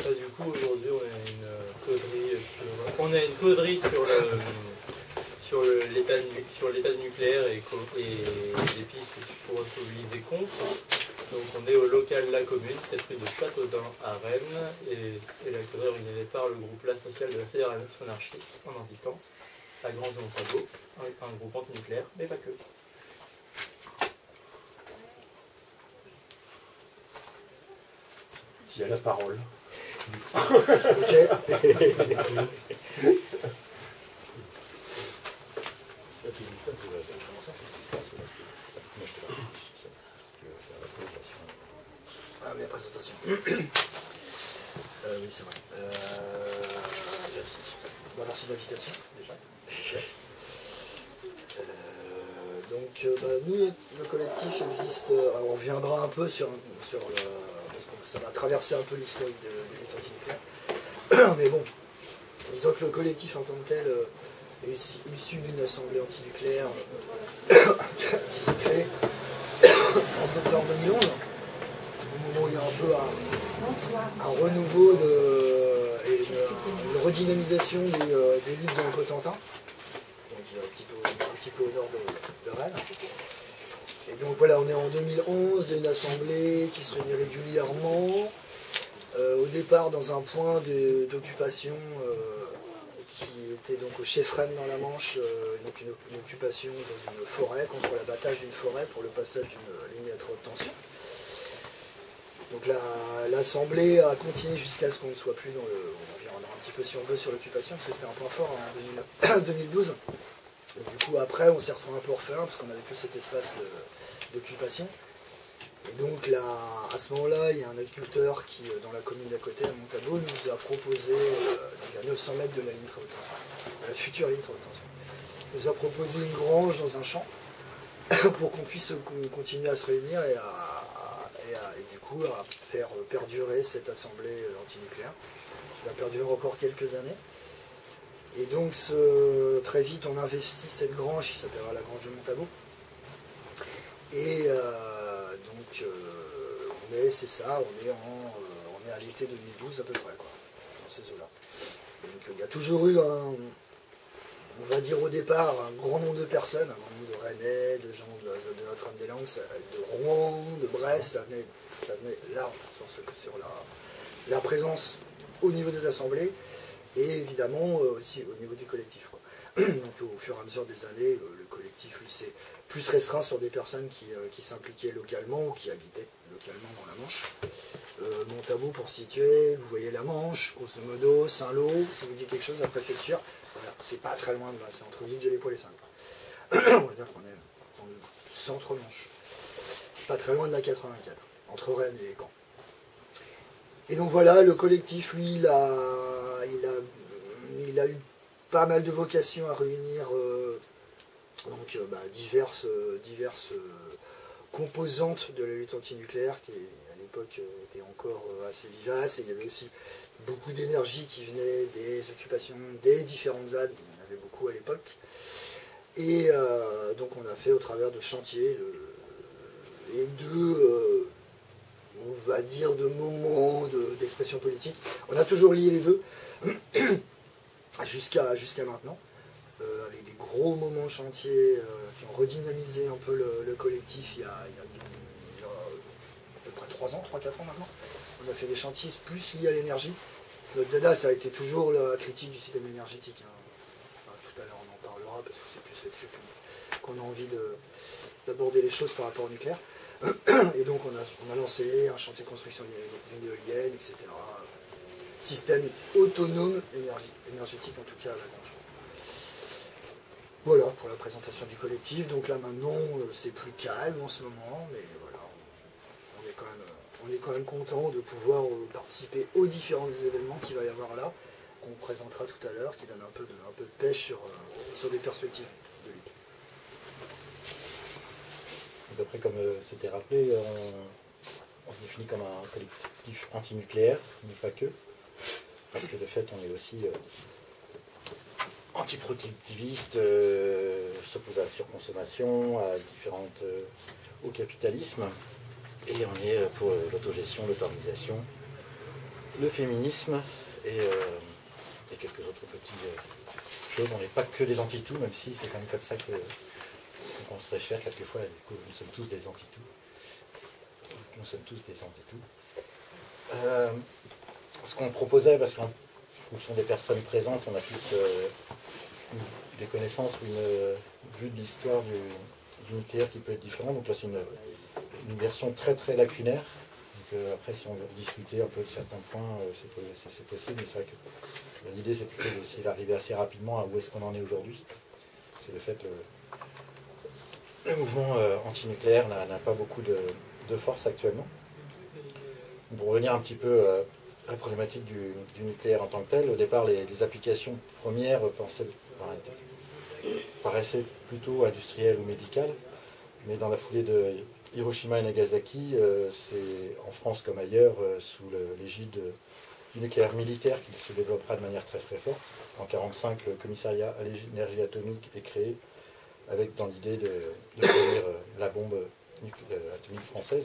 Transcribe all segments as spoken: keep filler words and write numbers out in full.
Là, du coup, aujourd'hui, on a une causerie sur, on a une causerie sur le, sur le, l'état, sur l'état nucléaire et, et les pistes pour mobiliser contre. Donc, on est au local La Commune, cette rue de Châteaudun à Rennes, et, et la causerie est organisée par le groupe La Sociale de la Fédération anarchiste en invitant la Grande Montago, un, un groupe antinucléaire, mais pas que. Qui a la parole. Ok. Ah oui, la présentation. euh, oui, c'est vrai. Euh, merci. Bon, merci de l'invitation, déjà. Euh, donc, euh, bah, nous, le collectif existe. Euh, alors, on reviendra un peu sur, sur le. Ça va traverser un peu l'historique de, de lutte antinucléaire. Mais bon, disons que le collectif en tant que tel euh, est issu d'une assemblée antinucléaire euh, qui s'est créée en deux mille onze, au moment où il y a un peu un, un renouveau de, et une, une redynamisation des, euh, des luttes dans le Cotentin, donc un petit peu, un petit peu au nord de, de Rennes. Et donc voilà, on est en deux mille onze, il y a une assemblée qui se réunit régulièrement, euh, au départ dans un point de, d'occupation euh, qui était donc au Cheffren dans la Manche, euh, donc une, une occupation dans une forêt, contre l'abattage d'une forêt pour le passage d'une ligne à très haute tension. Donc la, l'assemblée a continué jusqu'à ce qu'on ne soit plus dans le... On reviendra un petit peu si on veut sur l'occupation, parce que c'était un point fort en deux mille douze. Et du coup, après, on s'est retrouvé un peu orphelin parce qu'on n'avait plus cet espace de, d'occupation. Et donc, là, à ce moment-là, il y a un agriculteur qui, dans la commune d'à côté, à Montabault, nous a proposé, euh, donc à neuf cents mètres de la ligne très haute tension, de la future ligne très haute tension, nous a proposé une grange dans un champ pour qu'on puisse continuer à se réunir et, à, et, à, et du coup à faire perdurer cette assemblée antinucléaire, qui va perdurer encore quelques années. Et donc, ce, très vite, on investit cette grange qui s'appellera la grange de Montabault. Et euh, donc, euh, on est, c'est ça, on est, en, euh, on est à l'été deux mille douze à peu près, quoi, dans ces eaux-là. Donc, il y a toujours eu, un, on va dire au départ, un grand nombre de personnes, un grand nombre de Rennais, de gens de, de Notre-Dame-des-Landes, de Rouen, de Brest, ça venait, ça venait là, sur, ce, sur la, la présence au niveau des assemblées. Et évidemment euh, aussi au niveau du collectif, quoi. Donc au fur et à mesure des années, euh, le collectif lui s'est plus restreint sur des personnes qui, euh, qui s'impliquaient localement ou qui habitaient localement dans la Manche. Euh, Montabault, pour situer, vous voyez la Manche, grosso modo, Saint-Lô, ça vous dit quelque chose, la préfecture, voilà, c'est pas très loin de là, c'est entre Vic-de-l'Épaule et Saint-Lô. On va dire qu'on est dans le centre-Manche, pas très loin de la quatre-vingt-quatre, entre Rennes et Caen. Et donc voilà, le collectif, lui, il a, il a, il a eu pas mal de vocations à réunir euh, donc, euh, bah, diverses, euh, diverses euh, composantes de la lutte antinucléaire qui, à l'époque, euh, était encore euh, assez vivace. Et il y avait aussi beaucoup d'énergie qui venait des occupations des différentes Z A D. Il y en avait beaucoup à l'époque. Et euh, donc on a fait au travers de chantiers de, et de... Euh, on va dire de moments de, d'expression politique. On a toujours lié les deux jusqu'à, jusqu'à maintenant, euh, avec des gros moments de chantier euh, qui ont redynamisé un peu le, le collectif il y, a, il, y a, il y a à peu près trois ans, trois quatre ans maintenant. On a fait des chantiers plus liés à l'énergie. Notre dada, ça a été toujours la critique du système énergétique. Hein. Enfin, tout à l'heure, on en parlera parce que c'est plus là-dessus qu'on a envie de, d'aborder les choses par rapport au nucléaire. Et donc on a, on a lancé un chantier de construction d'une éolienne, et cetera. Système autonome énergie, énergétique, en tout cas à la grange. Voilà pour la présentation du collectif. Donc là maintenant c'est plus calme en ce moment, mais voilà, on est quand même, on est quand même content de pouvoir participer aux différents événements qu'il va y avoir là, qu'on présentera tout à l'heure, qui donne un peu de, un peu de pêche sur, sur des perspectives de lutte. Donc après, comme euh, c'était rappelé, on, on se définit comme un collectif antinucléaire, mais pas que. Parce que de fait, on est aussi euh, antiproductiviste, euh, s'oppose à la surconsommation, à différentes, euh, au capitalisme. Et on est pour euh, l'autogestion, l'autonomisation le féminisme et, euh, et quelques autres petites euh, choses. On n'est pas que des anti-tout, même si c'est quand même comme ça que qu'on se réfère quelquefois. Du coup, nous sommes tous des anti-tout. Nous sommes tous des anti-tout. Euh, ce qu'on proposait, parce qu'en fonction des personnes présentes, on a tous euh, des connaissances ou une euh, vue de l'histoire du, du nucléaire qui peut être différente. Donc là, c'est une, une version très très lacunaire. Donc, euh, après, si on veut discuter un peu de certains points, euh, c'est possible. Mais c'est vrai que l'idée, c'est plutôt d'essayer d'arriver assez rapidement à où est-ce qu'on en est aujourd'hui. C'est le fait que le, le mouvement euh, antinucléaire n'a pas beaucoup de, de force actuellement. Pour revenir un petit peu euh, à la problématique du, du nucléaire en tant que tel, au départ, les, les applications premières pensaient, paraissaient plutôt industrielles ou médicales, mais dans la foulée de Hiroshima et Nagasaki, euh, c'est en France comme ailleurs, euh, sous l'égide du nucléaire militaire qu'il se développera de manière très très forte. En mille neuf cent quarante-cinq, le commissariat à l'énergie atomique est créé, avec dans l'idée de, de produire euh, la bombe atomique française.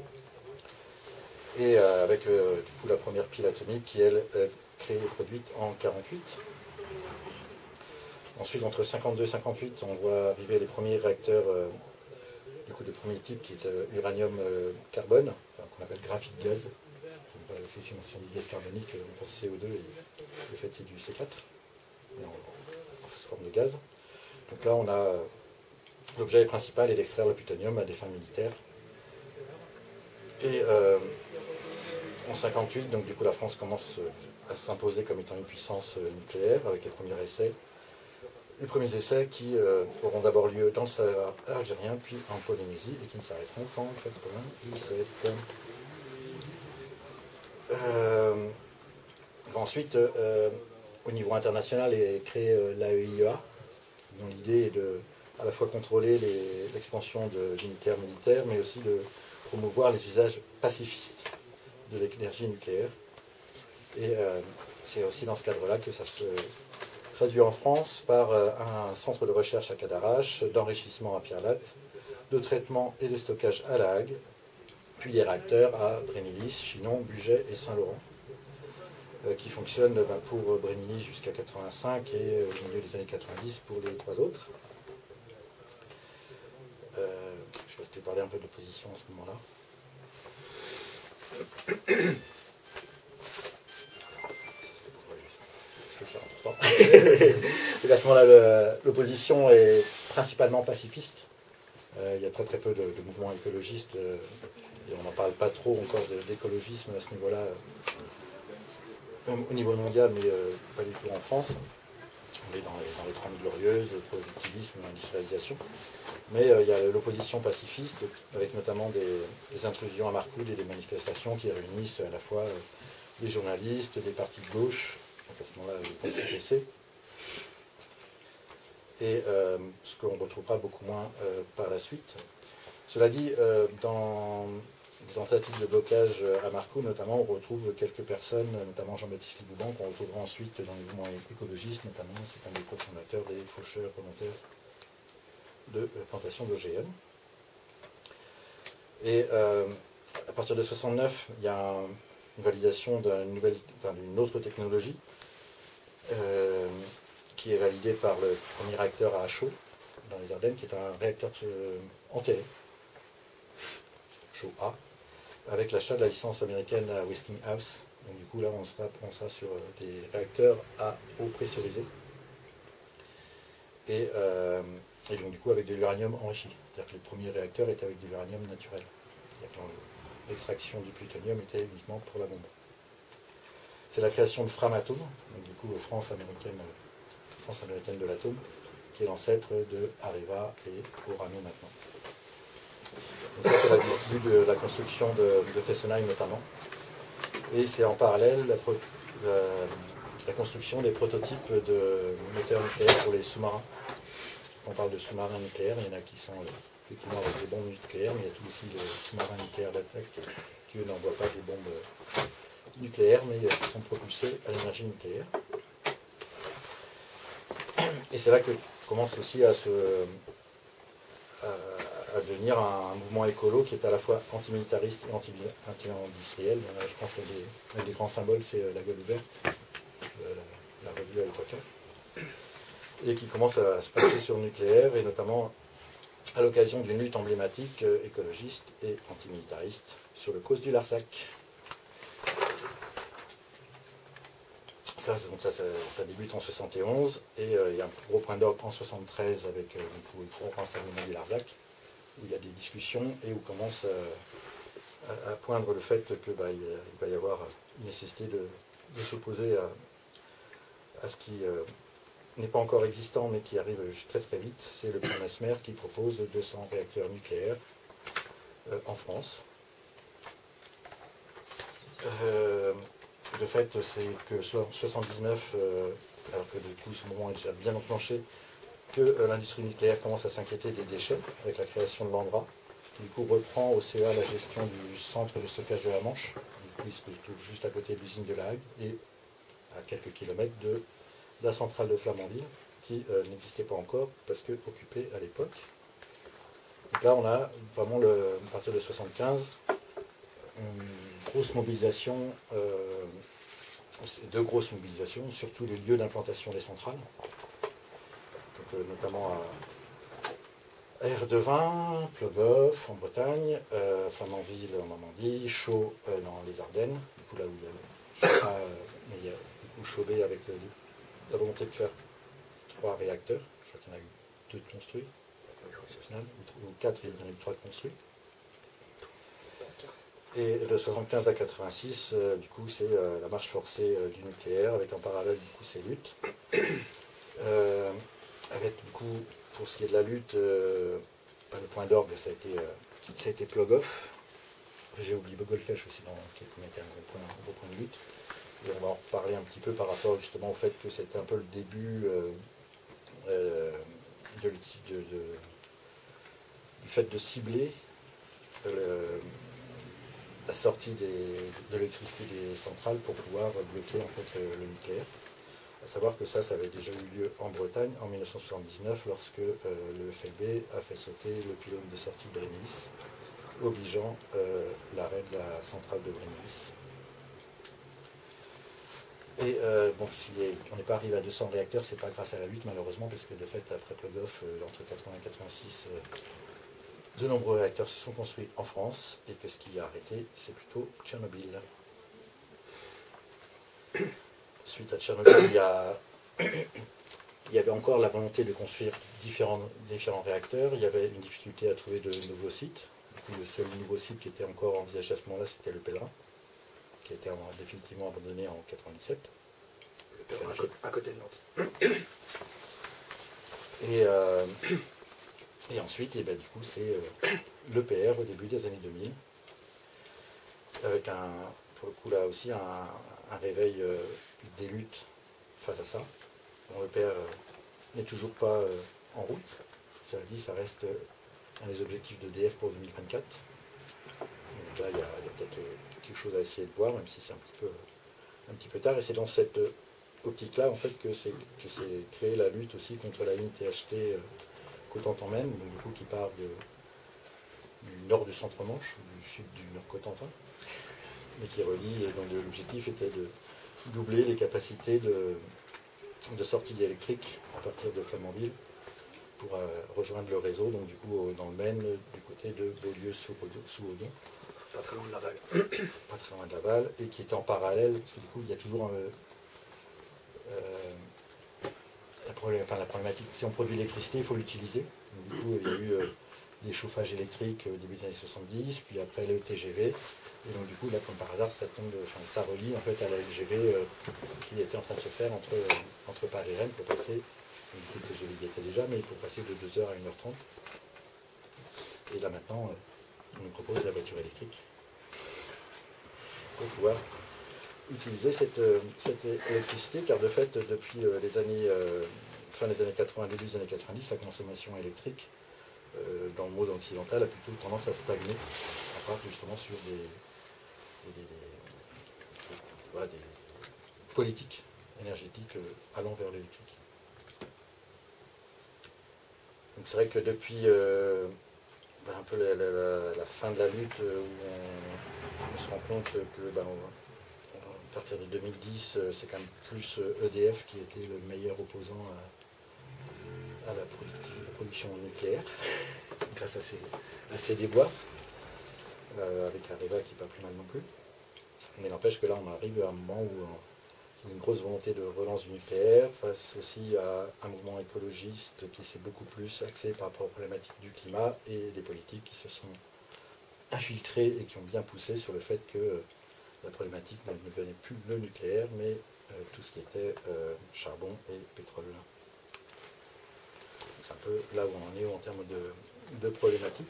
Et euh, avec euh, du coup, la première pile atomique qui, elle, est créée et produite en mille neuf cent quarante-huit. Ensuite, entre mille neuf cent cinquante-deux et mille neuf cent cinquante-huit, on voit arriver les premiers réacteurs euh, du coup, de premier type, qui est euh, uranium-carbone, euh, enfin, qu'on appelle graphite gaz. C'est une mention de gaz carbonique, on pense C O deux, et le fait c'est du C quatre, mais en, en forme de gaz. Donc là, on a euh, l'objet principal est d'extraire le plutonium à des fins militaires. Et euh, en mille neuf cent cinquante-huit, donc du coup la France commence à s'imposer comme étant une puissance nucléaire avec les premiers essais. Les premiers essais qui euh, auront d'abord lieu dans le Sahara algérien, puis en Polynésie, et qui ne s'arrêteront qu'en mille neuf cent quatre-vingt-dix-sept. Euh, ensuite, euh, au niveau international, est créé euh, l'A E I E A, dont l'idée est de à la fois contrôler l'expansion du nucléaire militaire, mais aussi de promouvoir les usages pacifistes de l'énergie nucléaire. Et euh, c'est aussi dans ce cadre-là que ça se traduit en France par euh, un centre de recherche à Cadarache, d'enrichissement à Pierre-Latte, de traitement et de stockage à La Hague, puis des réacteurs à Brémilis, Chinon, Bugey et Saint-Laurent, euh, qui fonctionnent ben, pour Brémilis jusqu'à quatre-vingt-cinq et euh, au milieu des années quatre-vingt-dix pour les trois autres. Euh, je ne sais pas si tu veux parler un peu de l'opposition à ce moment-là. Donc à ce moment-là, l'opposition est principalement pacifiste. Euh, il y a très très peu de, de mouvements écologistes euh, et on n'en parle pas trop encore d'écologisme à ce niveau-là, euh, même au niveau mondial, mais euh, pas du tout en France. On est dans les, dans les trente glorieuses, le productivisme, l'industrialisation. Mais euh, il y a l'opposition pacifiste, avec notamment des, des intrusions à Marcoud et des manifestations qui réunissent à la fois euh, des journalistes, des partis de gauche, donc à ce moment-là, le contre P C, et euh, ce qu'on retrouvera beaucoup moins euh, par la suite. Cela dit, euh, dans les tentatives de blocage à Marcoud, notamment, on retrouve quelques personnes, notamment Jean-Baptiste Libouban, qu'on retrouvera ensuite dans les mouvements écologistes, notamment, c'est un des cofondateurs des faucheurs volontaires de plantation d'O G M. Et euh, à partir de soixante-neuf, il y a un, une validation d'une nouvelle, enfin, d'une autre technologie euh, qui est validée par le premier réacteur à chaud dans les Ardennes, qui est un réacteur euh, enterré, chaud A, avec l'achat de la licence américaine à Westinghouse. Donc du coup là on sera, on sera sur des réacteurs à eau pressurisée. Et, euh, et donc du coup avec de l'uranium enrichi. C'est-à-dire que les premiers réacteurs étaient avec de l'uranium naturel. C'est-à-dire que l'extraction du plutonium était uniquement pour la bombe. C'est la création de Framatome, donc du coup France américaine, France américaine de l'atome, qui est l'ancêtre de Areva et Orano maintenant. Donc ça c'est le but de la construction de, de Fessenheim notamment. Et c'est en parallèle la, la, la construction des prototypes de moteurs nucléaires pour les sous-marins. Quand on parle de sous-marins nucléaires, il y en a qui sont euh, effectivement avec des bombes nucléaires, mais il y a tout aussi des sous-marins nucléaires d'attaque qui eux n'envoient pas des bombes euh, nucléaires, mais euh, qui sont propulsés à l'énergie nucléaire. Et c'est là que commence aussi à se à, à devenir un, un mouvement écolo qui est à la fois antimilitariste et anti- anti-industriel. Euh, je pense qu'un des, un des grands symboles, c'est euh, la gueule ouverte, euh, la, la revue à l'époque, et qui commence à se pencher sur le nucléaire, et notamment à l'occasion d'une lutte emblématique euh, écologiste et antimilitariste sur le cause du Larzac. Ça, donc ça, ça, ça débute en soixante et onze, et euh, il y a un gros point d'orgue en soixante-treize avec euh, donc, le grand rassemblement du Larzac, où il y a des discussions et où commence euh, à, à poindre le fait que bah, il, il va y avoir une nécessité de, de s'opposer à, à ce qui euh, n'est pas encore existant mais qui arrive très très vite. C'est le plan Mesmer qui propose deux cents réacteurs nucléaires euh, en France. Euh, de fait, c'est que en soixante-dix-neuf, euh, alors que du coup ce moment est déjà bien enclenché, que euh, l'industrie nucléaire commence à s'inquiéter des déchets avec la création de l'ANDRA, qui du coup reprend au C E A la gestion du centre de stockage de la Manche, du coup il se trouve juste à côté de l'usine de La Hague et à quelques kilomètres de la centrale de Flamanville, qui euh, n'existait pas encore parce que occupée à l'époque. Donc là on a vraiment le, à partir de soixante-quinze une grosse mobilisation, euh, deux grosses mobilisations, surtout les lieux d'implantation des centrales, donc, euh, notamment à Erdevin, Plogoff en Bretagne, euh, Flamanville en Normandie, Chaux euh, dans les Ardennes, du coup là où il y a, je sais pas, euh, mais il y a du coup Chauvet avec le, la volonté de faire trois réacteurs, je crois qu'il y en a eu deux de construits au final, ou quatre, il y en a eu trois de construits. Et de soixante-quinze à quatre-vingt-six, euh, du coup, c'est euh, la marche forcée euh, du nucléaire, avec en parallèle, du coup, ces luttes. Euh, avec, du coup, pour ce qui est de la lutte, euh, le point d'orgue, ça a été, euh, ça a été Plogoff. J'ai oublié Bogolfech aussi, dans, qui était un gros point, un gros point de lutte. Et on va en reparler un petit peu par rapport justement au fait que c'était un peu le début euh, euh, de, de, de, du fait de cibler euh, la sortie des, de l'électricité des centrales pour pouvoir bloquer en fait le, le nucléaire. À savoir que ça, ça avait déjà eu lieu en Bretagne en mille neuf cent soixante-dix-neuf lorsque euh, le F L B a fait sauter le pylône de sortie de Brémélis, obligeant euh, l'arrêt de la centrale de Brémélis. Et euh, bon, si on n'est pas arrivé à deux cents réacteurs, c'est pas grâce à la lutte malheureusement, parce que de fait, après Plogoff, euh, entre quatre-vingts et quatre-vingt-six, euh, de nombreux réacteurs se sont construits en France, et que ce qui a arrêté, c'est plutôt Tchernobyl. Suite à Tchernobyl, il y, a, il y avait encore la volonté de construire différents, différents réacteurs. Il y avait une difficulté à trouver de nouveaux sites. Du coup, le seul nouveau site qui était encore envisagé à ce moment-là, c'était le Pèlerin, qui a été définitivement abandonné en quatre-vingt-dix-sept. Le Pèlerin à, côté, à côté de Nantes. Et, euh, et ensuite, et ben, du coup, c'est euh, l'E P R au début des années deux mille, avec un, pour le coup là aussi un, un réveil euh, des luttes face à ça. Bon, l'E P R euh, n'est toujours pas euh, en route. Cela dit, ça reste euh, un des objectifs d'E D F pour deux mille vingt-quatre. Donc là, il y a, a peut-être euh, quelque chose à essayer de voir, même si c'est un petit peu, un petit peu tard. Et c'est dans cette euh, optique-là, en fait, que c'est que c'est créé la lutte aussi contre la ligne T H T euh, Cotentin-Maine, donc du coup qui part de, du nord du centre-Manche, du sud du nord Cotentin, mais qui relie, et donc l'objectif était de doubler les capacités de, de sortie électrique à partir de Flamanville pour euh, rejoindre le réseau, donc du coup dans le Maine, du côté de Beaulieu-sous-Odon. Pas très loin de Laval. Pas très loin de Laval, et qui est en parallèle, parce que du coup il y a toujours un, euh, la, problème, enfin, la problématique, si on produit l'électricité, il faut l'utiliser. Du coup il y a eu euh, les chauffages électriques au début des années soixante-dix, puis après le T G V. Et donc du coup, là, comme par hasard, ça tombe, enfin, ça relie en fait à la L G V euh, qui était en train de se faire entre, euh, entre Paris et Rennes pour passer, donc, du coup le T G V y était déjà, mais il faut passer de deux heures à une heure trente. Et là maintenant, euh, on nous propose la voiture électrique pour pouvoir utiliser cette, euh, cette électricité, car de fait, depuis euh, les années, euh, fin des années quatre-vingts, début des années quatre-vingt-dix, la consommation électrique euh, dans le monde occidental a plutôt tendance à stagner, à part justement sur des Des, des, des, voilà, des politiques énergétiques euh, allant vers l'électrique. Donc c'est vrai que depuis, euh, ben, un peu la, la, la, la fin de la lutte où on, on se rend compte que ben, on, à partir de deux mille dix, c'est quand même plus E D F qui était le meilleur opposant à, à la, la production nucléaire, grâce à ses, à ses déboires, euh, avec Areva qui n'est pas plus mal non plus. Mais n'empêche que là, on arrive à un moment où il y a une grosse volonté de relance du nucléaire, face aussi à un mouvement écologiste qui s'est beaucoup plus axé par rapport aux problématiques du climat et des politiques qui se sont infiltrées et qui ont bien poussé sur le fait que la problématique ne venait plus le nucléaire, mais euh, tout ce qui était euh, charbon et pétrole. C'est un peu là où on en est en termes de, de problématiques.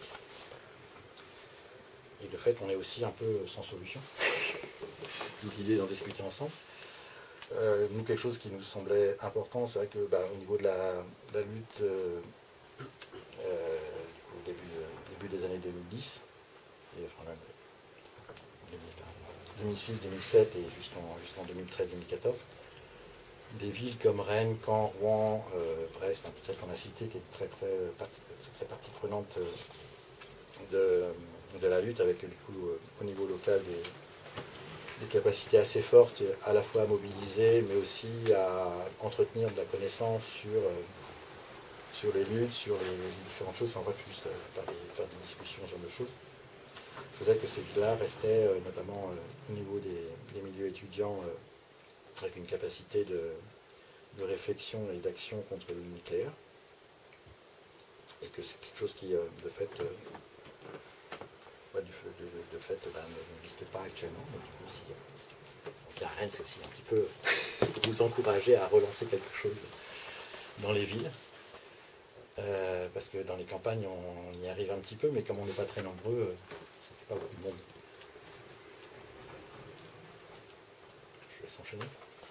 Et de fait, on est aussi un peu sans solution. D'où l'idée d'en discuter ensemble. Euh, nous, quelque chose qui nous semblait important, c'est vrai que bah, au niveau de la, de la lutte euh, euh, du coup, au début, euh, début des années deux mille dix, et enfin même deux mille six deux mille sept et jusqu'en jusqu'en deux mille treize deux mille quatorze, des villes comme Rennes, Caen, Rouen, euh, Brest, hein, toutes celles qu'on a citées, qui étaient très très, très, très partie prenante de, de la lutte, avec du coup euh, au niveau local des des capacités assez fortes, à la fois à mobiliser, mais aussi à entretenir de la connaissance sur, euh, sur les luttes, sur les, les différentes choses, enfin bref, juste euh, faire, des, faire des discussions, ce genre de choses. Faisait que ces villes-là restaient, euh, notamment euh, au niveau des, des milieux étudiants, euh, avec une capacité de, de réflexion et d'action contre le nucléaire. Et que c'est quelque chose qui, euh, de fait, euh, ouais, du, de, de fait ben, n'existe pas actuellement. Donc, du coup, si, donc, à Rennes, c'est aussi un petit peu vous encourager à relancer quelque chose dans les villes. Euh, parce que dans les campagnes, on, on y arrive un petit peu, mais comme on n'est pas très nombreux, ça ne fait pas beaucoup de monde. Je vais s'enchaîner.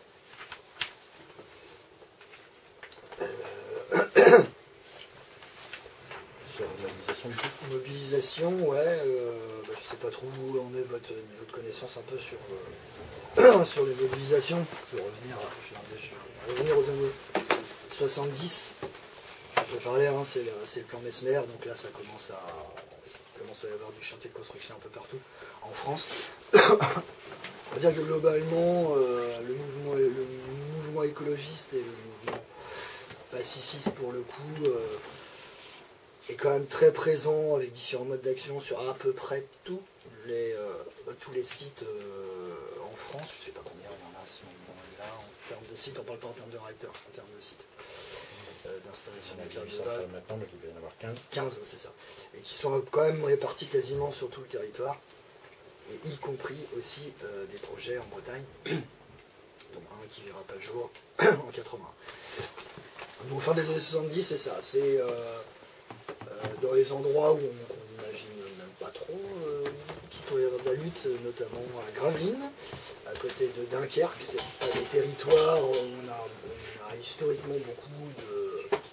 Sur la mobilisation du coup. Mobilisation, ouais, euh, bah, je sais pas trop où en est votre niveau de connaissance un peu sur, euh, sur les mobilisations. Je vais revenir, je vais, je vais revenir aux années soixante-dix. Je peux parler, hein, c'est le, le plan Messmer, donc là ça commence à, ça commence à y avoir du chantier de construction un peu partout en France. On va dire que globalement, euh, le, mouvement, le mouvement écologiste et le mouvement pacifiste pour le coup euh, est quand même très présent avec différents modes d'action sur à peu près tous les, euh, tous les sites euh, en France. Je ne sais pas combien il y en a à ce moment-là en termes de sites, on ne parle pas en termes de réacteurs, en termes de sites. Euh, d'installation nucléaire de base. Maintenant, mais il peut y en avoir quinze. quinze, c'est ça. Et qui sont quand même répartis quasiment sur tout le territoire, et y compris aussi euh, des projets en Bretagne, dont un qui ne verra pas le jour en quatre-vingts. Donc fin des années soixante-dix, c'est ça. C'est euh, euh, dans les endroits où on n'imagine même pas trop euh, qu'il pourrait y avoir de la lutte, notamment à Gravelines, à côté de Dunkerque. C'est pas des territoires où on a, on a historiquement beaucoup de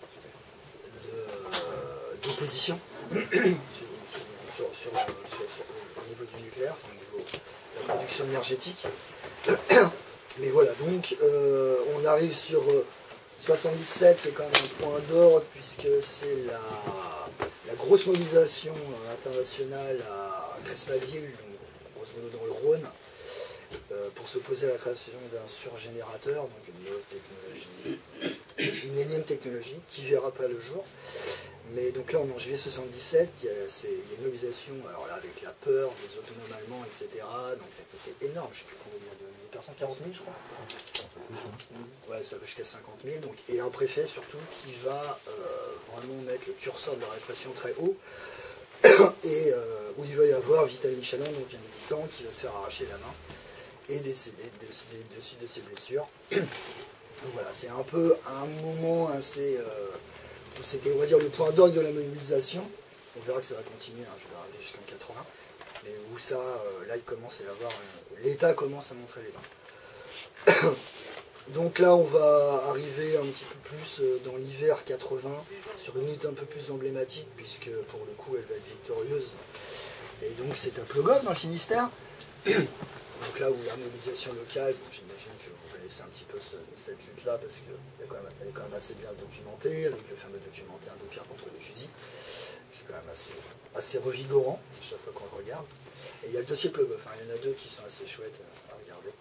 d'opposition sur, sur, sur, sur, sur, au niveau du nucléaire, au niveau de la production énergétique. Mais voilà, donc euh, on arrive sur euh, soixante-dix-sept, qui est quand même un point d'orgue, puisque c'est la, la grosse mobilisation euh, internationale à Crespaville, grosso modo dans le Rhône, euh, pour s'opposer à la création d'un surgénérateur, donc une autre technologie, une énième technologie qui ne verra pas le jour. Mais donc là, on est en juillet soixante-dix-sept, il y, a, il y a une mobilisation, alors là, avec la peur des autonomes allemands, et cetera. Donc c'est énorme, je ne sais plus combien il y a de personnes, quarante mille, je crois. Ouais, ça va jusqu'à cinquante mille. Donc, et un préfet, surtout, qui va euh, vraiment mettre le curseur de la répression très haut. Et euh, où il va y avoir Vital Michalin, donc un militant, qui va se faire arracher la main et décéder de, de, de, de ses blessures. Donc voilà, c'est un peu un moment assez... Euh, C'était, on va dire, le point d'orgue de la mobilisation. On verra que ça va continuer, hein, je vais arriver jusqu'en quatre-vingts. Mais où ça, euh, là, il commence à y avoir... Euh, l'État commence à montrer les dents. Donc là, on va arriver un petit peu plus euh, dans l'hiver quatre-vingts, sur une lutte un peu plus emblématique, puisque pour le coup, elle va être victorieuse. Et donc, c'est à Plogoff, dans le Finistère. Donc là où la mobilisation locale, bon, j'imagine que vous connaissez un petit peu ce, cette lutte-là, parce qu'elle est quand même assez bien documentée, avec le fameux documentaire des pierres contre des fusils. C'est quand même assez, assez revigorant, chaque fois qu'on le regarde. Et il y a le dossier Plogoff, hein, il y en a deux qui sont assez chouettes à regarder.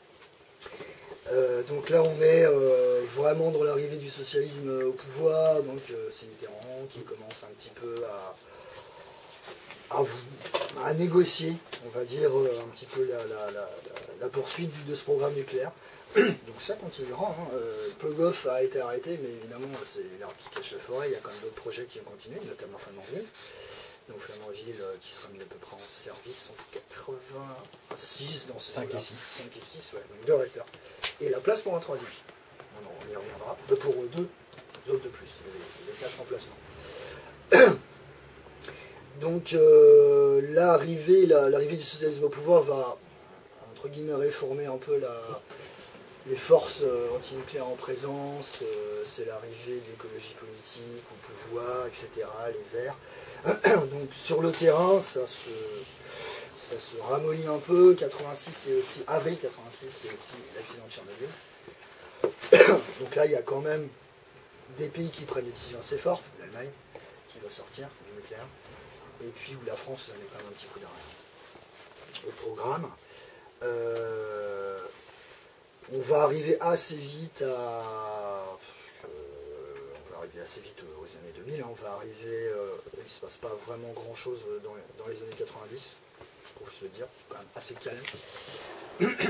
Euh, donc là, on est euh, vraiment dans l'arrivée du socialisme au pouvoir, donc euh, c'est Mitterrand qui commence un petit peu à, à, vous, à négocier, on va dire, euh, un petit peu la, la, la, la poursuite de ce programme nucléaire. Donc ça continuera. Hein. Euh, Plogoff a été arrêté, mais évidemment, c'est l'arbre qui cache la forêt. Il y a quand même d'autres projets qui ont continué, notamment Flamanville. Donc Flamanville euh, qui sera mis à peu près en service en quatre-vingt-six dans cinq et six. cinq et six, ouais, donc deux réacteurs. Et la place pour un troisième. On, on y reviendra. Euh, pour deux, deux autres de plus, les, les quatre emplacements. Donc euh, l'arrivée la, l'arrivée du socialisme au pouvoir va, entre guillemets, réformer un peu la... les forces euh, antinucléaires en présence, euh, c'est l'arrivée de l'écologie politique au pouvoir, et cetera, les Verts. Donc sur le terrain, ça se, ça se ramollit un peu. quatre-vingt-six, c'est aussi, avril quatre-vingt-six, c'est aussi l'accident de Tchernobyl. Donc là, il y a quand même des pays qui prennent des décisions assez fortes. L'Allemagne, qui va sortir du nucléaire. Et puis où la France, ça met quand même un petit coup d'arrêt au programme. Euh, On va arriver assez vite à... Euh, on va arriver assez vite aux années deux mille. Hein, on va arriver... Euh, il ne se passe pas vraiment grand-chose dans, dans les années quatre-vingt-dix. Pour se le dire, c'est quand même assez calme.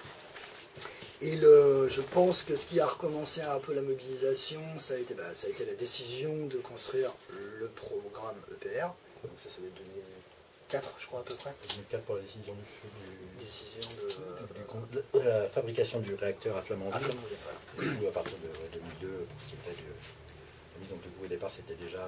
Et le, je pense que ce qui a recommencé un peu la mobilisation, ça a été, bah, ça a été la décision de construire le programme E P R. Donc ça, ça va être deux mille quatre, je crois, à peu près. deux mille quatre pour la décision du... du décision de... Du, du, de la fabrication du réacteur à Flamanville. À Flamanville, voilà. Ou à partir de ouais, deux mille deux, pour ce qui était de, la mise en debout au départ, c'était déjà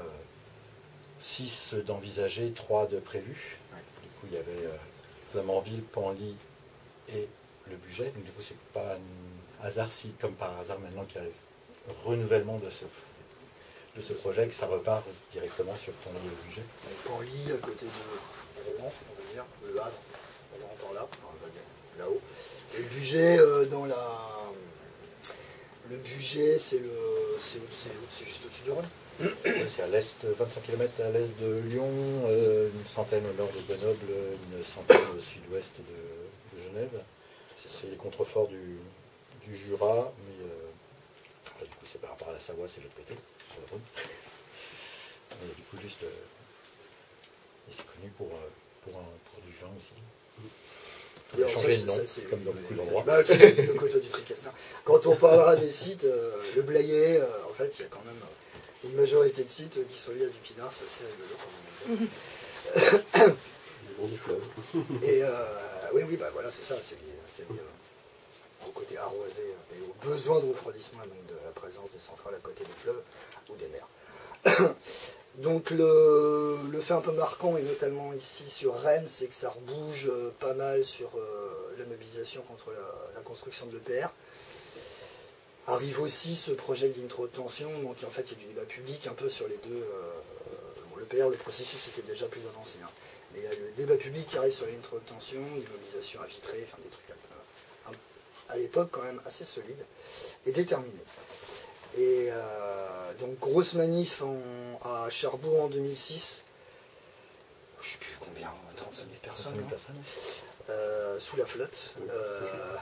six euh, d'envisagés, trois de prévus. Ouais. Du coup, il y avait euh, Flamanville, Penly et le budget. Donc du coup, c'est pas un hasard si, comme par hasard maintenant, qu'il y a le renouvellement de ce, de ce projet, que ça repart directement sur Penly et le budget. Penly, à côté de Rouen, on va dire, le Havre, on va encore là, on va dire là-haut. Et le budget, euh, dans la... Le budget, c'est le, c'est, c'est, c'est juste au-dessus du Rhône. C'est à l'est, vingt-cinq kilomètres à l'est de Lyon, euh, une centaine au nord de Grenoble, une centaine au sud-ouest de, de Genève. C'est les contreforts du, du Jura, mais euh, enfin, du coup c'est par rapport à la Savoie, c'est de l'autre côté, sur le Rhône. Et du coup juste, euh, c'est connu pour, pour, un, pour du vin aussi. Il a changé de nom, comme dans beaucoup d'endroits. Bah, le coteau du Tricastin. Quand on parlera des sites, euh, le Blayais, euh, en fait, il y a quand même une majorité de sites qui sont liés à du pinard, c'est assez rigolo quand même. Le long du fleuve. Et euh, oui, oui, bah voilà, c'est ça, c'est lié, c'est lié euh, au côté arrosé et aux besoins de refroidissement, donc de la présence des centrales à côté des fleuves ou des mers. Donc le, le fait un peu marquant, et notamment ici sur Rennes, c'est que ça rebouge euh, pas mal sur euh, la mobilisation contre la, la construction de l'E P R. Arrive aussi ce projet de ligne trop haute tension, donc en fait il y a du débat public un peu sur les deux. Euh, bon, l'E P R, le processus était déjà plus avancé, hein, mais il y a le débat public qui arrive sur les lignes trop haute tension, des mobilisations à Vitré, enfin des trucs un peu, un, à l'époque quand même assez solides et déterminés. Et euh, donc grosse manif en, à Cherbourg en deux mille six, je ne sais plus combien, trente-cinq mille personnes, trente-cinq mille personnes. Euh, sous la flotte. Euh,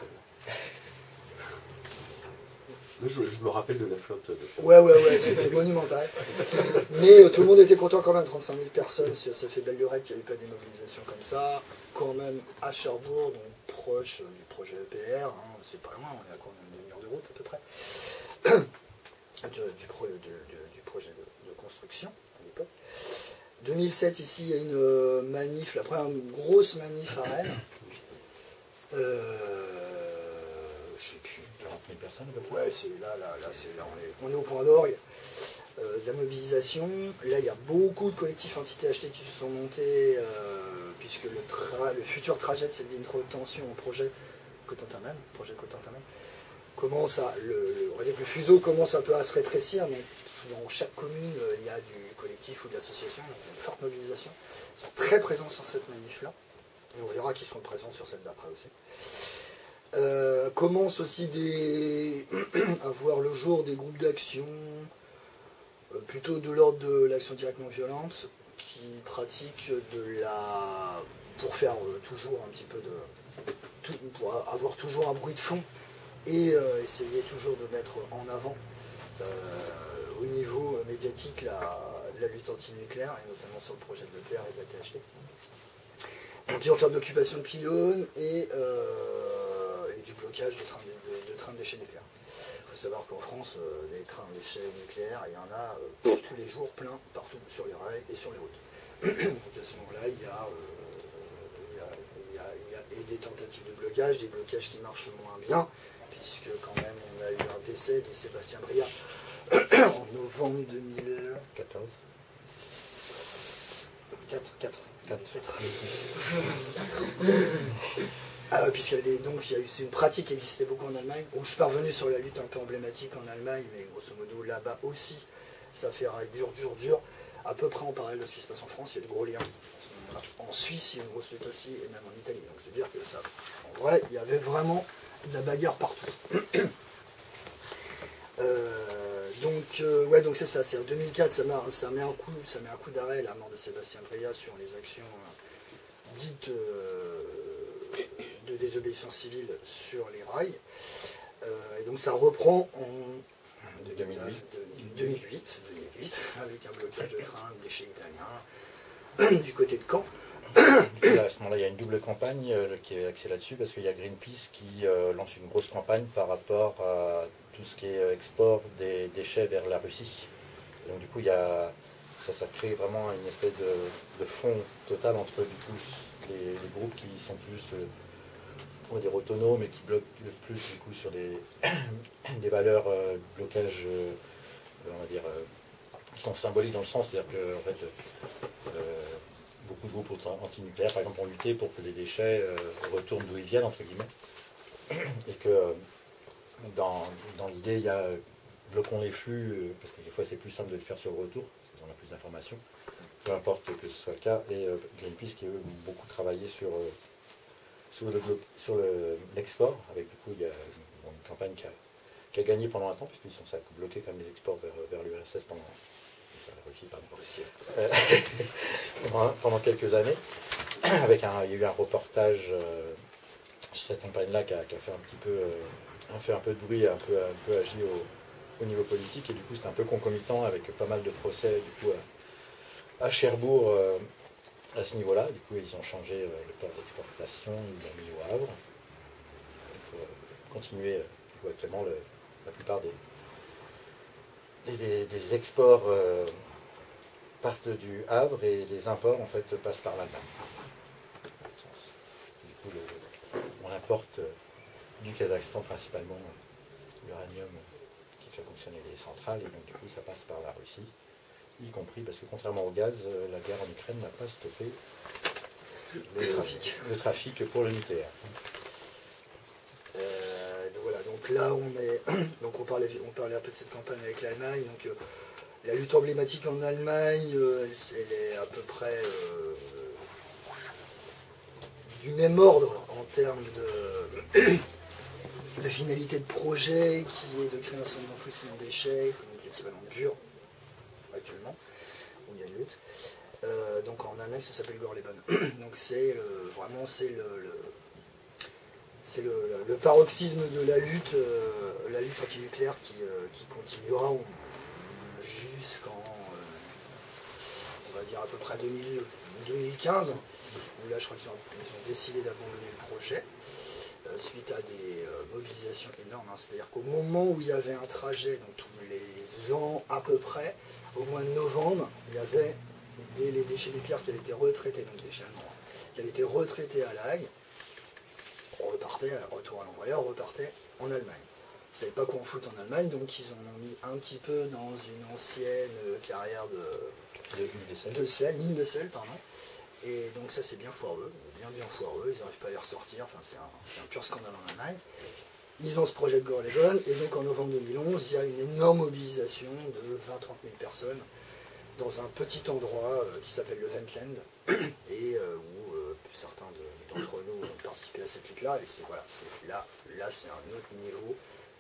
je, je me rappelle de la flotte. De ouais, ouais, ouais, c'était monumental. Mais euh, tout le monde était content quand même, trente-cinq mille personnes, ça fait belle lurette qu'il n'y ait pas des mobilisations comme ça. Quand même à Cherbourg, donc proche du projet E P R, hein, c'est pas loin, on est à quoi, une demi-heure de route à peu près. Du, du, pro, du, du, du projet de, de construction à l'époque. deux mille sept, ici, il y a une manif, la première grosse manif à Rennes. Euh, je sais plus. quarante mille personnes à peu près. Ouais, c'est là, là, là, c'est là, on est, on est au point d'orgue. Euh, de la mobilisation. Là, il y a beaucoup de collectifs anti-T H T qui se sont montés, euh, puisque le, tra le futur trajet de cette ligne trop haute tension au projet Cotentin-Même, projet Cotentin-Même, commence à, le, le, on va dire que le fuseau commence un peu à se rétrécir, mais dans chaque commune, euh, il y a du collectif ou de l'association, donc il y a une forte mobilisation. Ils sont très présents sur cette manif-là, et on verra qu'ils seront présents sur celle d'après aussi. Euh, commence aussi des... à voir le jour des groupes d'action, euh, plutôt de l'ordre de l'action directe non violente, qui pratiquent de la... pour faire euh, toujours un petit peu de... Tout, pour avoir toujours un bruit de fond et euh, essayer toujours de mettre en avant euh, au niveau médiatique la, la lutte antinucléaire, et notamment sur le projet de l'E P R et de la T H D. Donc ils vont faire de l'occupation de pylônes et, euh, et du blocage de trains de, de, trains de déchets nucléaires. Il faut savoir qu'en France, euh, des trains de déchets nucléaires, il y en a euh, tous les jours plein partout sur les rails et sur les routes. Donc à ce moment-là, il y a... Euh, Il y, a, il, y a, il y a et des tentatives de blocage, des blocages qui marchent moins bien, puisque quand même on a eu un décès de Sébastien Bria en novembre deux mille quatorze. quatre, quatre. Ah, puisqu'il y a des, donc c'est une pratique qui existait beaucoup en Allemagne. Bon, je suis parvenu sur la lutte un peu emblématique en Allemagne, mais grosso modo là-bas aussi, ça fait dur, dur, dur. À peu près en parallèle de ce qui se passe en France, il y a de gros liens. En Suisse, il y a une grosse lutte aussi, et même en Italie. Donc c'est dire que ça, en vrai, il y avait vraiment de la bagarre partout. euh, donc, euh, ouais, donc c'est ça. C'est en deux mille quatre, ça, ça met un coup, ça met un coup d'arrêt la mort de Sébastien Bria sur les actions euh, dites euh, de désobéissance civile sur les rails. Euh, et donc ça reprend en deux mille huit, avec un blocage de train, déchets italiens, du côté de Caen. Là, à ce moment-là, il y a une double campagne euh, qui est axée là-dessus, parce qu'il y a Greenpeace qui euh, lance une grosse campagne par rapport à tout ce qui est export des déchets vers la Russie. Et donc du coup, il y a, ça, ça crée vraiment une espèce de, de fond total entre du coup, les, les groupes qui sont plus euh, on va dire autonomes et qui bloquent plus du coup sur des, des valeurs euh, blocage, euh, on va dire, euh, qui sont symboliques dans le sens, c'est-à-dire que en fait, euh, beaucoup de groupes antinucléaires, par exemple, ont lutté pour que les déchets euh, retournent d'où ils viennent, entre guillemets, et que euh, dans, dans l'idée, il y a euh, bloquons les flux, euh, parce que des fois c'est plus simple de le faire sur le retour, parce qu'on a plus d'informations, peu importe que ce soit le cas, et euh, Greenpeace qui eux ont beaucoup travaillé sur, euh, sur, le, sur le, l'export, avec du coup il y a une, une campagne qui a, qui a gagné pendant un temps, puisqu'ils sont ça a bloqué quand même les exports vers, vers l'U R S S pendant, enfin, la Russie, pardon, euh, pendant, pendant quelques années, avec un, il y a eu un reportage euh, sur cette campagne-là qui a, qui a fait un petit peu, euh, fait un peu de bruit, un peu, un peu agi au, au niveau politique, et du coup c'était un peu concomitant avec pas mal de procès du coup à, à Cherbourg euh, à ce niveau-là. Du coup ils ont changé euh, le port d'exportation, ils l'ont mis au Havre pour euh, continuer. Euh, du coup actuellement le, la plupart des, des, des exports euh, partent du Havre et les imports en fait passent par l'Allemagne. Du coup le, on importe euh, du Kazakhstan principalement euh, l'uranium qui fait fonctionner les centrales, et donc du coup ça passe par la Russie, y compris parce que contrairement au gaz, euh, la guerre en Ukraine n'a pas stoppé le, le, trafic. le trafic pour le nucléaire. Euh, donc voilà, donc là on est, donc on parlait, on parlait un peu de cette campagne avec l'Allemagne. Donc euh, la lutte emblématique en Allemagne, euh, elle est à peu près euh, du même ordre en termes de, de finalité de projet, qui est de créer un centre d'enfouissement de déchets, donc l'équivalent de Bure actuellement, où il y a une lutte. Euh, donc en Allemagne ça s'appelle Gorleben. Donc c'est euh, vraiment c'est le, le c'est le, le, le paroxysme de la lutte, euh, la lutte antinucléaire qui, euh, qui continuera jusqu'en, euh, on va dire à peu près deux mille, deux mille quinze, où là je crois qu'ils ont, ils ont décidé d'abandonner le projet, euh, suite à des euh, mobilisations énormes. Hein. C'est-à-dire qu'au moment où il y avait un trajet, donc tous les ans à peu près, au mois de novembre, il y avait des, les déchets nucléaires qui avaient été retraités, donc des déchets allemands, qui avaient été retraités à La Haye, repartaient, retour à l'envoyeur, repartaient en Allemagne. Ils ne savaient pas quoi en foutre en Allemagne, donc ils en ont mis un petit peu dans une ancienne carrière de, de, de sel. de sel, mine de sel, pardon. Et donc ça c'est bien foireux, bien bien foireux, ils n'arrivent pas à les ressortir, enfin c'est un, un pur scandale en Allemagne. Ils ont ce projet de Gorleben, et donc en novembre deux mille onze, il y a une énorme mobilisation de vingt à trente mille personnes dans un petit endroit euh, qui s'appelle le Wendland, et euh, où euh, certains de, d'entre nous ont participé à cette lutte-là, et c'est voilà, c'est là, là c'est un autre niveau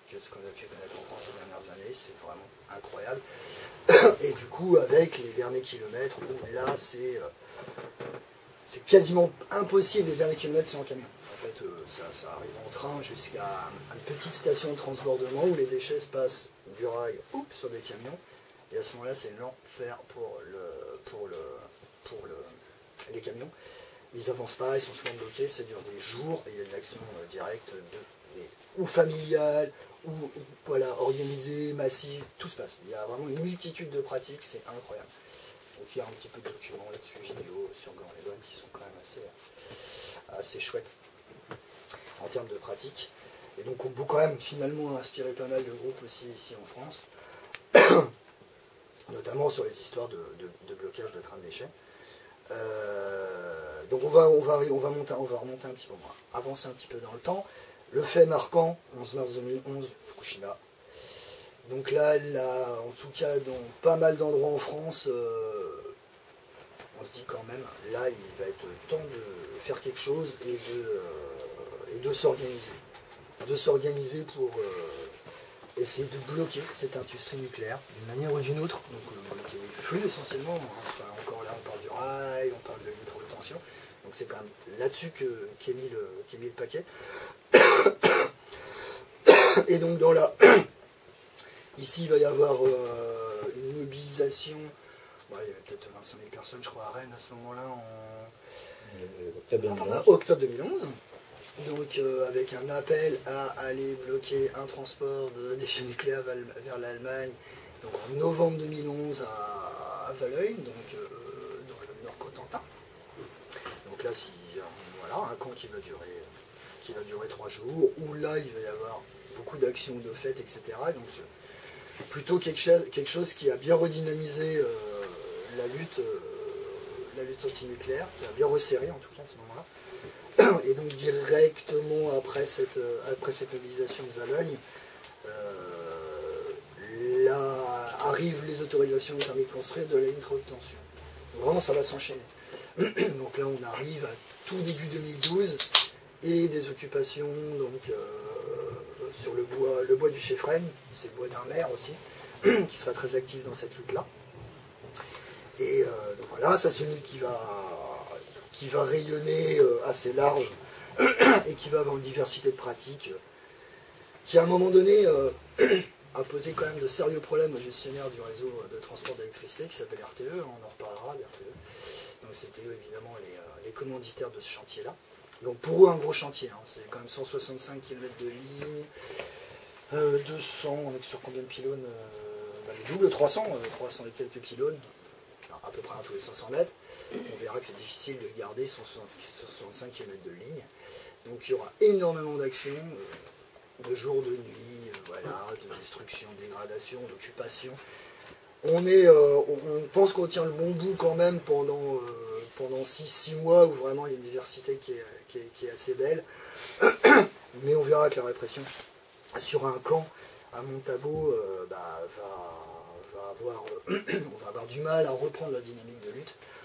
que ce qu'on a pu connaître en France ces dernières années. C'est vraiment incroyable. Et du coup, avec les derniers kilomètres, où là, c'est euh, c'est quasiment impossible. Les derniers kilomètres, c'est en camion. En fait, euh, ça, ça arrive en train jusqu'à une petite station de transbordement où les déchets se passent du rail oups, sur des camions. Et à ce moment-là, c'est l'enfer pour, le, pour, le, pour le, les camions. Ils n'avancent pas, ils sont souvent bloqués, ça dure des jours et il y a une action euh, directe de, de, ou familiale, ou voilà, organisée, massive, tout se passe. Il y a vraiment une multitude de pratiques, c'est incroyable. Donc il y a un petit peu de documents là-dessus, vidéos sur Gand-les-Bonnes qui sont quand même assez, assez chouettes en termes de pratiques. Et donc on peut quand même finalement inspirer pas mal de groupes aussi ici en France, notamment sur les histoires de, de, de blocage de trains de déchets. Euh, donc on va, on, va, on, va monter, on va remonter un petit peu, avancer un petit peu dans le temps. Le fait marquant, onze mars deux mille onze, Fukushima. Donc là, là, en tout cas, dans pas mal d'endroits en France, euh, on se dit quand même, là, il va être temps de faire quelque chose et de, euh, et de s'organiser. De s'organiser pour euh, essayer de bloquer cette industrie nucléaire d'une manière ou d'une autre. Donc euh, bloquer les flux essentiellement. Enfin, encore là, on parle du rail, on parle de l'hydrotension. Donc c'est quand même là-dessus qu'est mis, qu mis le paquet. Et donc dans la... Ici, il va y avoir euh, une mobilisation. Bon, il y avait peut-être vingt-cinq mille personnes, je crois, à Rennes à ce moment-là, en octobre deux mille onze. Donc, euh, avec un appel à aller bloquer un transport de déchets nucléaires vers l'Allemagne. Donc, en novembre deux mille onze à, à Valeuil, donc euh, dans le Nord-Cotentin. Donc là, si, euh, voilà, un camp qui va durer, qui va durer trois jours, où là, il va y avoir beaucoup d'actions de fête, et cetera. Donc, plutôt quelque chose, quelque chose qui a bien redynamisé euh, la lutte, euh, la lutte anti-nucléaire, qui a bien resserré en tout cas à ce moment-là. Et donc directement après cette, après cette mobilisation de Valognes, euh, là arrivent les autorisations de permis de construire de la ligne haute tension. Donc vraiment ça va s'enchaîner. Donc là on arrive à tout début deux mille douze et des occupations donc euh, sur le bois, le bois du Cheffren, c'est le bois d'un maire aussi, qui sera très actif dans cette lutte-là. Et euh, donc voilà, ça c'est une lutte qui va, qui va rayonner euh, assez large et qui va avoir une diversité de pratiques euh, qui à un moment donné euh, a posé quand même de sérieux problèmes au gestionnaire du réseau de transport d'électricité qui s'appelle R T E, on en reparlera d'R T E. Donc c'était eux évidemment les, euh, les commanditaires de ce chantier-là. Donc pour eux un gros chantier, hein. C'est quand même cent soixante-cinq kilomètres de ligne, euh, deux cents, on est sur combien de pylônes euh, bah, le double, trois cents, euh, trois cents et quelques pylônes, à peu près à tous les cinq cents mètres. On verra que c'est difficile de garder cent soixante-cinq kilomètres de ligne. Donc il y aura énormément d'actions, euh, de jour, de nuit, euh, voilà, de destruction, dégradation, d'occupation. On, est, euh, on, on pense qu'on tient le bon bout quand même pendant, euh, pendant six mois où vraiment il y a une diversité qui est, qui est, qui est assez belle. Mais on verra que la répression sur un camp à Montabo euh, bah, va, va, avoir, euh, on va avoir du mal à reprendre la dynamique de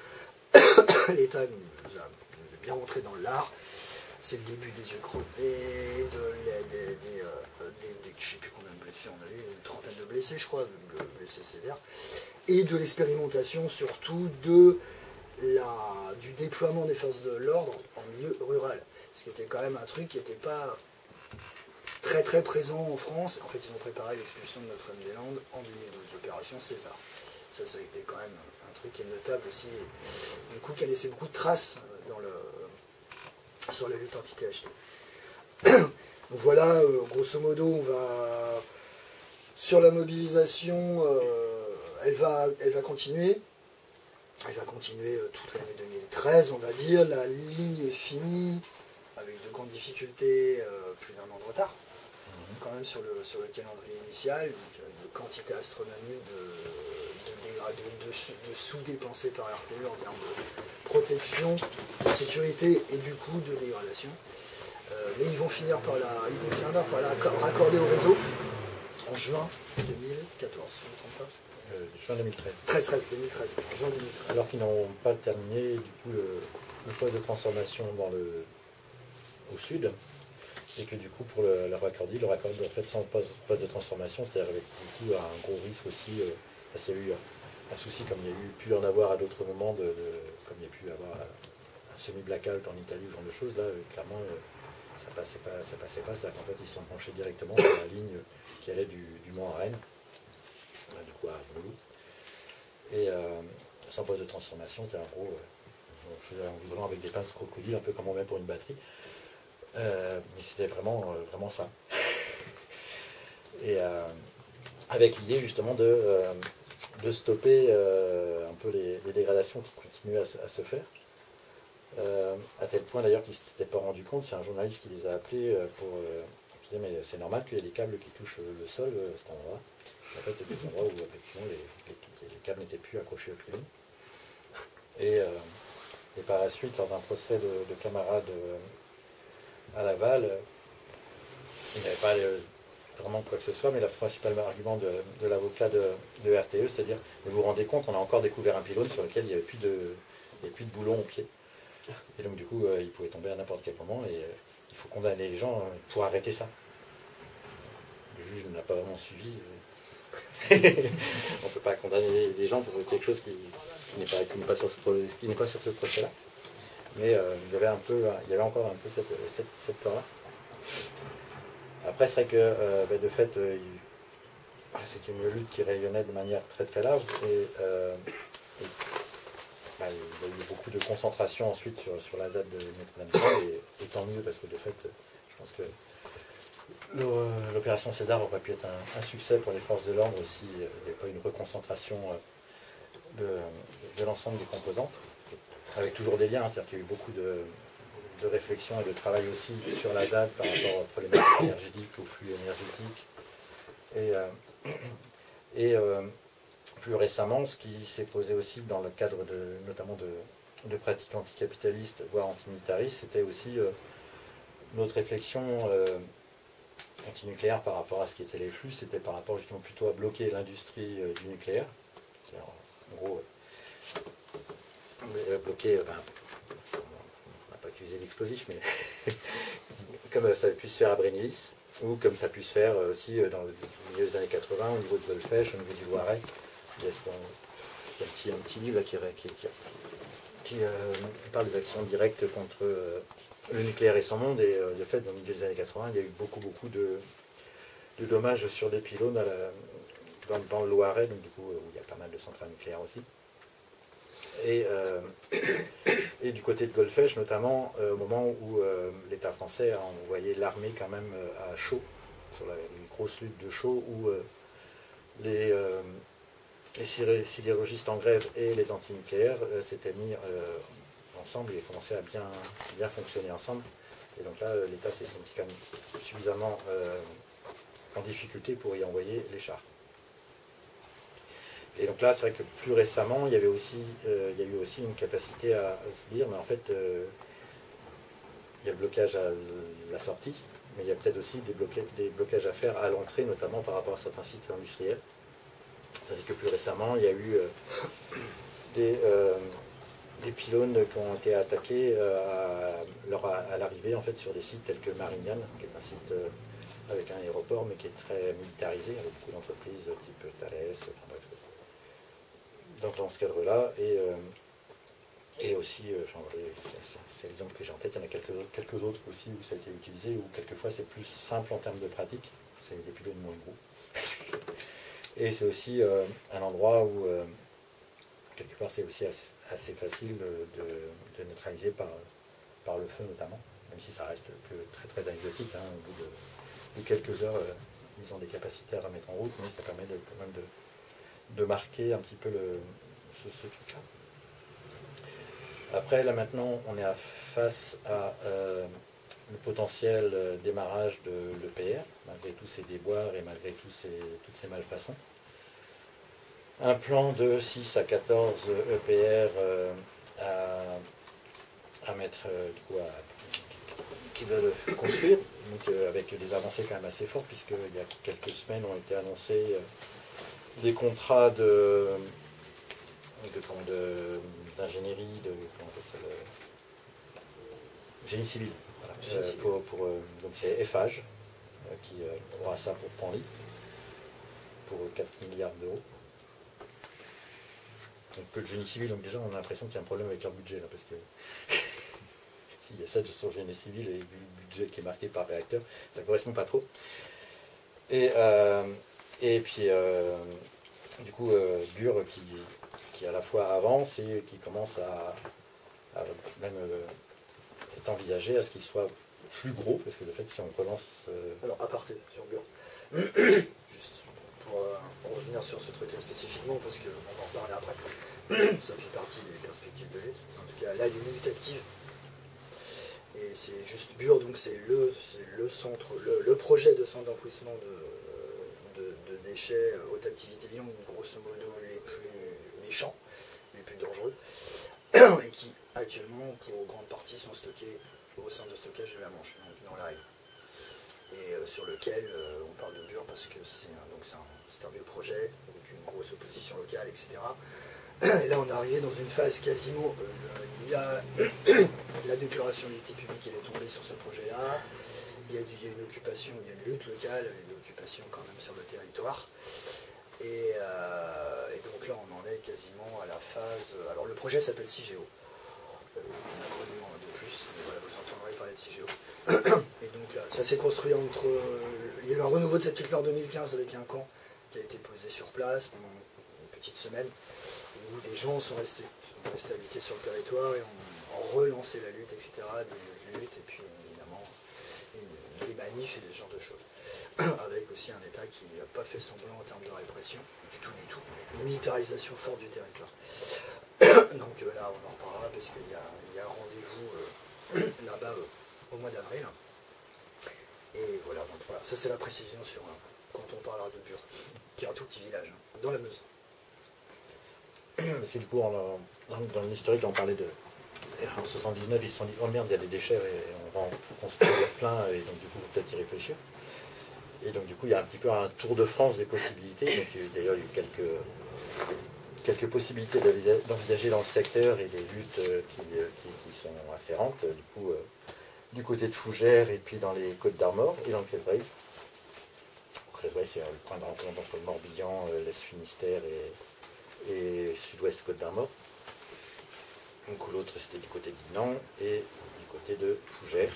lutte. L'État nous a bien rentré dans l'art. C'est le début des yeux crevés, de, des, des, des, euh, des, des je ne sais plus combien de blessés on a eu, une trentaine de blessés je crois, de blessés sévères, et de l'expérimentation surtout de la, du déploiement des forces de l'ordre en milieu rural, ce qui était quand même un truc qui n'était pas très très présent en France. En fait ils ont préparé l'expulsion de Notre-Dame-des-Landes en deux mille douze, l'opération César. Ça, ça a été quand même un truc qui est notable aussi, et du coup qui a laissé beaucoup de traces dans le... sur la lutte anti-T H T. Donc voilà, euh, grosso modo, on va sur la mobilisation, euh, elle, va, elle va continuer. Elle va continuer euh, toute l'année deux mille treize, on va dire. La ligne est finie, avec de grandes difficultés, euh, plus d'un an de retard, quand même sur le, sur le calendrier initial. Donc, euh, une quantité astronomique de, de, de, de, de sous-dépensés par R T E en termes de protection, de sécurité et du coup de dégradation. Euh, mais ils vont finir par la, ils vont finir par la raccorder au réseau en juin deux mille quatorze. Je ne me trompe pas. Euh, juin deux mille treize. treize, treize, deux mille treize. Juin deux mille treize. Alors qu'ils n'ont pas terminé du coup le, le poste de transformation dans le, au sud. et que du coup, pour le, le raccordi, le raccordi en fait sans poste, poste de transformation, c'est-à-dire avec du coup un gros risque aussi, euh, parce qu'il y a eu un souci comme il y a eu pu en avoir à d'autres moments, de, de, comme il y a pu avoir un semi-blackout en Italie ou ce genre de choses, là, euh, clairement, euh, ça passait pas, ça passait pas, c'est-à-dire qu'en fait, ils se sont penchés directement sur la ligne qui allait du, du Mans à Rennes, euh, du coup à Moulou, et euh, sans poste de transformation, c'est en gros, euh, on faisait un goudron avec des pinces crocodiles, un peu comme on met pour une batterie. Euh, mais c'était vraiment, euh, vraiment ça. Et euh, avec l'idée justement de, euh, de stopper euh, un peu les, les dégradations qui continuaient à, se- à se faire. Euh, à tel point d'ailleurs qu'ils ne s'étaient pas rendu compte, c'est un journaliste qui les a appelés euh, pour euh, dire mais c'est normal qu'il y ait des câbles qui touchent le sol euh, à cet endroit. En fait, il y a des endroits où effectivement les, les, les câbles n'étaient plus accrochés au pylône. Et, euh, et par la suite, lors d'un procès de, de camarades euh, à Laval, euh, il n'y avait pas euh, vraiment quoi que ce soit, mais le principal argument de, de l'avocat de, de R T E, c'est-à-dire, vous vous rendez compte, on a encore découvert un pylône sur lequel il n'y avait plus de, il n'y avait plus de boulons au pied. Et donc du coup, euh, il pouvait tomber à n'importe quel moment, et euh, il faut condamner les gens euh, pour arrêter ça. Le juge ne l'a pas vraiment suivi. euh. On ne peut pas condamner les gens pour quelque chose qui, qui n'est pas, qui n'est pas sur ce, pro- qui n'est pas sur ce procès-là. Mais euh, il y avait un peu, il y avait encore un peu cette, cette, cette peur-là. Après, c'est vrai que euh, ben, de fait, euh, il- c'est une lutte qui rayonnait de manière très très large et, euh, et ben, il y a eu beaucoup de concentration ensuite sur, sur la Z A D de Notre-Dame et, et tant mieux parce que de fait, je pense que le- l'opération César aurait pu être un, un succès pour les forces de l'ordre si euh, il n'y avait pas une reconcentration euh, de, de l'ensemble des composantes, avec toujours des liens, hein, c'est-à-dire qu'il y a eu beaucoup de, de réflexion et de travail aussi sur la Z A D par rapport aux problématiques énergétiques, aux flux énergétiques. Et, euh, et euh, plus récemment, ce qui s'est posé aussi dans le cadre de, notamment de, de pratiques anticapitalistes, voire antimilitaristes, c'était aussi euh, notre réflexion euh, antinucléaire par rapport à ce qui étaient les flux, c'était par rapport justement plutôt à bloquer l'industrie euh, du nucléaire. Alors, en gros, euh, bloquer, euh, ben, on n'a pas utilisé l'explosif, mais comme ça a pu se faire à Brennilis, ou comme ça a pu se faire aussi dans le milieu des années quatre-vingts, au niveau de Golfech, au niveau du Loiret. Il y a, ce qu'on- il y a un, petit, un petit livre là qui, qui, qui, qui euh, parle des actions directes contre euh, le nucléaire et son monde. Et euh, de fait, dans le milieu des années quatre-vingts, il y a eu beaucoup, beaucoup de, de dommages sur des pylônes à la, dans, dans le Loiret, donc du coup, où il y a pas mal de centrales nucléaires aussi. Et, euh, et du côté de Golfech, notamment, euh, au moment où euh, l'État français a envoyé l'armée quand même euh, à Chaux, sur la, une grosse lutte de Chaux, où euh, les, euh, les sidérurgistes en grève et les antinucléaires euh, s'étaient mis euh, ensemble et commençaient à bien, bien fonctionner ensemble. Et donc là, euh, l'État s'est senti quand même suffisamment euh, en difficulté pour y envoyer les chars. Et donc là, c'est vrai que plus récemment, il y avait aussi, euh, il y a eu aussi une capacité à, à se dire, mais en fait, euh, il y a le blocage à la sortie, mais il y a peut-être aussi des, bloca des blocages à faire à l'entrée, notamment par rapport à certains sites industriels. C'est-à-dire que plus récemment, il y a eu euh, des, euh, des pylônes qui ont été attaqués euh, à, à l'arrivée en fait, sur des sites tels que Marignane, qui est un site euh, avec un aéroport, mais qui est très militarisé, avec beaucoup d'entreprises type Thales, enfin bref. Donc dans ce cadre-là, et, euh, et aussi, euh, enfin, c'est l'exemple que j'ai en tête, il y en a quelques autres, quelques autres aussi où ça a été utilisé, où quelquefois c'est plus simple en termes de pratique, c'est des pylônes moins gros. Et c'est aussi euh, un endroit où, euh, quelque part, c'est aussi assez, assez facile de, de neutraliser par, par le feu notamment, même si ça reste que très très anecdotique, hein, au bout de, de quelques heures, euh, ils ont des capacités à remettre en route, mais ça permet de, quand même de de marquer un petit peu le, ce, ce truc-là. Après, là maintenant, on est à face à euh, le potentiel démarrage de l'E P R, malgré tous ces déboires et malgré tous ces, toutes ces malfaçons. Un plan de six à quatorze E P R euh, à, à mettre, euh, du coup, à, qui veulent construire, donc euh, avec des avancées quand même assez fortes, puisqu'il y a quelques semaines ont été annoncés euh, des contrats de d'ingénierie, de, de, de, de génie civil, Voilà. Euh, pour, pour, euh, donc c'est Eiffage euh, qui euh, aura ça pour Panly, pour quatre milliards d'euros. Donc peu de génie civil, donc déjà on a l'impression qu'il y a un problème avec leur budget là, parce que s'il y a ça sur le génie civil et vu le budget qui est marqué par réacteur, ça ne correspond pas trop. Et, euh, et puis euh, du coup euh, Bure qui, qui à la fois avance et qui commence à, à même euh, est envisagé à ce qu'il soit plus gros, parce que de fait si on relance... Euh... Alors à partir sur Bure, juste pour, euh, pour revenir sur ce truc spécifiquement, parce qu'on va en reparler après. Ça fait partie des perspectives de lutte. En tout cas, là, il y a une lutte active. Et c'est juste Bure, donc c'est le, le centre, le, le projet de centre d'enfouissement de, de, de déchets haute activité liant, grosso modo les plus méchants, les plus dangereux, et qui actuellement, pour grande partie, sont stockés au centre de stockage de la Manche, donc dans la Rive. Et euh, sur lequel euh, on parle de Bure parce que c'est un, donc c'est un, un vieux projet, avec une grosse opposition locale, et cetera. Et là, on est arrivé dans une phase quasiment. Euh, il y a la déclaration d'utilité publique, elle est tombée sur ce projet-là. Il y a, du, il y a une occupation, il y a une lutte locale, une occupation quand même sur le territoire. Et, euh, et donc là, on en est quasiment à la phase. Alors, le projet s'appelle CIGEO. Euh, un acronyme de plus, mais voilà, vous entendrez parler de CIGEO. Et donc là, ça s'est construit entre. Euh, il y a eu un renouveau de cette lutte en deux mille quinze avec un camp qui a été posé sur place pendant une petite semaine, où des gens sont restés, sont restés habités sur le territoire et ont, ont relancé la lutte, et cetera, des luttes, et puis évidemment une, des manifs et ce genre de choses. Avec aussi un État qui n'a pas fait semblant en termes de répression, du tout, du tout. Une militarisation forte du territoire. Donc euh, là, on en reparlera parce qu'il y a, il y a un rendez-vous euh, là-bas euh, au mois d'avril. Et voilà, donc voilà, ça c'est la précision sur euh, quand on parlera de Bure, qui est un tout petit village, hein, dans la Meuse. Parce que du coup, on, dans, dans l'historique, on parlait de... En soixante-dix-neuf, ils se sont dit, oh merde, il y a des déchets, et on va en construire plein, et donc du coup, il faut peut-être y réfléchir. Et donc du coup, il y a un petit peu un tour de France des possibilités. Donc d'ailleurs, il y a eu quelques, quelques possibilités d'envisager dans le secteur et des luttes qui, qui, qui sont afférentes. Du coup, euh, du côté de Fougères, et puis dans les Côtes d'Armor, et dans le Crèze-Braise. Crèze-Braise, c'est le point de rencontre entre le Morbihan, l'Est Finistère et... et sud-ouest Côte d'Armor. Donc l'autre c'était du côté de Dinan et du côté de Fougères.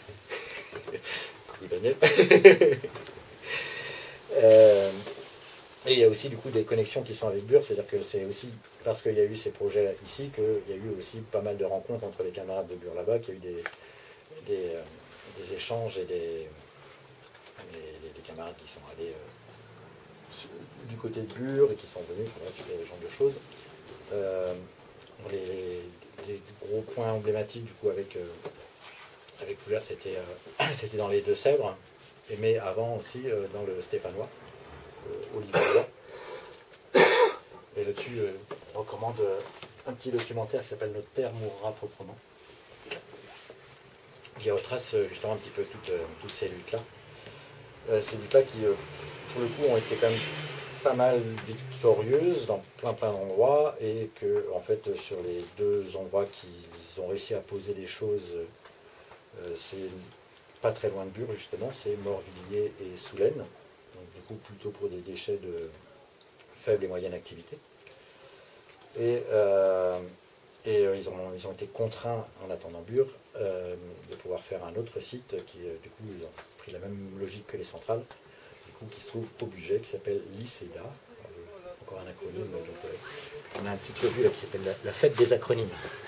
euh, et il y a aussi du coup des connexions qui sont avec Bure, c'est-à-dire que c'est aussi parce qu'il y a eu ces projets ici qu'il y a eu aussi pas mal de rencontres entre les camarades de Bure là-bas, qu'il y a eu des, des, euh, des échanges et des, des, des camarades qui sont allés euh, du côté de Bure et qui sont venus, bref, ce genre de choses. Euh, les, les gros points emblématiques du coup avec, euh, avec Fougères, c'était euh, c'était dans les Deux-Sèvres, mais avant aussi euh, dans le Stéphanois, euh, au Livois. Et là-dessus, euh, on recommande euh, un petit documentaire qui s'appelle Notre terre mourra proprement, qui retrace euh, justement un petit peu toutes, euh, toutes ces luttes-là. Euh, ces luttes-là qui, euh, pour le coup, ont été quand même pas mal victorieuses dans plein plein d'endroits, et que en fait sur les deux endroits qu'ils ont réussi à poser les choses, euh, c'est pas très loin de Bure justement, c'est Morvilliers et Soulaine, donc du coup plutôt pour des déchets de faible et moyenne activité. Et, euh, et euh, ils, ont, ils ont été contraints en attendant Bure euh, de pouvoir faire un autre site qui euh, du coup ils ont pris la même logique que les centrales, qui se trouve au budget, qui s'appelle l'I C E D A. Encore un acronyme, donc euh, on a une petite revue là qui s'appelle la, la fête des acronymes.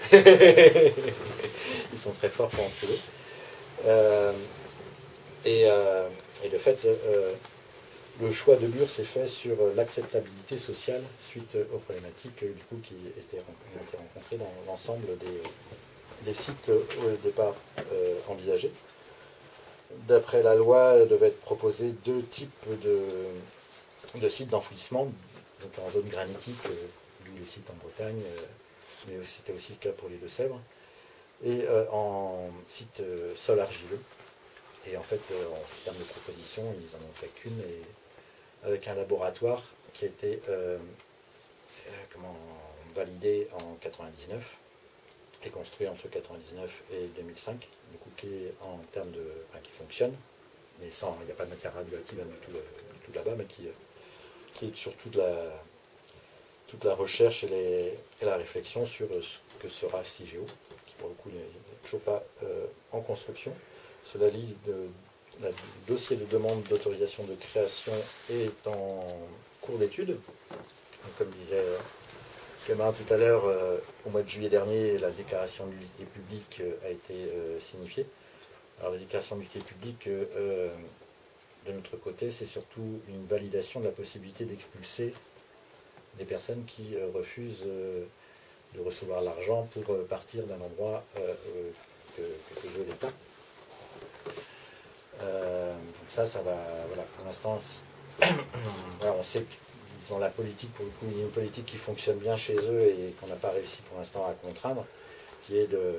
Ils sont très forts pour en trouver. Euh, et, euh, et de fait, euh, le choix de Bure s'est fait sur l'acceptabilité sociale suite aux problématiques du coup, qui étaient, ont été rencontrées dans l'ensemble des, des sites au départ euh, envisagés. D'après la loi, devaient être proposés deux types de, de sites d'enfouissement, donc en zone granitique, euh, d'où les sites en Bretagne, euh, mais c'était aussi le cas pour les Deux-Sèvres, et euh, en site euh, sol argileux. Et en fait, euh, en termes de proposition, ils en ont fait qu'une, et avec un laboratoire qui a été euh, euh, comment, validé en quatre-vingt-dix-neuf, est construit entre mille neuf cent quatre-vingt-dix-neuf et deux mille cinq, du coup, qui est en termes de, enfin, qui fonctionne, mais sans, il n'y a pas de matière radioactive hein, du tout, du tout là-bas, mais qui, qui est surtout de la, toute la recherche et, les, et la réflexion sur ce que sera Cigéo, qui pour le coup n'est toujours pas euh, en construction. Cela lie de, le dossier de demande d'autorisation de création est en cours d'étude. Comme disait Cameron tout à l'heure, euh, au mois de juillet dernier, la déclaration d'utilité publique euh, a été euh, signifiée. Alors la déclaration d'utilité publique, euh, de notre côté, c'est surtout une validation de la possibilité d'expulser des personnes qui euh, refusent euh, de recevoir l'argent pour euh, partir d'un endroit euh, euh, que, que veut l'État. Euh, donc ça, ça va, voilà, pour l'instant, voilà, on sait qu'ils ont la politique, pour le coup, il y a une politique qui fonctionne bien chez eux et qu'on n'a pas réussi pour l'instant à contraindre, qui est de,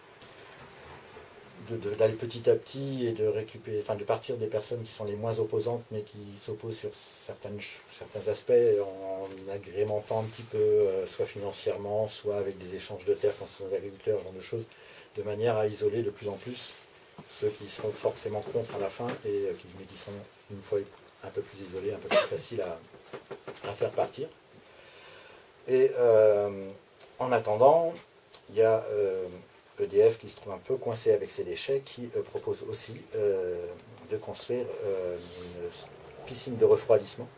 de, de, d'aller petit à petit et de récupérer, enfin de partir des personnes qui sont les moins opposantes, mais qui s'opposent sur certaines, certains aspects, en agrémentant un petit peu, euh, soit financièrement, soit avec des échanges de terres quand ce sont des agriculteurs, ce genre de choses, de manière à isoler de plus en plus ceux qui seront forcément contre à la fin, et qui, mais qui sont une fois un peu plus isolés, un peu plus faciles à, à faire partir. Et euh, en attendant, il y a euh, E D F qui se trouve un peu coincé avec ses déchets, qui euh, propose aussi euh, de construire euh, une piscine de refroidissement.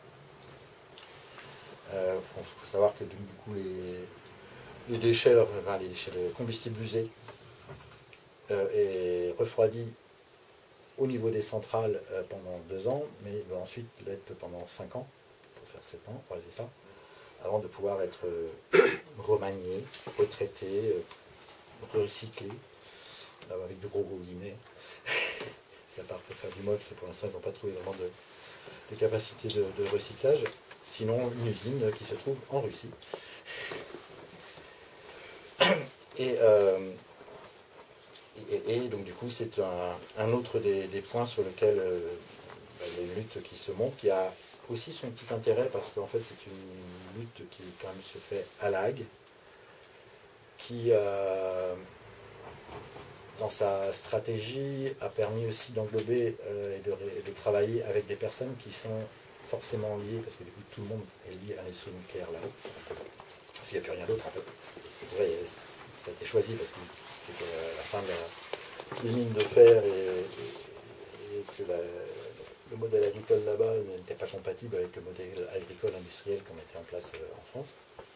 Il euh, faut, faut savoir que du coup les, les déchets, enfin, les déchets de combustible usé euh, est refroidi au niveau des centrales euh, pendant deux ans, mais va ensuite l'être pendant cinq ans, pour faire sept ans, ouais, c'est ça, avant de pouvoir être euh, remanié, retraité, euh, recyclé, là, avec de gros gros guillemets. Si à part pour faire du mode, c'est pour l'instant ils n'ont pas trouvé vraiment de, de capacité de, de recyclage. Sinon, une usine qui se trouve en Russie. Et euh, Et, et donc du coup c'est un, un autre des, des points sur lequel euh, bah, il y a une lutte qui se monte, qui a aussi son petit intérêt parce qu'en fait c'est une lutte qui quand même se fait à La Hague, qui euh, dans sa stratégie a permis aussi d'englober euh, et de, de travailler avec des personnes qui sont forcément liées, parce que du coup tout le monde est lié à l'industrie nucléaire là-haut, parce qu'il n'y a plus rien d'autre en fait. Ouais, ça a été choisi parce que c'est que la fin de la, des mines de fer et, et, et que la, le modèle agricole là-bas n'était pas compatible avec le modèle agricole industriel qu'on mettait en place en France.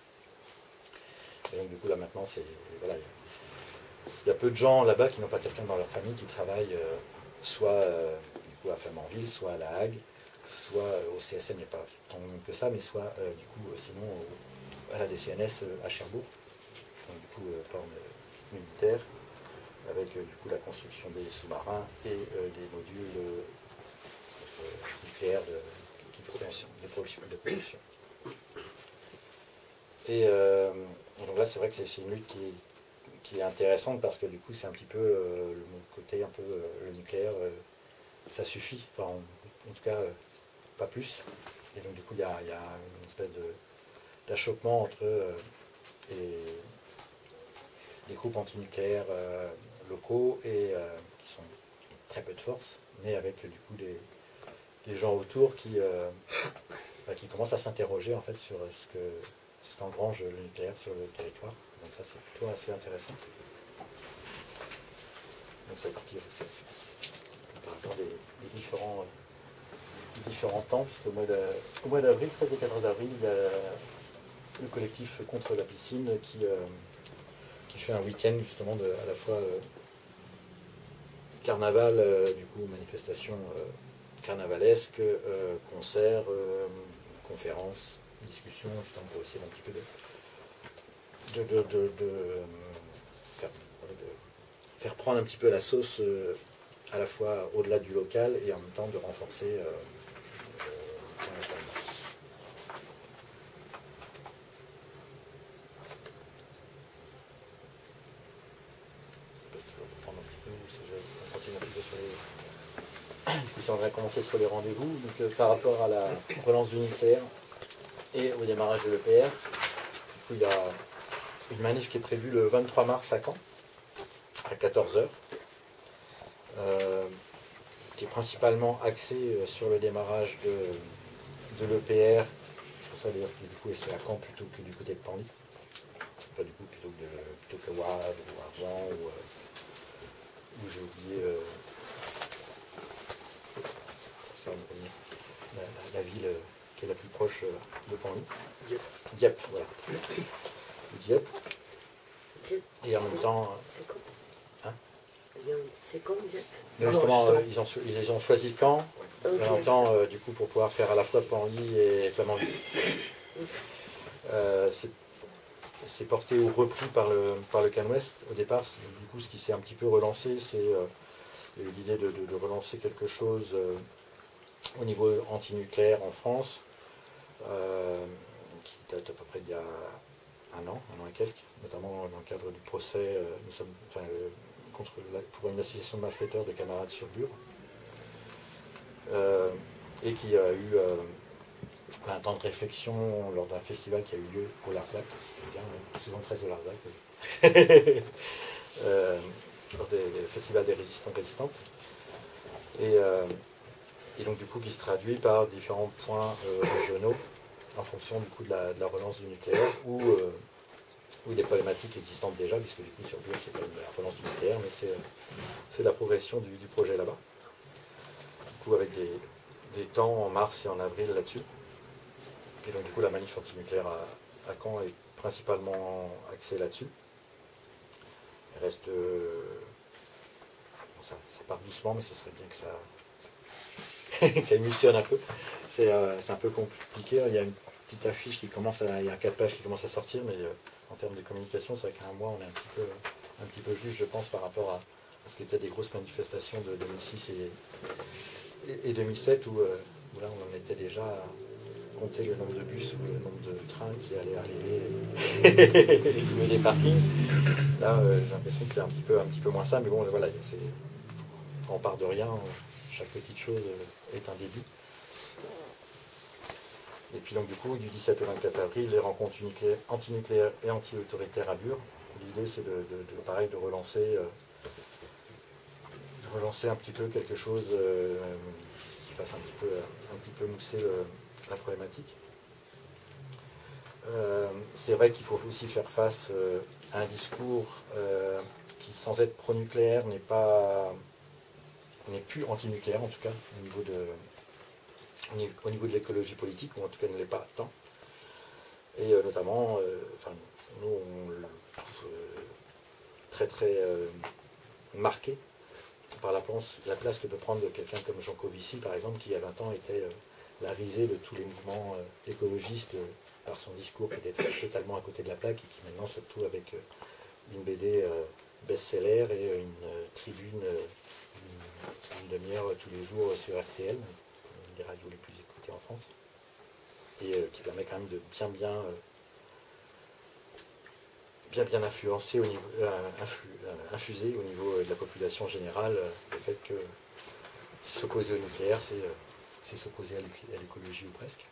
Et donc du coup là maintenant, c'est voilà, il y a peu de gens là-bas qui n'ont pas quelqu'un dans leur famille qui travaille euh, soit euh, du coup à Flamanville, soit à La Hague, soit euh, au C S M, il n'y a pas tant de monde que ça, mais soit euh, du coup euh, sinon euh, à la D C N S euh, à Cherbourg, donc du coup euh, forme euh, militaire, avec euh, du coup la construction des sous-marins et euh, des modules euh, nucléaires de, qui production, de, production, de production. Et euh, donc là c'est vrai que c'est une lutte qui est, qui est intéressante parce que du coup c'est un petit peu euh, le côté un peu euh, le nucléaire, euh, ça suffit, enfin, en, en tout cas euh, pas plus. Et donc du coup il y a, y a une espèce d'achoppement entre euh, les, les groupes antinucléaires euh, locaux et euh, qui sont très peu de force, mais avec du coup des, des gens autour qui, euh, bah, qui commencent à s'interroger en fait sur ce que ce qu'engrange le nucléaire sur le territoire. Donc ça c'est plutôt assez intéressant. Donc ça partie aussi par rapport des, des différents des différents temps, puisqu'au mois au mois d'avril, treize et quatorze avril, il y a le collectif contre la piscine qui, euh, qui fait un week-end justement de, à la fois euh, carnaval, euh, du coup manifestation euh, carnavalesque, euh, concerts, euh, conférences, discussions, justement pour essayer un petit peu de, de, de, de, de, faire, de faire prendre un petit peu la sauce euh, à la fois au-delà du local et en même temps de renforcer euh, euh, l'environnement. On continue un petit peu sur les... Si on va commencer sur les rendez-vous, donc euh, par rapport à la relance du nucléaire et au démarrage de l'E P R, du coup il y a une manif qui est prévue le vingt-trois mars à Caen, à quatorze heures, euh, qui est principalement axée sur le démarrage de, de l'E P R. C'est pour ça d'ailleurs que du coup elle se fait à Caen plutôt que du côté de Panly. Enfin, du coup plutôt que, de, plutôt que Wavre ou Argent ou, euh, ou j'ai oublié euh, ça, la, la, la ville qui est la plus proche de Panly. Dieppe. Dieppe, voilà. Dieppe. Et en même temps. C'est quand Hein C'est quand Dieppe Mais Non, justement, justement. euh, ils, ont, ils ont choisi Caen, Ok. en même temps, euh, du coup, pour pouvoir faire à la fois Panly et Flamanville. Euh, c'est c'est porté ou repris par le, par le Can Ouest. Au départ, du coup, ce qui s'est un petit peu relancé, c'est euh, il y a eu l'idée de, de, de relancer quelque chose euh, au niveau antinucléaire en France, euh, qui date à peu près d'il y a un an, un an et quelques, notamment dans le cadre du procès euh, nous sommes, enfin, euh, contre la, pour une association de malfaiteurs de camarades sur Bure, euh, et qui a eu euh, un temps de réflexion lors d'un festival qui a eu lieu au Larzac, bien, saison treize au Larzac, euh, lors des, des festivals des résistants résistantes, et, euh, et donc du coup qui se traduit par différents points euh, régionaux en fonction du coup de la, de la relance du nucléaire ou, euh, ou des problématiques existantes déjà, puisque du coup sur Bure c'est pas la relance du nucléaire, mais c'est c'est la progression du, du projet là-bas. Du coup avec des, des temps en mars et en avril là-dessus. Et donc du coup la manif antinucléaire à, à Caen est principalement axée là-dessus. Il reste... Euh, bon, ça, ça part doucement, mais ce serait bien que ça, que ça émulsionne un peu. C'est euh, un peu compliqué. Il y a une petite affiche qui commence à... Il y a un quatre pages qui commence à sortir, mais euh, en termes de communication, c'est vrai qu'à un mois, on est un petit peu, un petit peu juste, je pense, par rapport à, à ce qui était des grosses manifestations de deux mille six et, et, et deux mille sept, où, euh, où là, on en était déjà à compter le nombre de bus ou le nombre de trains qui allaient arriver et trouver des parkings. Là, euh, j'ai l'impression que c'est un petit peu, un petit peu moins ça, mais bon, voilà, c'est, on part de rien, chaque petite chose est un début. Et puis donc du coup, du dix-sept au vingt-quatre avril, les rencontres antinucléaires et anti-autoritaires à Bure. L'idée, c'est de, de, de, pareil, de relancer, euh, de relancer un petit peu quelque chose euh, qui fasse un petit peu, un petit peu mousser le, la problématique. Euh, c'est vrai qu'il faut aussi faire face euh, à un discours euh, qui, sans être pro-nucléaire, n'est pas, n'est plus anti-nucléaire en tout cas au niveau de, au niveau de l'écologie politique, ou en tout cas ne l'est pas tant. Et euh, notamment, euh, enfin, nous on le trouve euh, très très euh, marqué par la place, la place que peut prendre quelqu'un comme Jean Covici, par exemple, qui il y a vingt ans était euh, la risée de tous les mouvements euh, écologistes euh, par son discours qui était totalement à côté de la plaque et qui maintenant se retrouve avec euh, une B D euh, best-seller et une euh, tribune, euh, une, une demi-heure tous les jours sur R T L, une des radios les plus écoutées en France, et euh, qui permet quand même de bien bien euh, bien bien influencer au niveau, euh, influ, euh, infuser au niveau de la population générale euh, le fait que s'opposer au nucléaire, c'est euh, c'est s'opposer à l'écologie ou presque.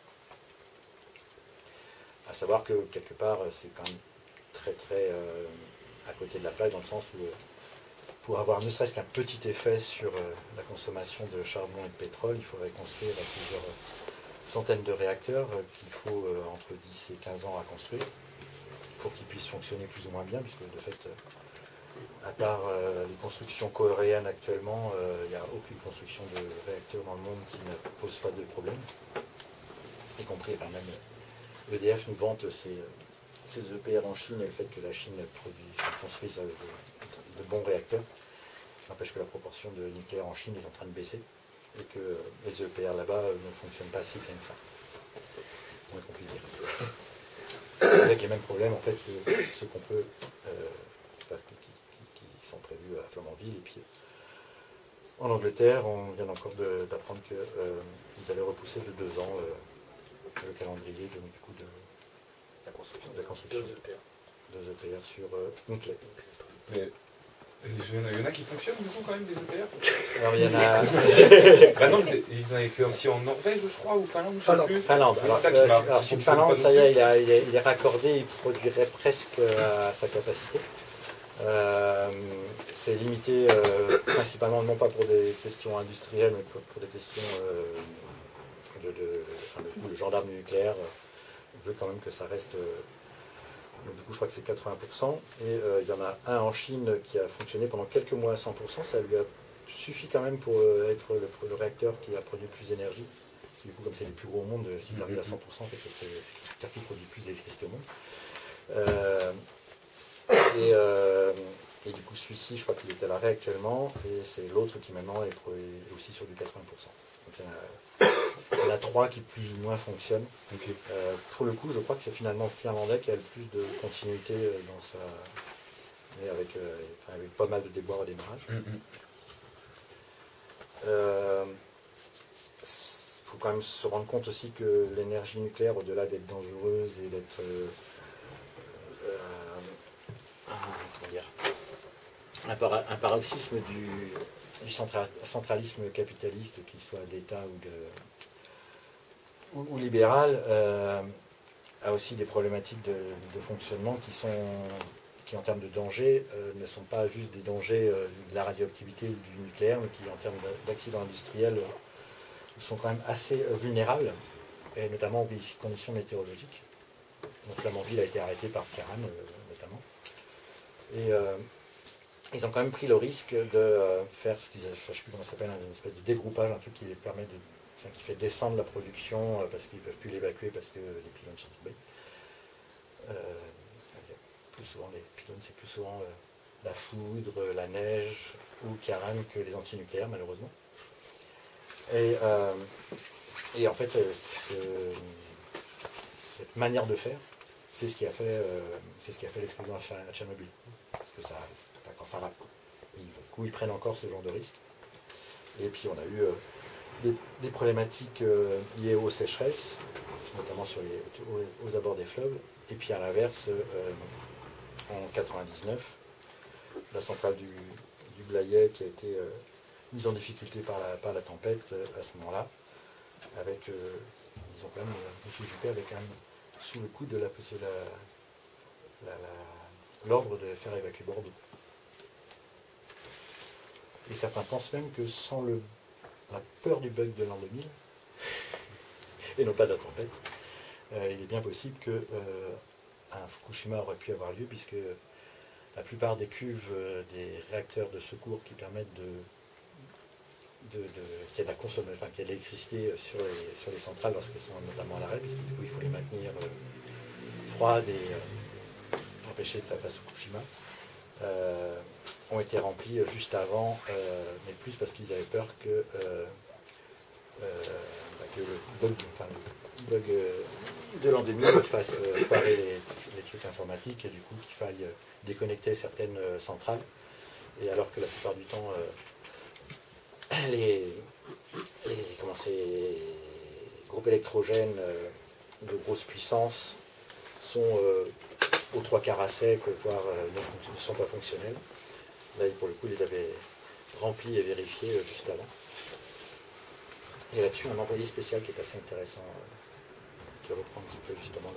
À savoir que quelque part c'est quand même très très euh, à côté de la plaque, dans le sens où euh, pour avoir ne serait-ce qu'un petit effet sur euh, la consommation de charbon et de pétrole, il faudrait construire plusieurs centaines de réacteurs euh, qu'il faut euh, entre dix et quinze ans à construire pour qu'ils puissent fonctionner plus ou moins bien, puisque de fait, euh, à part euh, les constructions coréennes actuellement, il euh, n'y a aucune construction de réacteurs dans le monde qui ne pose pas de problème, y compris, enfin, même E D F nous vante ses, ses E P R en Chine et le fait que la Chine produit, construise de, de, de bons réacteurs. Ça n'empêche que la proportion de nucléaire en Chine est en train de baisser et que les E P R là-bas ne fonctionnent pas si bien que ça. Moins qu'on puisse dire. Avec les mêmes problèmes en fait que ceux qu'on peut, euh, parce que, qui, qui, qui sont prévus à Flamanville. Et puis en Angleterre, on vient encore d'apprendre qu'ils euh, allaient repousser de deux ans euh, le calendrier de, du coup de La construction. de la construction Deux E P R. deux E P R sur euh, nucléaire. Mais Il y en a- il y en a qui fonctionnent du coup quand même des E P R. Alors il y en a. Bah non, mais ils en avaient fait aussi en Norvège, je crois, ou Finlande, je sais Finlande. plus. Finlande. C'est Alors, ça qui euh, m'a- alors qui Sud fonctionne Finlande, pas ça non y est, plus. il, a- il est, il est raccordé, il produirait presque à sa capacité. Euh, c'est limité euh, principalement non pas pour des questions industrielles, mais pour, pour des questions euh, de, de enfin, le, le gendarme nucléaire euh, veut quand même que ça reste. Euh, donc, du coup, je crois que c'est quatre-vingts pour cent. Et euh, il y en a un en Chine qui a fonctionné pendant quelques mois à cent pour cent. Ça lui a suffi quand même pour euh, être le, le réacteur qui a produit le plus d'énergie. Du coup, comme c'est les plus gros au monde, s'il arrive à cent pour cent, c'est c'est le réacteur qui produit le plus d'électricité au monde. Euh, et, euh, et du coup, celui-ci, je crois qu'il est à l'arrêt actuellement. Et c'est l'autre qui maintenant est, pro- est aussi sur du quatre-vingts pour cent. Donc il y en a, il y en a trois qui plus ou moins fonctionnent. Ok. Euh, pour le coup, je crois que c'est finalement le finlandais qui a le plus de continuité euh, dans sa. Mais avec, euh, enfin, avec pas mal de déboires au démarrage. Mm, mm. Euh, faut quand même se rendre compte aussi que l'énergie nucléaire, au-delà d'être dangereuse et d'être euh, euh, un, comment dire, un, para- un paroxysme du, du centra- centralisme capitaliste, qu'il soit d'État ou, de, ou, ou libéral, euh, a aussi des problématiques de, de fonctionnement qui sont qui en termes de danger euh, ne sont pas juste des dangers euh, de la radioactivité ou du nucléaire, mais qui en termes d'accidents industriels euh, sont quand même assez euh, vulnérables, et notamment aux conditions météorologiques. Donc Flamanville a été arrêté par Caran euh, notamment. Et euh, ils ont quand même pris le risque de euh, faire ce qu'ils, je ne sais plus comment ça s'appelle, une espèce de dégroupage, un truc qui les permet de, enfin, qui fait descendre la production euh, parce qu'ils ne peuvent plus l'évacuer parce que les pylônes sont tombés. Euh, Plus souvent, les pylônes, c'est plus souvent euh, la foudre, la neige ou Caran que les antinucléaires, malheureusement. Et, euh, et en fait, c'est, c'est, cette manière de faire, c'est ce qui a fait, euh, c'est ce qui a fait l'explosion à Tcher- à Tchernobyl. Parce que ça, enfin, quand ça rate, ils, du coup, ils prennent encore ce genre de risque. Et puis, on a eu euh, des, des problématiques euh, liées aux sécheresses, notamment sur les, aux, aux abords des fleuves. Et puis, à l'inverse, euh, en quatre-vingt-dix-neuf, la centrale du, du Blayais qui a été euh, mise en difficulté par la, par la tempête euh, à ce moment-là, avec, euh, ils ont quand même, euh, M. Juppé avait quand même sous le coup de la, la, la, la, l'ordre de faire évacuer Bordeaux. Et certains pensent même que sans le, la peur du bug de l'an deux mille, et non pas de la tempête, euh, il est bien possible que euh, un Fukushima aurait pu avoir lieu, puisque la plupart des cuves euh, des réacteurs de secours qui permettent de, de, de qu'il y ait de la consommation, enfin, qu'il y ait de l'électricité sur les, sur les centrales lorsqu'elles sont notamment à l'arrêt, puisque du coup il faut les maintenir euh, froides et euh, empêcher que ça fasse Fukushima, euh, ont été remplis euh, juste avant, euh, mais plus parce qu'ils avaient peur que, euh, euh, bah, que le bug, enfin, le bug euh, de l'an deux mille fasse euh, foirer les, les trucs informatiques et du coup qu'il faille euh, déconnecter certaines euh, centrales. Et alors que la plupart du temps, euh, les, les, comment c'est, les groupes électrogènes euh, de grosse puissance sont euh, aux trois quarts à sec, voire euh, ne, fonc- ne sont pas fonctionnels. Là, pour le coup, ils les avaient remplis et vérifiés euh, juste avant. Et là-dessus, un envoyé spécial qui est assez intéressant, euh, qui reprend un petit peu justement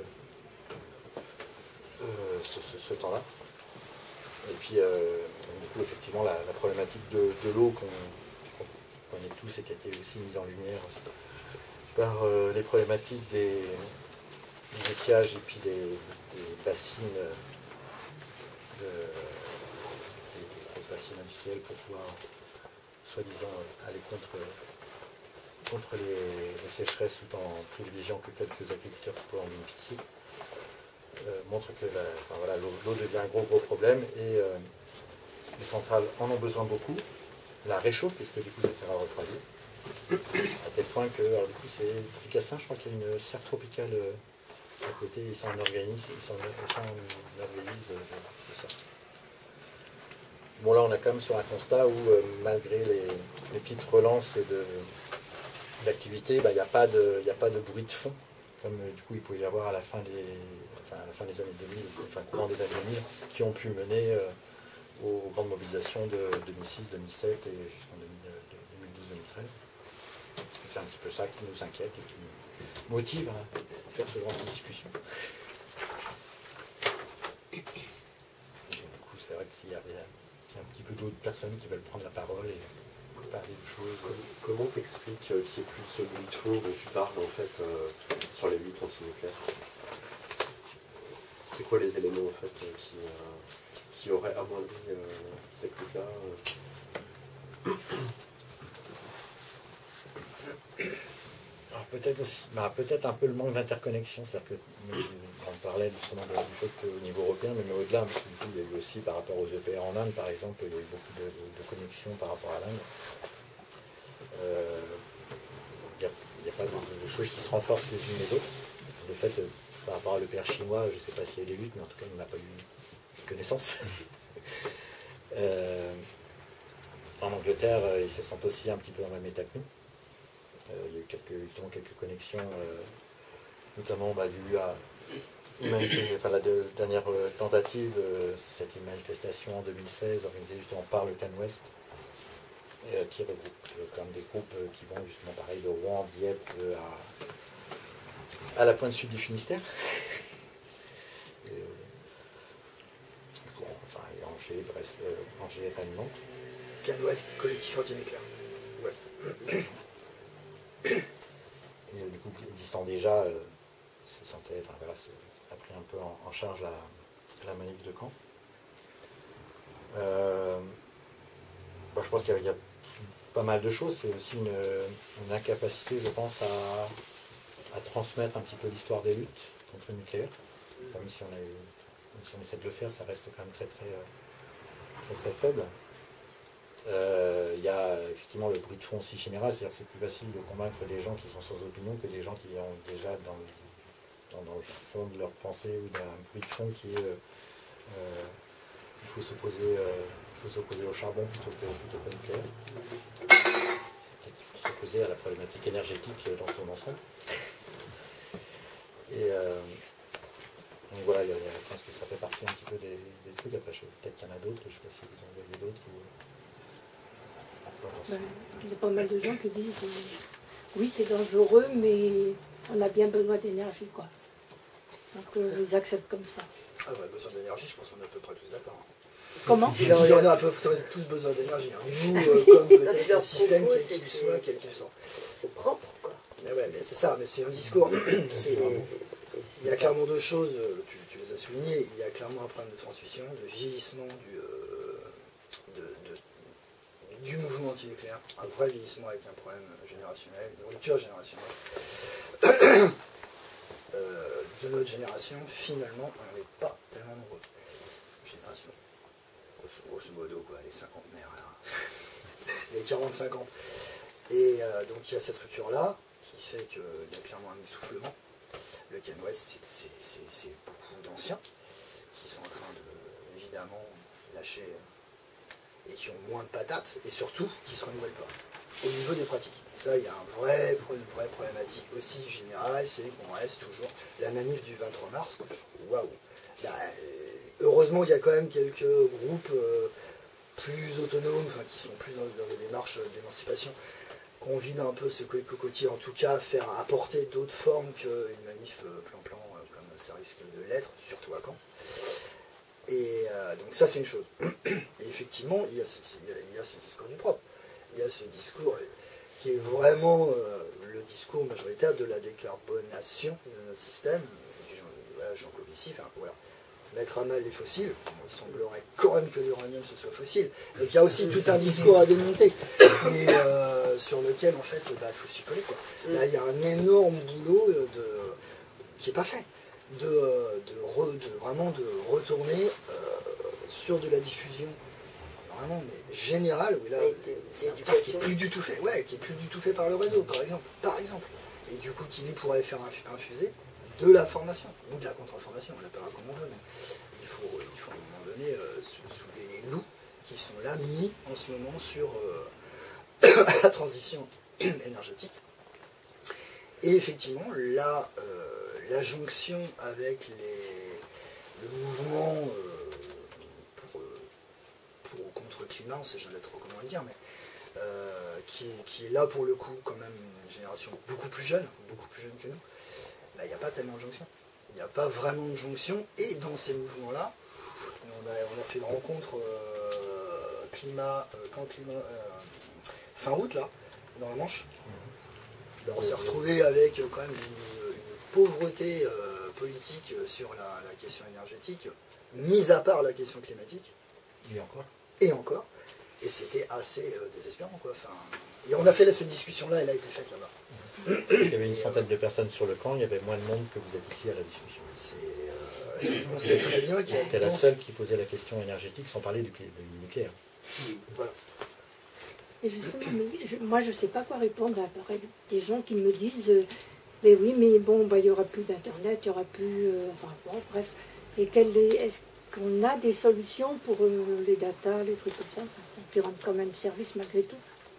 le, euh, ce, ce, ce temps-là. Et puis, euh, du coup, effectivement, la, la problématique de, de l'eau qu'on qu'on connaît tous et qui a été aussi mise en lumière par euh, les problématiques des, des étiages et puis des, des bassines, euh, de, des, des grosses bassines industrielles pour pouvoir, soi-disant, aller contre, contre les, les sécheresses tout en privilégiant que quelques agriculteurs pour en bénéficier. Euh, montre que la, enfin, voilà, l'eau, l'eau devient un gros gros problème et euh, les centrales en ont besoin beaucoup, la réchauffent puisque du coup ça sert à refroidir, à tel point que, alors du coup c'est du Castin, je crois qu'il y a une serre tropicale euh, à côté, ils s'en organisent, ils s'en organisent de, de ça. Bon là on a quand même sur un constat où euh, malgré les, les petites relances de, d'activité, bah, il n'y a pas de, il n'y a pas de bruit de fond, comme euh, du coup il pouvait y avoir à la fin des, enfin, à la fin des années deux mille, enfin courant des années deux mille, qui ont pu mener euh, aux grandes mobilisations de deux mille six, deux mille sept et jusqu'en deux mille douze deux mille treize. C'est un petit peu ça qui nous inquiète et qui nous motive à faire ce genre de discussion. Et du coup, c'est vrai que s'il y a, s'il y a un petit peu d'autres personnes qui veulent prendre la parole et parler de choses. Comment t'expliques qu'il y ait plus ce bruit de fond dont tu parles en fait euh, sur les luttes antinucléaires? C'est quoi les éléments en fait qui, euh, qui auraient amoindri euh, cette lutte-là euh Alors peut-être aussi, bah, peut-être un peu le manque d'interconnexion, c'est-à-dire que on parlait justement de, du fait qu'au niveau européen, mais au-delà, parce que du coup, il y a eu aussi par rapport aux E P R en Inde, par exemple, il y a eu beaucoup de, de, de connexions par rapport à l'Inde. Euh, il n'y a, a pas de, de choses qui se renforcent les unes les autres. Le fait, euh, par rapport à l'E P R chinois, je ne sais pas s'il y a des luttes, mais en tout cas, on n'a pas eu connaissance. euh, en Angleterre, euh, ils se sentent aussi un petit peu dans la même état que nous. Euh, il y a eu quelques, justement quelques connexions, euh, notamment bah, dues à enfin, la de, dernière euh, tentative, euh, c'était une manifestation en deux mille seize organisée justement par le CanWest, euh, qui regroupe euh, comme des groupes euh, qui vont justement pareil de Rouen, Dieppe euh, à, à la pointe sud du Finistère. Et, euh, bon, enfin, et Angers, Brest, euh, Angers, Rennes, Nantes. CanWest, collectif anti-nucléaire. Ouest. Et euh, du coup, existant déjà, euh, se sentait, enfin voilà, a pris un peu en, en charge la, la manif de Caen. Euh, bah, je pense qu'il y, y a pas mal de choses. C'est aussi une, une incapacité, je pense, à, à transmettre un petit peu l'histoire des luttes contre le nucléaire. Même si on, a eu, même si on essaie de le faire, ça reste quand même très très, très, très faible. Il euh, y a effectivement le bruit de fond aussi général, c'est-à-dire que c'est plus facile de convaincre des gens qui sont sans opinion que des gens qui ont déjà dans le, dans, dans le fond de leur pensée ou d'un bruit de fond qui est euh, euh, il faut s'opposer euh, il faut s'opposer au charbon plutôt que plutôt qu'au nucléaire. Et il faut s'opposer à la problématique énergétique dans son ensemble. Et euh, donc voilà, y a, y a, je pense que ça fait partie un petit peu des, des trucs. Après, peut-être qu'il y en a d'autres, je ne sais pas si vous en voyez d'autres. Ou... Ben, il y a pas mal de gens qui disent euh, oui, c'est dangereux, mais on a bien besoin d'énergie, quoi. Donc euh, ils acceptent comme ça. Ah ouais, besoin d'énergie, je pense qu'on est à peu près tous d'accord. Comment? Il y en a à peu près tous besoin d'énergie. Hein. Nous, euh, comme peut-être le système, quel qu'il soit, quel qu'il soit. C'est propre, quoi. Mais ouais, mais c'est ça, mais c'est un discours. Il y a clairement deux choses, tu, tu les as soulignées. Il y a clairement un problème de transmission, de vieillissement du, euh, de, de, du mouvement anti-nucléaire. Un vrai vieillissement avec un problème générationnel, une rupture générationnelle. euh, de notre génération, finalement, on n'est pas tellement nombreux. Génération. Grosso modo, quoi, les cinquantenaires, là. Les quarante cinquante. Et euh, donc il y a cette rupture-là, qui fait qu'il y a clairement un essoufflement. Le CanWest, c'est beaucoup d'anciens qui sont en train de, évidemment, lâcher et qui ont moins de patates, et surtout qui ne se renouvellent pas. Au niveau des pratiques. Ça, il y a un vrai, une vraie problématique aussi générale, c'est qu'on reste toujours la manif du vingt-trois mars. Waouh! Bah, heureusement, il y a quand même quelques groupes euh, plus autonomes, enfin, qui sont plus dans, dans des démarches d'émancipation, qui ont envie d'un peu ce cocotier, en tout cas, faire apporter d'autres formes qu'une manif plan-plan, euh, comme ça risque de l'être, surtout à Caen. Et euh, donc ça, c'est une chose. Et effectivement, il y, a ce, il, y a, il y a ce discours du propre. Il y a ce discours qui est vraiment euh, le discours majoritaire de la décarbonation de notre système. Voilà, Jean Covici, enfin voilà. Mettre à mal les fossiles, il semblerait quand même que l'uranium ce soit fossile. Donc il y a aussi tout un discours à démonter, mais euh, sur lequel en fait il bah, faut s'y coller, quoi. Là il y a un énorme boulot de, qui n'est pas fait. De, de, re, de vraiment de retourner euh, sur de la diffusion vraiment mais générale, où là c'est un truc qui est plus du tout fait, ouais, qui est plus du tout fait par le réseau, par exemple, par exemple, et du coup qui lui pourrait faire infuser de la formation ou de la contre-information, on l'appellera comme on veut, mais il faut, il faut à un moment donné euh, soulever les loups qui sont là mis en ce moment sur euh, la transition énergétique. Et effectivement là euh, la jonction avec les, le mouvement euh, pour, euh, climat, on ne sait jamais trop comment le dire, mais euh, qui, qui est là pour le coup quand même une génération beaucoup plus jeune, beaucoup plus jeune que nous, bah, il n'y a pas tellement de jonction. Il n'y a pas vraiment de jonction, et dans ces mouvements-là, on a, on a fait une rencontre euh, climat, euh, quand climat, euh, fin août là, dans la Manche. Ben, on s'est retrouvé avec euh, quand même une, une pauvreté euh, politique sur la, la question énergétique, mis à part la question climatique. Et encore. Et encore. Et c'était assez euh, désespérant, quoi. Enfin, et on a fait là, cette discussion-là, elle a été faite là-bas. Il y avait une centaine de personnes sur le camp, il y avait moins de monde que vous êtes ici à la discussion. Euh, on sait très bien qu'il y a C'était la seule qui posait la question énergétique sans parler du, du nucléaire. Voilà. Et justement, mais je- moi je ne sais pas quoi répondre à pareil, des gens qui me disent euh, mais oui, mais bon, bah, il n'y aura plus d'internet, il n'y aura plus. euh, enfin bon, bref. Et quelle est- est-ce qu'on a des solutions pour euh, les datas, les trucs comme ça, enfin, qui rendent quand même service malgré tout?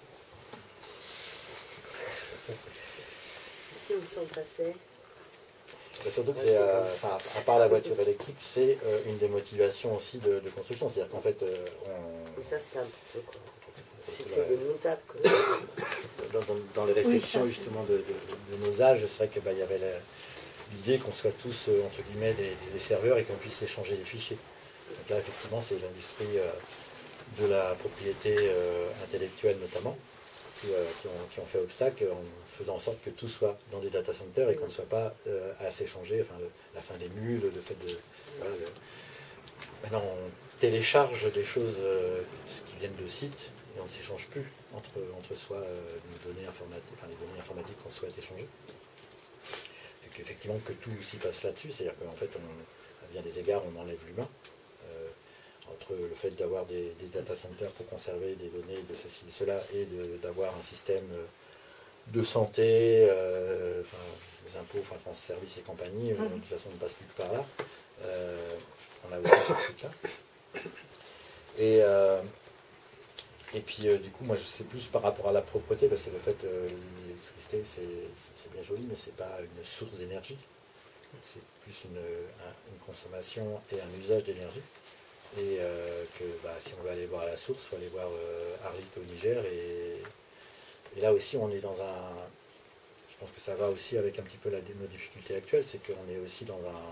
Si on s'en passait. Mais surtout que c'est, euh, enfin, à part la voiture électrique, c'est euh, une des motivations aussi de, de construction. C'est-à-dire qu'en fait, euh, on, Mais ça, c'est un peu quoi. Parce que C'est la- des montables, quoi. dans, dans- dans les réflexions ça, justement de, de- de nos âges, c'est vrai qu'il bah, y avait la- l'idée qu'on soit tous, euh, entre guillemets, des, des serveurs et qu'on puisse échanger des fichiers. Donc là, effectivement, c'est l'industrie euh, de la propriété euh, intellectuelle notamment, qui, euh, qui ont, qui ont fait obstacle en faisant en sorte que tout soit dans des data centers et qu'on ne soit pas euh, à s'échanger, enfin, le- la fin des mules, le fait de... voilà, le- Maintenant, on télécharge des choses euh, qui viennent de sites et on ne s'échange plus entre, entre soi euh, les, données informatiques, enfin, les données informatiques qu'on souhaite échanger. Et qu'effectivement, que tout s'y passe là-dessus, c'est-à-dire qu'en fait, on, à bien des égards, on enlève l'humain. Euh, entre le fait d'avoir des, des data centers pour conserver des données de ceci, de cela, et de- d'avoir un système de santé, euh, enfin, les impôts, enfin, France Service et compagnie, euh, de toute façon, on ne passe plus que par là. Euh, on a aussi ce truc-là. Et, euh, et puis, euh, du coup, moi, je sais plus par rapport à la propreté, parce que le fait, euh, l'électricité, c'est c'est bien joli, mais c'est pas une source d'énergie. C'est plus une, un- une consommation et un usage d'énergie. Et euh, que bah, si on veut aller voir à la source, il faut aller voir euh, Arlit au Niger. Et, et là aussi, on est dans un... Je pense que ça va aussi avec un petit peu la, nos difficultés actuelles, c'est qu'on est aussi dans un,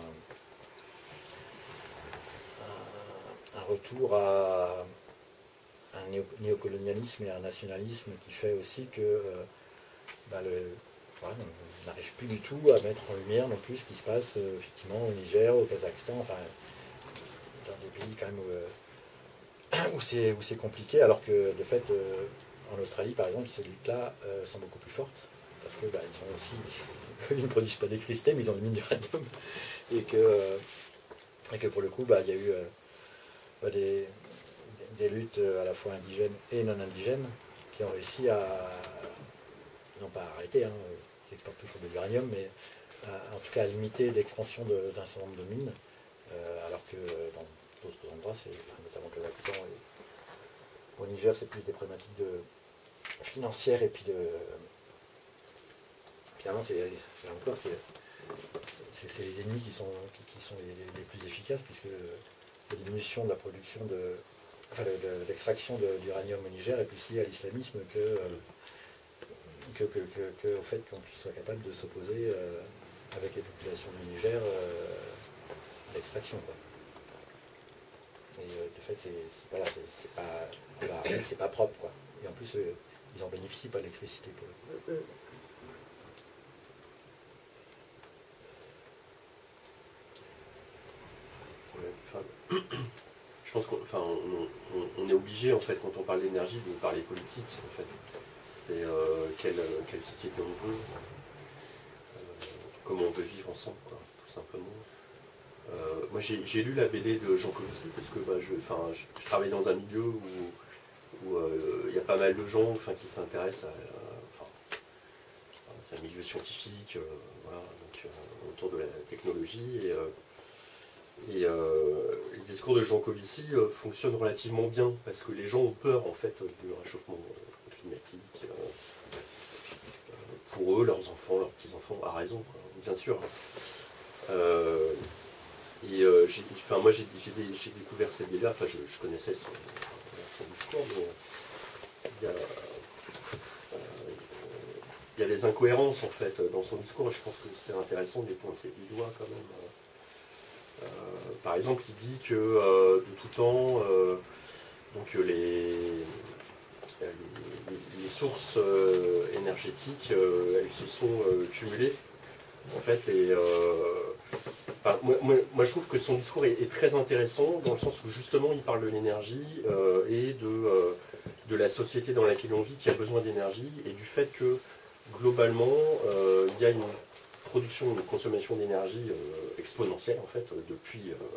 un, un retour à un néo- néocolonialisme et un nationalisme qui fait aussi que euh, bah, le, voilà, on n'arrive plus du tout à mettre en lumière non plus ce qui se passe euh, effectivement au Niger, au Kazakhstan, enfin dans des pays quand même où, euh, où c'est où c'est compliqué, alors que de fait euh, en Australie par exemple ces luttes-là euh, sont beaucoup plus fortes parce que bah, ils sont aussi ils ne produisent pas d'électricité mais ils ont des mines d'uranium et que euh, et que pour le coup bah, il y a eu euh, bah, des, des luttes à la fois indigènes et non indigènes qui ont réussi à non pas à arrêter, hein, ils exportent toujours de l'uranium, mais à- en tout cas à limiter l'expansion de- d'un certain nombre de mines. Euh, alors que dans d'autres endroits, c'est notamment le Kazakhstan et au Niger, c'est plus des problématiques de, financières et puis de. Finalement, c'est c'est encore c'est c'est- c'est les ennemis qui sont, qui, qui sont les, les plus efficaces, puisque la diminution de la production de. Enfin, le- le- l'extraction de- d'uranium au Niger est plus liée à l'islamisme que, euh, que, que, que- que au fait qu'on soit capable de s'opposer euh, avec les populations du Niger. Euh, l'extraction quoi. Et euh, de fait c'est c'est- voilà, c'est c'est pas voilà, c'est pas propre quoi. Et en plus euh, ils en bénéficient pas de l'électricité pour le coup. Euh, Ouais, enfin, je pense qu'on enfin, on, on- on est obligé en fait quand on parle d'énergie de parler politique en fait. C'est euh, quelle, quelle société on veut, euh, comment on veut vivre ensemble quoi, tout simplement. Euh, moi j'ai j'ai lu la B D de Jean Covici parce que bah, je, enfin, je, je travaille dans un milieu où où, euh, il y a pas mal de gens enfin, qui s'intéressent à, à- enfin, c'est un milieu scientifique, euh, voilà, donc, euh, autour de la technologie et, euh, et euh, les discours de Jean Covici euh, fonctionnent relativement bien parce que les gens ont peur en fait du réchauffement euh, climatique. euh, euh, pour eux, leurs enfants, leurs petits-enfants, à raison, quoi, bien sûr. Euh, et euh, j'ai- enfin, moi j'ai j'ai dé- j'ai découvert cette idée-là, enfin je, je connaissais son, son discours discours, mais il y a, euh, il y a des incohérences en fait dans son discours, et je pense que c'est intéressant de les pointer du doigt quand même. Euh, par exemple, il dit que euh, de tout temps, euh, donc les, les, les sources euh, énergétiques, euh, elles se sont euh, cumulées en fait, et euh, enfin, moi, moi, moi, je trouve que son discours est, est très intéressant dans le sens où justement il parle de l'énergie euh, et de, euh, de la société dans laquelle on vit qui a besoin d'énergie et du fait que globalement euh, il y a une production, une consommation d'énergie euh, exponentielle en fait depuis euh,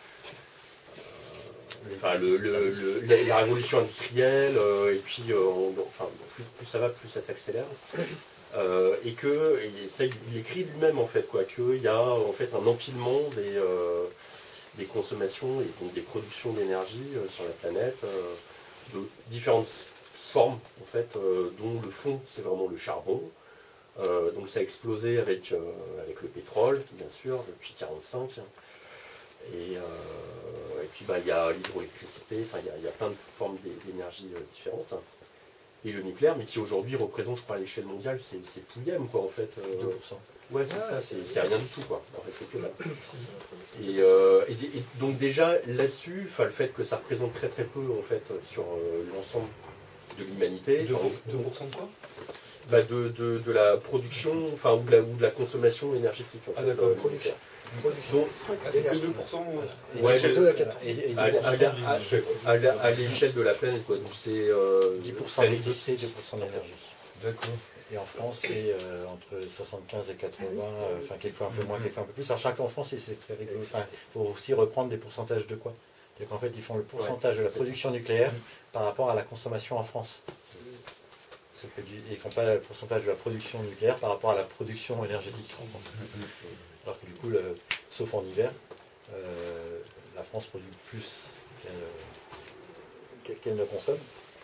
euh, enfin, le, le, le, la, la révolution industrielle euh, et puis euh, on, enfin, plus, plus ça va, plus ça s'accélère. Euh, et que et ça, il écrit lui-même en fait quoi, qu'il y a en fait un empilement des, euh, des consommations et donc des productions d'énergie euh, sur la planète euh, de différentes formes en fait, euh, dont le fond c'est vraiment le charbon. Euh, donc ça a explosé avec, euh, avec le pétrole bien sûr depuis quarante-cinq et, euh, et puis bah, il y a l'hydroélectricité, enfin, il y a, il y a plein de formes d'énergie euh, différentes. Et le nucléaire, mais qui aujourd'hui représente, je crois, à l'échelle mondiale, c'est c'est pouillème, quoi, en fait. Euh, deux pour cent. Ouais, c'est ça, c'est rien du tout, quoi. En fait, c'est que là. Et, euh, et, et donc déjà, là-dessus, le fait que ça représente très très peu, en fait, sur euh, l'ensemble de l'humanité. deux pour cent de quoi bah, de, de, de la production, enfin, ou de la, ou de la consommation énergétique, en Ah, fait. d'accord, euh, production. Donc, Ah, c'est que deux pour cent Et Ouais, l'échelle de la quatre. et- et- à, à- à- à- à l'échelle de la planète, quoi. Donc c'est euh, dix pour cent c'est d'électricité, deux pour cent d'énergie. D'accord. Et en France, c'est euh, entre soixante-quinze et quatre-vingts, euh, enfin quelquefois un peu moins, quelquefois un peu plus. Alors chacun en France, c'est c'est très rigolo. Enfin, il faut aussi reprendre des pourcentages de quoi. C'est-à-dire qu'en fait, ils font le pourcentage de la production nucléaire par rapport à la consommation en France. Sauf que du- ils ne font pas le pourcentage de la production nucléaire par rapport à la production énergétique en France. Alors que du coup, le- sauf en hiver, euh, la France produit plus qu'elle qu'elle- qu'elle ne consomme.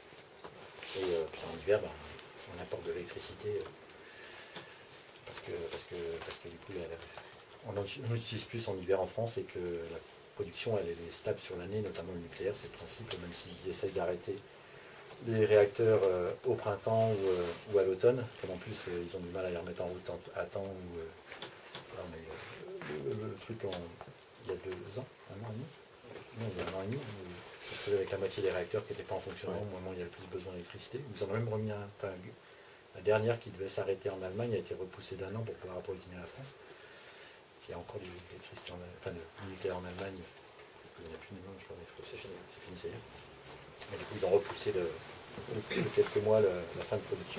Et euh, puis en hiver, ben, on apporte de l'électricité euh, parce, que, parce, que, parce que du coup, la- on en on utilise plus en hiver en France et que la production elle est stable sur l'année, notamment le nucléaire, c'est le principe, même s'ils essayent d'arrêter les réacteurs euh, au printemps ou, euh, ou à l'automne, comme en plus euh, ils ont du mal à les remettre en route en- à temps. Ou, euh, là, on a eu, euh, le, le truc en, il y a deux ans, un an et demi, non, il y a un an et demi, où, surtout avec la moitié des réacteurs qui n'étaient pas en fonctionnement au moment où il y a le plus besoin d'électricité. Ils en ont même remis un, enfin, la dernière qui devait s'arrêter en Allemagne a été repoussée d'un an pour pouvoir approvisionner la France. S'il y a encore de l'électricité, en, enfin, du nucléaire en Allemagne, il n'y a plus de non, je crois, que c'est fini, c'est fini, ça y est. Mais du coup, ils ont repoussé de, de quelques mois le- la fin de production.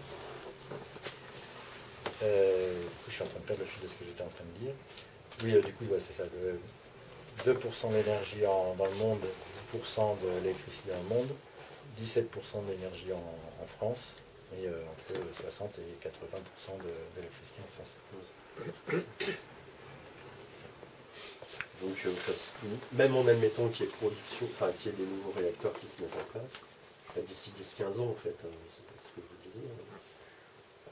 Euh, du coup, je suis en train de perdre le fil de ce que j'étais en train de dire. Oui, euh, du coup, ouais, c'est ça. Le deux pour cent de l'énergie en- dans le monde, dix pour cent de l'électricité dans le monde, dix-sept pour cent de l'énergie en, en France, et euh, entre soixante et quatre-vingts pour cent de, de l'électricité en France. Donc, euh, parce que même en admettant qu'il y ait production, enfin qu'il y ait des nouveaux réacteurs qui se mettent en place, bah, d'ici dix à quinze ans en fait, hein, c'est ce que je vous disais, euh,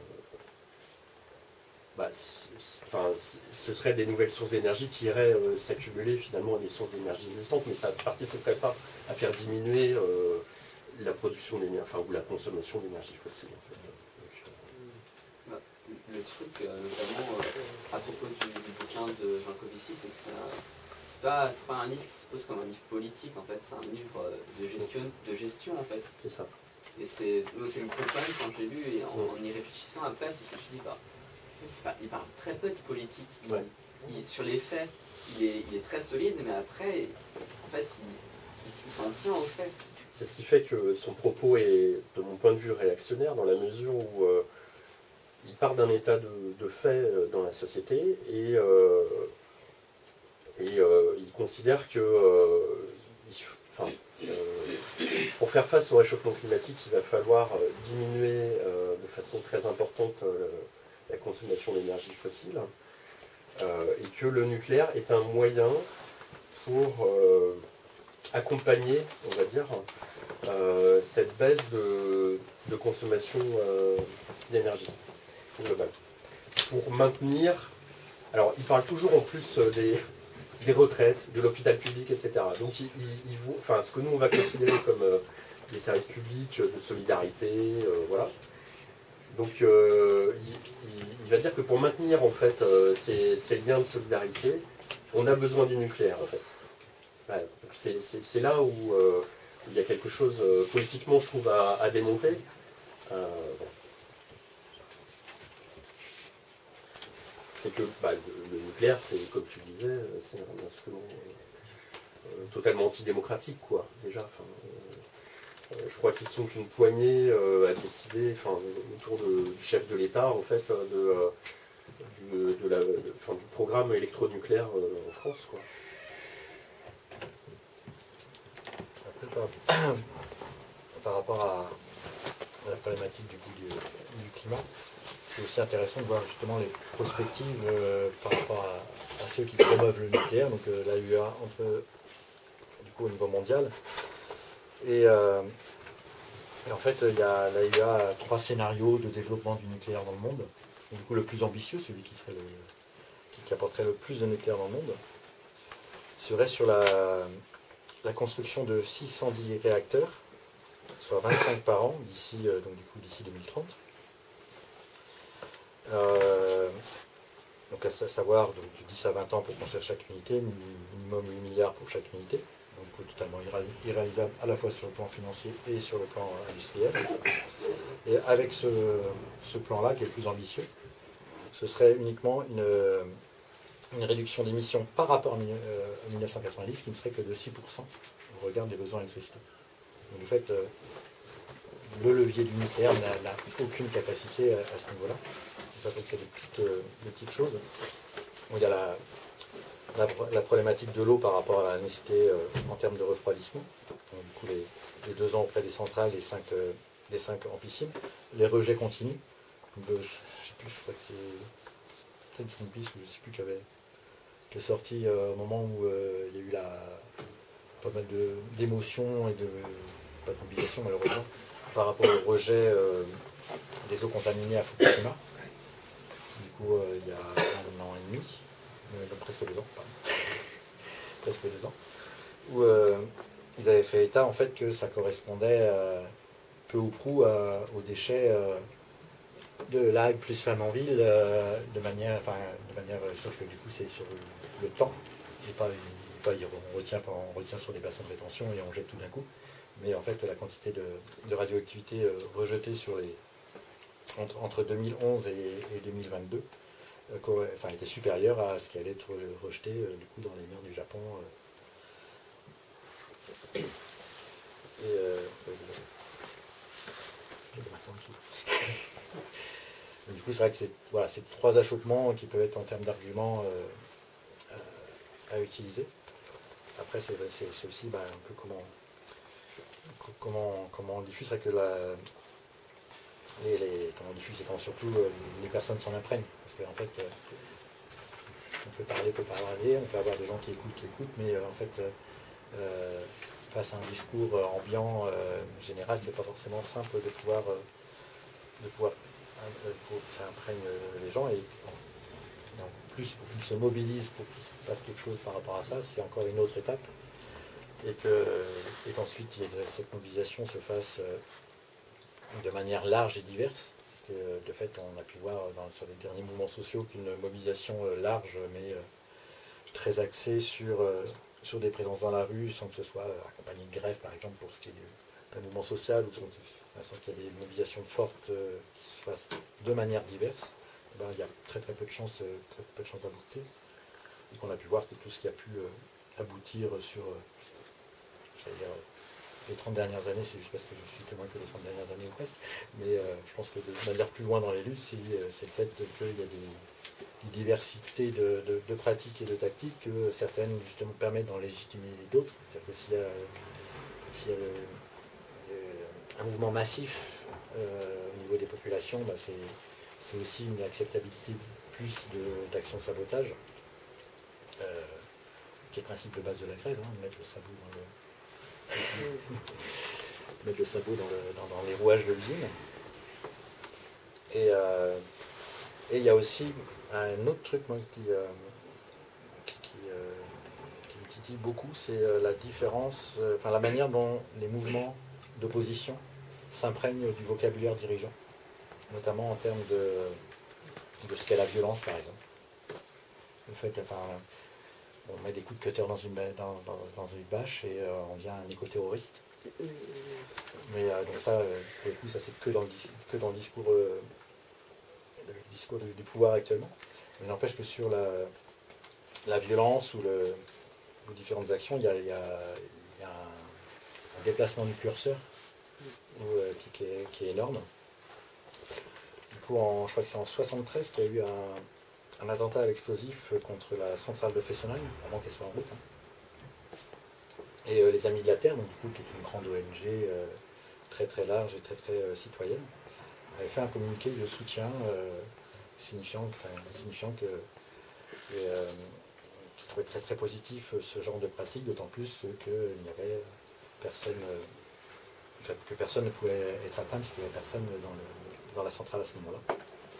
bah, c- c- enfin, c- ce seraient des nouvelles sources d'énergie qui iraient euh, s'accumuler finalement à des sources d'énergie existantes, mais ça ne participerait pas à faire diminuer euh, la production d'énergie, enfin ou la consommation d'énergie fossile. En fait. Donc, euh, Bah, le truc, euh, notamment euh, à propos du, du bouquin de Jean Covici, c'est que ça- c'est pas, c'est pas un livre qui se pose comme un livre politique, en fait, c'est un livre euh, de gestion, de gestion en fait. c'est ça. Et c'est moi, c'est le gros problème quand je l'ai lu et en, en y réfléchissant après, c'est que je me suis dit, bah, en fait, c'est pas- il parle très peu de politique. Il- Ouais. il- sur les faits, il est, il est très solide, mais après, en fait, il, il, il s'en tient aux faits. C'est ce qui fait que son propos est, de mon point de vue, réactionnaire dans la mesure où euh, il part d'un état de, de fait euh, dans la société et, euh, et euh, il considère que euh, il f- enfin, euh, pour faire face au réchauffement climatique, il va falloir euh, diminuer euh, de façon très importante euh, la consommation d'énergie fossile euh, et que le nucléaire est un moyen pour euh, accompagner, on va dire, euh, cette baisse de, de consommation euh, d'énergie globale. Pour maintenir, alors il parle toujours en plus euh, des, des retraites, de l'hôpital public, et cetera. Donc, il, il, il vous, enfin, ce que nous, on va considérer comme euh, des services publics, de solidarité, euh, voilà. Donc, euh, il, il, il va dire que pour maintenir, en fait, euh, ces, ces liens de solidarité, on a besoin du nucléaire, en fait. Voilà. C'est là où, euh, où il y a quelque chose, euh, politiquement, je trouve, à, à démonter. Euh, bon. C'est que bah, le, le nucléaire, c'est, comme tu disais, c'est un instrument euh, euh, totalement antidémocratique, quoi, déjà. Enfin, euh, je crois qu'ils sont qu'une poignée euh, à décider, enfin, autour de, du chef de l'État, en fait, de, euh, du, de la, de, enfin, du programme électronucléaire euh, en France, quoi. Après, par, par rapport à, à la problématique du, coup, du, du climat, c'est aussi intéressant de voir justement les prospectives euh, par rapport à, à ceux qui promeuvent le nucléaire, donc euh, l'A U A entre, du coup, au niveau mondial. Et, euh, et en fait, il y a l'A U A a trois scénarios de développement du nucléaire dans le monde. Et du coup, le plus ambitieux, celui qui serait le, qui, qui apporterait le plus de nucléaire dans le monde, serait sur la, la construction de six cent dix réacteurs, soit vingt-cinq par an d'ici euh, donc du coup d'ici deux mille trente. Euh, donc à savoir donc, de dix à vingt ans pour construire chaque unité, minimum huit milliards pour chaque unité, donc totalement irréalisable à la fois sur le plan financier et sur le plan industriel. Et avec ce, ce plan-là, qui est le plus ambitieux, ce serait uniquement une, une réduction d'émissions par rapport à mille neuf cent quatre-vingt-dix qui ne serait que de six pour cent au regard des besoins d'électricité. Donc en fait, le levier du nucléaire n'a aucune capacité à, à ce niveau-là. Ça fait que c'est des petites, des petites choses. Donc, il y a la, la, la problématique de l'eau par rapport à la nécessité euh, en termes de refroidissement. Donc, du coup, les, les deux ans auprès des centrales, les cinq, euh, les cinq en piscine. Les rejets continus. Donc, je ne sais plus, je crois que c'est peut-être Greenpeace ou je ne sais plus qui, avait, qui est sorti euh, au moment où euh, il y a eu la, pas mal d'émotions et de pas de mobilisation malheureusement par rapport au rejet euh, des eaux contaminées à Fukushima. Du coup, euh, il y a un an et demi, euh, presque deux ans, pardon. presque deux ans, où euh, ils avaient fait état en fait que ça correspondait euh, peu ou prou euh, aux déchets euh, de l'A G plus Flamanville, euh, de manière, enfin, de manière, sauf que du coup c'est sur le, le temps, et pas, une, pas on retient, on retient sur les bassins de rétention et on jette tout d'un coup, mais en fait la quantité de, de radioactivité euh, rejetée sur les Entre, entre deux mille onze et, et deux mille vingt-deux, euh, enfin, était supérieur à ce qui allait être rejeté euh, du coup dans les mers du Japon. Euh. Et euh, du coup, c'est vrai que c'est voilà, trois achoppements qui peuvent être en termes d'arguments euh, à, à utiliser. Après, c'est aussi bah, un peu comment, comment, comment on diffuse. C'est vrai que la Les, les, comment on diffuse, et quand surtout euh, les personnes s'en imprègnent. Parce qu'en fait, euh, on peut parler, on peut pas parler, on peut avoir des gens qui écoutent, qui écoutent, mais euh, en fait, euh, face à un discours euh, ambiant euh, général, c'est pas forcément simple de pouvoir, euh, de pouvoir euh, pour que ça imprègne euh, les gens. Et, et en plus, pour qu'ils se mobilisent, pour qu'il se passe quelque chose par rapport à ça, c'est encore une autre étape. Et que, et qu'ensuite, cette mobilisation se fasse euh, de manière large et diverse, parce que de fait on a pu voir dans, sur les derniers mouvements sociaux qu'une mobilisation large mais euh, très axée sur, euh, sur des présences dans la rue sans que ce soit accompagné de grève par exemple pour ce qui est d'un mouvement social ou sans qu'il y ait des mobilisations fortes euh, qui se fassent de manière diverse, eh ben, il y a très très peu de chances euh, très peu de chances d'aboutir, et qu'on a pu voir que tout ce qui a pu euh, aboutir sur euh, j'allais dire les trente dernières années, c'est juste parce que je suis témoin que les trente dernières années ou presque, mais euh, je pense que de manière plus loin dans les luttes, c'est euh, le fait qu'il y a des, des diversités de, de, de pratiques et de tactiques que certaines justement permettent d'en légitimer d'autres. C'est-à-dire que s'il y a, s'il y a le, le, un mouvement massif euh, au niveau des populations, bah c'est aussi une acceptabilité plus d'actions de, de sabotage, euh, qui est le principe de base de la grève, hein, mettre le sabot dans le mettre le sabot dans, le, dans, dans les rouages de l'usine. Et euh, et il y a aussi un autre truc moi, qui, euh, qui, qui, euh, dit beaucoup, c'est euh, la différence, euh, enfin la manière dont les mouvements d'opposition s'imprègnent du vocabulaire dirigeant, notamment en termes de, de ce qu'est la violence, par exemple. Le fait, enfin, on met des coups de cutter dans une, dans, dans, dans une bâche et euh, on devient un éco-terroriste. Mais euh, donc ça, euh, pour le coup, ça c'est que dans le, que dans le discours, euh, le discours du, du pouvoir actuellement. Mais n'empêche que sur la, la violence ou le, les différentes actions, il y a, il y a, il y a un, un déplacement du curseur où, euh, qui, qui, est, qui est énorme. Du coup, en, je crois que c'est en soixante-treize qu'il y a eu un, un attentat à l'explosif contre la centrale de Fessenheim, avant qu'elle soit en route. Hein. Et euh, les Amis de la Terre, donc, du coup, qui est une grande O N G euh, très très large et très très euh, citoyenne, avait fait un communiqué de soutien euh, signifiant, enfin, signifiant que et, euh, qui trouvait très très positif euh, ce genre de pratique, d'autant plus qu'il n'y avait personne, euh, que personne ne pouvait être atteint puisqu'il n'y avait personne dans, le, dans la centrale à ce moment-là.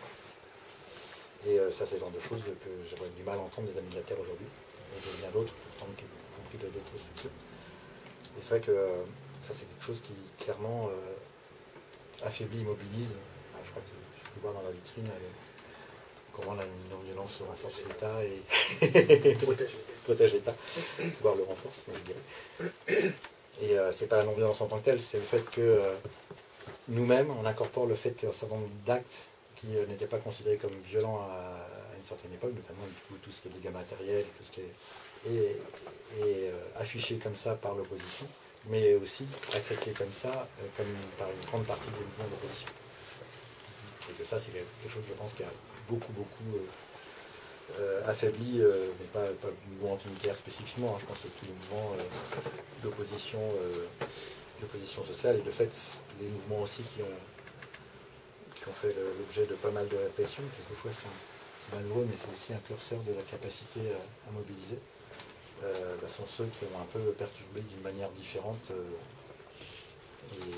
Et euh, ça, c'est le genre de choses que j'aurais du mal à entendre des Amis de la Terre aujourd'hui, et de bien d'autres, pourtant, y compris d'autres structures. Et c'est vrai que euh, ça, c'est quelque chose qui clairement euh, affaiblit, immobilise. Enfin, je crois que je peux voir dans la vitrine euh, comment la non-violence renforce l'État et Protège. protège l'État, voire le renforce, mais je dirais. Et euh, c'est pas la non-violence en tant que telle, c'est le fait que euh, nous-mêmes, on incorpore le fait qu'un certain nombre d'actes qui euh, n'étaient pas considérés comme violents à, à une certaine époque, notamment du coup, tout ce qui est dégâts matériels, tout ce qui est et, et euh, affiché comme ça par l'opposition, mais aussi accepté comme ça euh, comme par une grande partie des mouvements d'opposition. Et que ça, c'est quelque chose, je pense, qui a beaucoup, beaucoup euh, euh, affaibli, euh, mais pas, pas le mouvement anti-nucléaire spécifiquement, hein, je pense que tous les mouvements euh, d'opposition euh, d'opposition sociale, et de fait, les mouvements aussi qui ont, qui ont fait l'objet de pas mal de répression, quelquefois c'est malheureux, mais c'est aussi un curseur de la capacité à, à mobiliser. Euh, bah, sont ceux qui ont un peu perturbé d'une manière différente euh, les,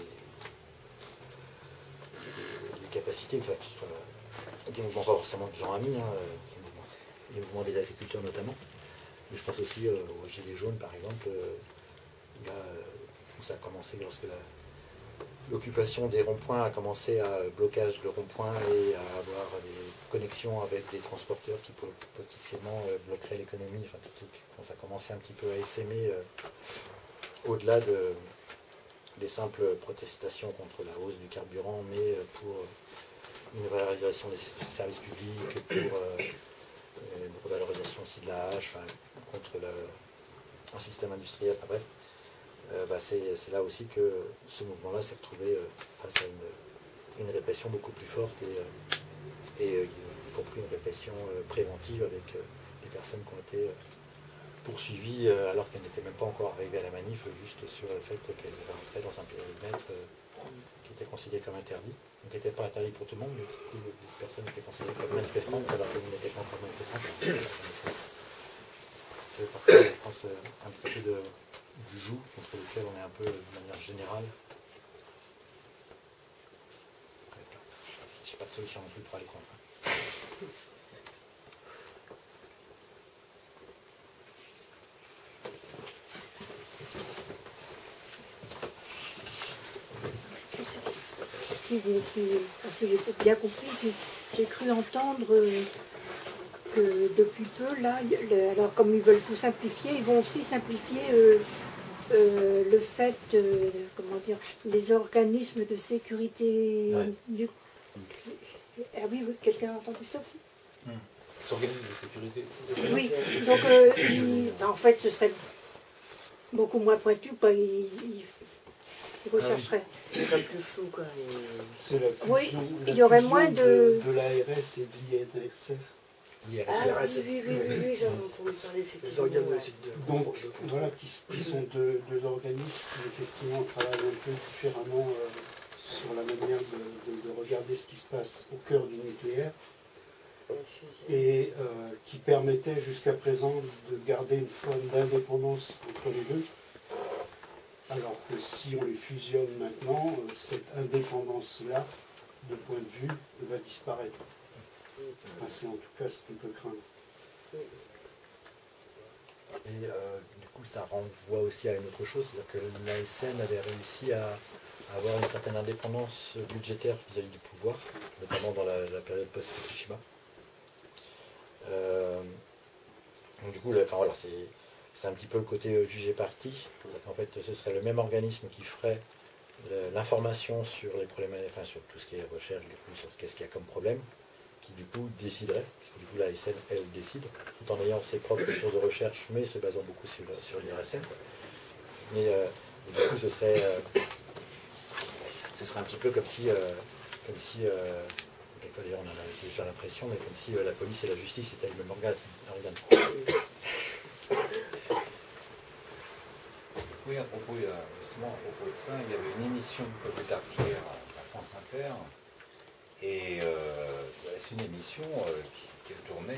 les, les capacités, enfin, que ce soit des mouvements pas forcément de gens amis, hein, les, mouvements, les mouvements des agriculteurs notamment, mais je pense aussi euh, aux Gilets jaunes par exemple, euh, là où ça a commencé lorsque l'occupation des ronds-points a commencé à blocage de ronds-points et à avoir des connexions avec des transporteurs qui potentiellement euh, bloqueraient l'économie, enfin tout, tout, quand ça a commencé un petit peu à essaimer euh, au-delà de, des simples protestations contre la hausse du carburant, mais euh, pour une valorisation des services publics, pour euh, une revalorisation aussi de la hache, enfin, contre le, un système industriel, enfin bref. Euh, bah c'est là aussi que ce mouvement-là s'est retrouvé euh, face à une, une répression beaucoup plus forte et, euh, et euh, y compris une répression euh, préventive avec euh, des personnes qui ont été euh, poursuivies euh, alors qu'elles n'étaient même pas encore arrivées à la manif, juste sur le fait qu'elles rentraient dans un périmètre euh, qui était considéré comme interdit. Donc qui n'était pas interdit pour tout le monde, mais du coup les personnes étaient considérées comme manifestantes alors qu'elles n'étaient pas encore manifestantes. C'est parfois, je pense, un petit peu de du joug contre lequel on est un peu de manière générale. Je n'ai pas de solution non plus pour aller contre. Si j'ai bien compris, j'ai cru entendre que depuis peu, là, le, alors comme ils veulent tout simplifier, ils vont aussi simplifier euh, euh, le fait, euh, comment dire, les organismes de sécurité. Ouais. Du... Ah oui, oui, quelqu'un a entendu ça aussi? Mmh. Les organismes de sécurité. Oui, donc euh, il, enfin, en fait, ce serait beaucoup moins pointu, pas, il, il, il rechercherait. Ce serait plus flou, quoi. Et... C'est la fusion, Oui, la il y aurait fusion moins de... de, de l'A R S et de l'I N R S F. Ah oui, oui, oui, oui, oui, j'en ai entendu parler, effectivement. Les organes de, Ouais. de, Donc, de, de, voilà, qui, qui sont deux, deux organismes qui effectivement travaillent un peu différemment euh, sur la manière de, de, de regarder ce qui se passe au cœur du nucléaire et euh, qui permettaient jusqu'à présent de garder une forme d'indépendance entre les deux. Alors que si on les fusionne maintenant, euh, cette indépendance-là, de point de vue, va disparaître. Enfin, c'est en tout cas ce qu'on peut craindre. Et euh, du coup, ça renvoie aussi à une autre chose, c'est-à-dire que l'A S N avait réussi à, à avoir une certaine indépendance budgétaire vis-à-vis du pouvoir, notamment dans la, la période post-Fukushima. Euh, donc du coup, là, enfin, voilà, c'est, c'est un petit peu le côté euh, jugé parti. En fait, ce serait le même organisme qui ferait euh, l'information sur les problèmes, enfin sur tout ce qui est recherche, du coup, sur qu'est-ce qu'il y a comme problème, qui du coup déciderait, parce que du coup l'A S N, elle, décide, tout en ayant ses propres sources de recherche, mais se basant beaucoup sur, sur l'I R S N. Mais euh, du coup, ce serait, euh, ce serait un petit peu comme si, euh, comme si euh, quelquefois d'ailleurs on en a déjà l'impression, mais comme si euh, la police et la justice étaient le même organe. Oui, à propos, justement, à propos de ça, il y avait une émission un peu plus tard hier à France Inter, et euh, c'est une émission euh, qui, qui a tourné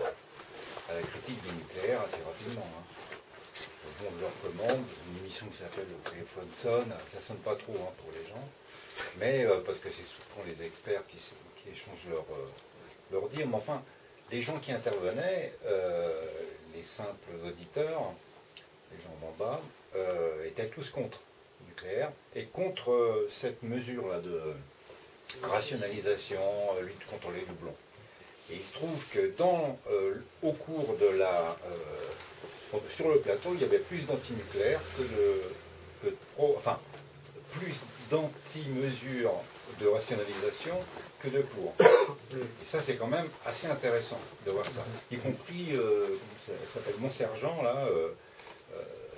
à, à la critique du nucléaire assez rapidement. Hein. Bon, je leur recommande une émission qui s'appelle Le téléphone sonne, ça sonne pas trop hein, pour les gens, mais euh, parce que c'est souvent les experts qui, qui échangent leur, euh, leur dire, mais enfin, les gens qui intervenaient, euh, les simples auditeurs, les gens d'en bas, euh, étaient tous contre le nucléaire et contre euh, cette mesure-là de rationalisation, euh, lutte contre les doublons. Et il se trouve que dans, euh, au cours de la... Euh, sur le plateau, il y avait plus d'antinucléaires que de, que de pro... Enfin, plus d'anti-mesures de rationalisation que de pour. Et ça, c'est quand même assez intéressant de voir ça. Y compris, euh, ça s'appelle Montsergent, là, euh, euh,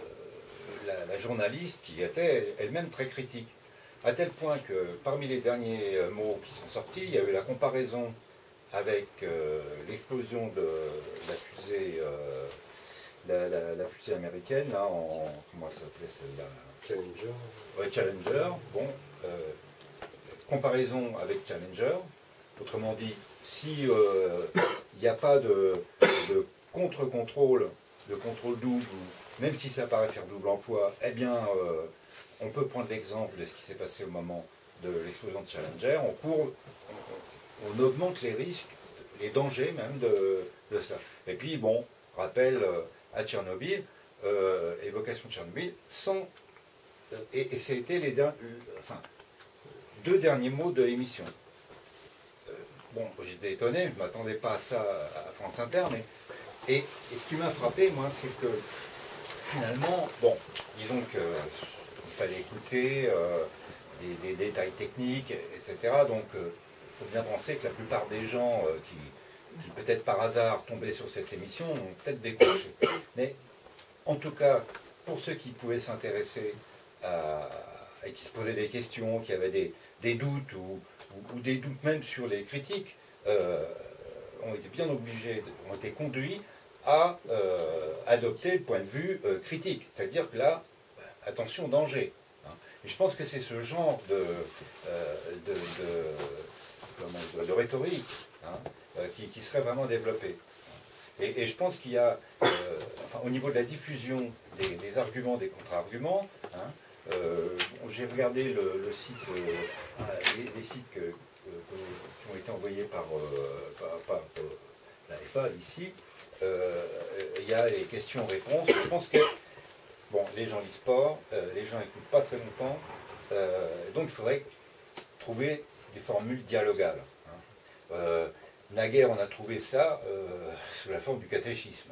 la, la journaliste qui était elle-même très critique. À tel point que parmi les derniers mots qui sont sortis, il y a eu la comparaison avec euh, l'explosion de la fusée, euh, la, la, la fusée américaine, là, en, comment elle s'appelait celle-là? Challenger. Ouais, Challenger. Bon, euh, comparaison avec Challenger. Autrement dit, si il euh, n'y a pas de, de contre-contrôle, de contrôle double, ou même si ça paraît faire double emploi, eh bien, euh, on peut prendre l'exemple de ce qui s'est passé au moment de l'explosion de Challenger. On court, on, on augmente les risques, les dangers même de, de ça. Et puis, bon, rappel euh, à Tchernobyl, euh, évocation de Tchernobyl, sans... Euh, et, et c'était les derniers... Enfin, deux derniers mots de l'émission. Euh, bon, j'étais étonné, je ne m'attendais pas à ça à France Inter, mais... Et, et ce qui m'a frappé, moi, c'est que finalement, bon, disons qu'il fallait écouter euh, des, des détails techniques, et cetera. Donc, il euh, faut bien penser que la plupart des gens euh, qui, qui peut-être par hasard tombaient sur cette émission ont peut-être décroché. Mais en tout cas, pour ceux qui pouvaient s'intéresser à, et qui se posaient des questions, qui avaient des, des doutes ou, ou, ou des doutes même sur les critiques, euh, ont été bien obligés, ont été conduits à euh, adopter le point de vue euh, critique. C'est-à-dire que là, attention, danger. Hein. Et je pense que c'est ce genre de, euh, de, de, comment, de, de rhétorique hein, euh, qui, qui serait vraiment développée. Et, et je pense qu'il y a, euh, enfin, au niveau de la diffusion des, des arguments, des contre-arguments, hein, euh, j'ai regardé le, le site, euh, les, les sites que, que, qui ont été envoyés par, euh, par, par euh, la F A ici. Euh, il y a les questions-réponses. Je pense que bon, les gens lisent pas, euh, les gens n'écoutent pas très longtemps, euh, donc il faudrait trouver des formules dialogales. Hein. Euh, naguère, on a trouvé ça euh, sous la forme du catéchisme.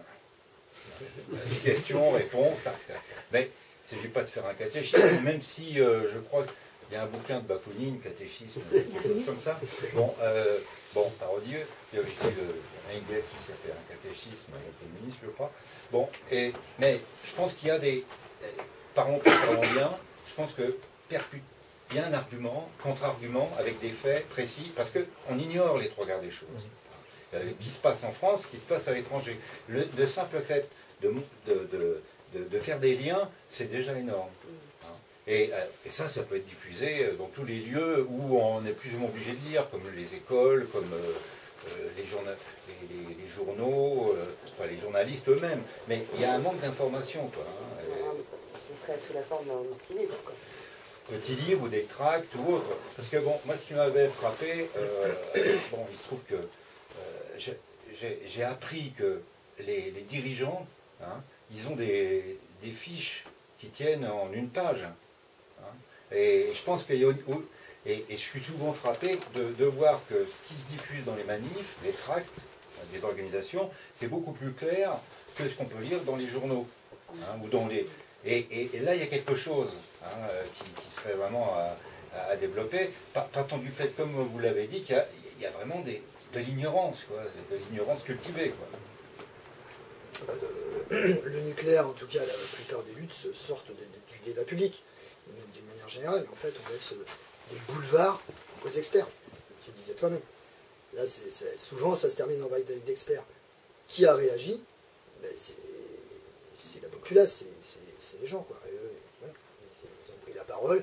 Questions, réponses. Mais il ne s'agit pas de faire un catéchisme, même si euh, je crois qu'il y a un bouquin de Bakounine, catéchisme, quelque chose comme ça. Bon, euh, bon parodieux. Il y a aussi un Inglés qui a fait un catéchisme communiste, je crois. Bon, et, mais je pense qu'il y a des. Parlons pas, parlons bien. Je pense que percute bien un argument, contre-argument, avec des faits précis, parce qu'on ignore les trois quarts des choses. Euh, qui se passe en France, qui se passe à l'étranger. Le, le simple fait de, de, de, de, de faire des liens, c'est déjà énorme. Hein. Et, et ça, ça peut être diffusé dans tous les lieux où on est plus ou moins obligé de lire, comme les écoles, comme euh, euh, les, journa les, les, les journaux, euh, enfin les journalistes eux-mêmes. Mais il y a un manque d'information, quoi. Hein, et... Ce serait sous la forme d'un petit livre, quoi. Petit livre ou des tracts ou autre. Parce que bon, moi ce qui m'avait frappé, euh, bon, il se trouve que euh, j'ai appris que les, les dirigeants, hein, ils ont des, des fiches qui tiennent en une page. Hein. Et je pense qu'il y a... Et, et je suis souvent frappé de, de voir que ce qui se diffuse dans les manifs, les tracts des organisations, c'est beaucoup plus clair que ce qu'on peut lire dans les journaux. Hein, ou dans les... et, et, et là, il y a quelque chose hein, qui, qui serait vraiment à, à développer, partant du fait, comme vous l'avez dit, qu'il y a, il y a vraiment des, de l'ignorance, quoi, de l'ignorance cultivée. Quoi. Le nucléaire, en tout cas, la plupart des luttes sortent de, de, du débat public, d'une manière générale. En fait, on laisse des boulevards aux experts. Tu le disais toi-même. Là, c'est, c'est, souvent, ça se termine en vague d'experts. Qui a réagi? Ben, c'est, c'est la populace, c'est, c'est, les, c'est les gens. Quoi. Et eux, voilà, ils ont pris la parole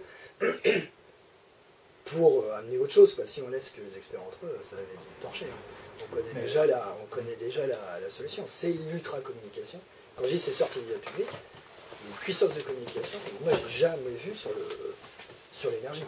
pour amener autre chose. Quoi. Si on laisse que les experts entre eux, ça va être torché. Hein. On connaît déjà la, on connaît déjà la, la solution. C'est l'ultra-communication. Quand je dis c'est sorti du débat public, une puissance de communication que moi, j'ai jamais vu sur, le, sur l'énergie.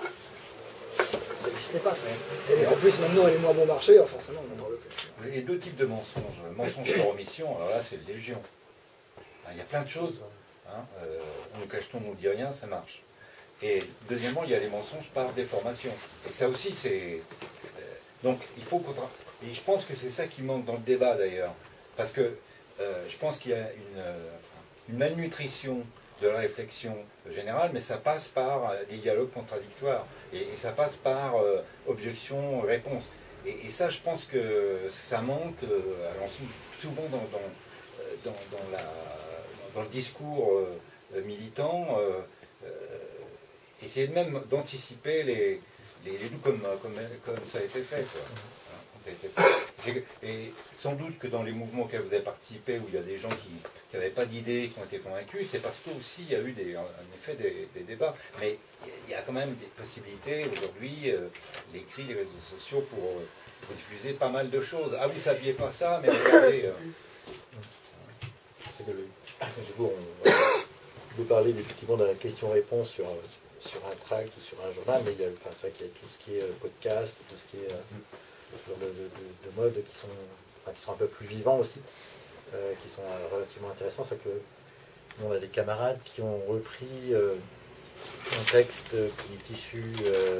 Ça n'existait pas, ça. Et en plus, maintenant, elle est moins bon marché, alors forcément, on en parle que. Il y a deux types de mensonges. Mensonge par omission, alors là, c'est le légion. Il y a plein de choses. Hein. Euh, on nous cache tout, on nous dit rien, ça marche. Et deuxièmement, il y a les mensonges par déformation. Et ça aussi, c'est... Euh, donc, il faut... Et je pense que c'est ça qui manque dans le débat, d'ailleurs. Parce que euh, je pense qu'il y a une, euh, une malnutrition de la réflexion générale, mais ça passe par euh, des dialogues contradictoires. Et, et ça passe par euh, objection-réponse. Et, et ça, je pense que ça manque euh, alors, souvent dans, dans, euh, dans, dans, la, dans le discours euh, militant. Euh, euh, essayer même d'anticiper les, les, les loups comme, comme, comme ça a été fait. Quoi. Ça a été fait. Et sans doute que dans les mouvements auxquels vous avez participé, où il y a des gens qui n'avaient pas d'idées, qui ont été convaincus, c'est parce qu'aussi il y a eu des, en effet des, des débats. Mais il y a quand même des possibilités aujourd'hui, euh, l'écrit, les réseaux sociaux, pour, euh, pour diffuser pas mal de choses. Ah, vous ne saviez pas ça, mais regardez. Euh... C'est que le... Du coup, on peut parler effectivement de la question-réponse sur, sur un tract ou sur un journal, mais il y a, enfin, c'est vrai qu'il y a tout ce qui est podcast, tout ce qui est euh, de, de, de, de mode qui sont, enfin, qui sont un peu plus vivants aussi, euh, qui sont euh, relativement intéressants. C'est que nous, on a des camarades qui ont repris euh, un texte qui est issu euh,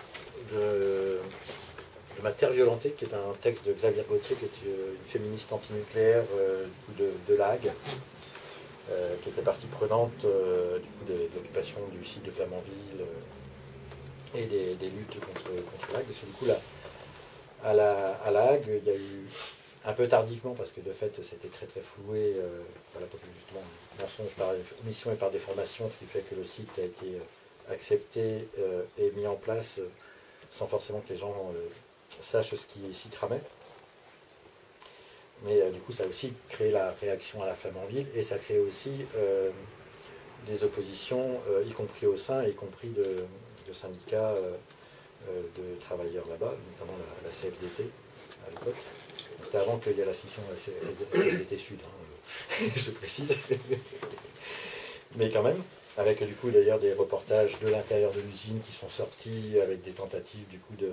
de, de Ma Terre violentée, qui est un texte de Xavier Gauthier, qui est une féministe antinucléaire euh, de, de l'A Hague. Euh, qui était partie prenante euh, du coup de, de l'occupation du site de Flamanville euh, et des, des luttes contre, contre l'A Hague. Parce que du coup, là, à la, à la Hague, il y a eu un peu tardivement, parce que de fait, c'était très très floué, euh, voilà, justement, mensonge par omission et par déformation, ce qui fait que le site a été accepté euh, et mis en place euh, sans forcément que les gens euh, sachent ce qui s'y tramait. Mais euh, du coup, ça a aussi créé la réaction à la Flamanville et ça crée aussi euh, des oppositions, euh, y compris au sein, y compris de, de syndicats euh, euh, de travailleurs là-bas, notamment la, la C F D T à l'époque. C'était avant qu'il y ait la scission de la C F D T Sud, hein, je précise. Mais quand même, avec du coup d'ailleurs des reportages de l'intérieur de l'usine qui sont sortis avec des tentatives du coup de.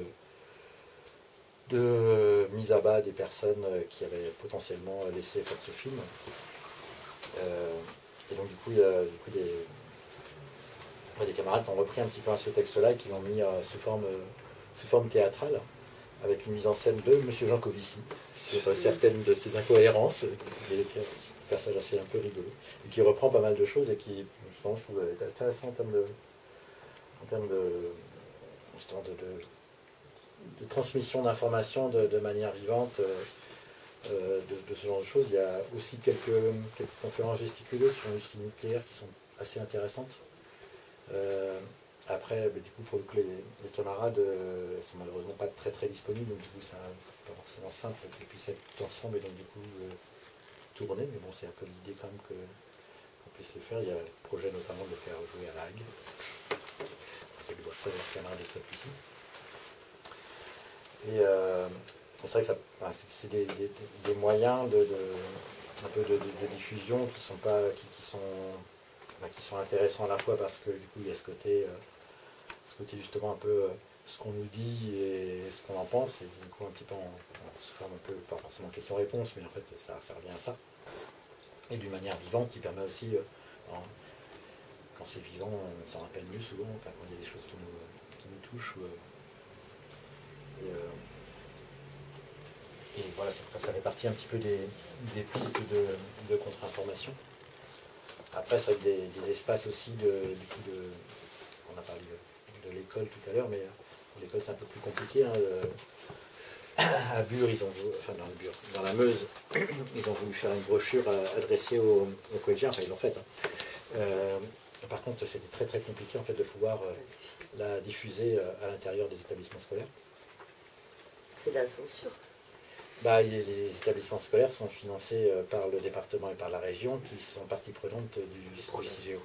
de mise à bas des personnes qui avaient potentiellement laissé faire ce film. Euh, et donc du coup, il y a du coup, des, des camarades qui ont repris un petit peu ce texte-là et qui l'ont mis euh, sous, forme, euh, sous forme théâtrale, avec une mise en scène de Monsieur Jean Covici, sur euh, certaines de ses incohérences, qui est un personnage assez un peu rigolo, et qui reprend pas mal de choses et qui, justement, je trouve intéressant en termes de, en termes de, justement, de, de de transmission d'informations de, de manière vivante, euh, de, de ce genre de choses. Il y a aussi quelques, quelques conférences gesticuleuses sur l'industrie nucléaire qui sont assez intéressantes. Euh, après, bah, du coup, pour le coup, les, les camarades euh, sont malheureusement pas très très disponibles, donc du coup, c'est pas forcément simple qu'ils puissent être tout ensemble et donc du coup euh, tourner, mais bon, c'est un peu l'idée quand même que, qu'on puisse le faire. Il y a le projet notamment de le faire jouer à La Hague. C'est de voir ça avec les camarades de Stop ici. Et euh, c'est vrai que ça, enfin, c'est des, des, des moyens de, de, un peu de, de, de diffusion qui sont, pas, qui, qui, sont, enfin, qui sont intéressants à la fois parce que du coup il y a ce côté, euh, ce côté justement un peu euh, ce qu'on nous dit et ce qu'on en pense, et du coup un petit peu en, en se forme un peu, pas forcément question-réponse, mais en fait ça, ça revient à ça. et d'une manière vivante qui permet aussi, euh, en, quand c'est vivant, on s'en rappelle mieux souvent, enfin, quand il y a des choses qui nous, qui nous touchent. Ou, euh, et, euh, et voilà, ça, ça fait partie un petit peu des, des pistes de, de contre-information. Après, ça va être des, des espaces aussi de, du coup de. On a parlé de, de l'école tout à l'heure, mais l'école c'est un peu plus compliqué. Hein, le, à Bure, ils ont enfin dans le Bure, dans la Meuse, ils ont voulu faire une brochure adressée aux, aux collégiens, enfin ils l'ont faite. Hein. Euh, par contre, c'était très très compliqué en fait de pouvoir euh, la diffuser euh, à l'intérieur des établissements scolaires. C'est la censure. Bah, les établissements scolaires sont financés euh, par le département et par la région, qui sont partie prenante du, du C G O.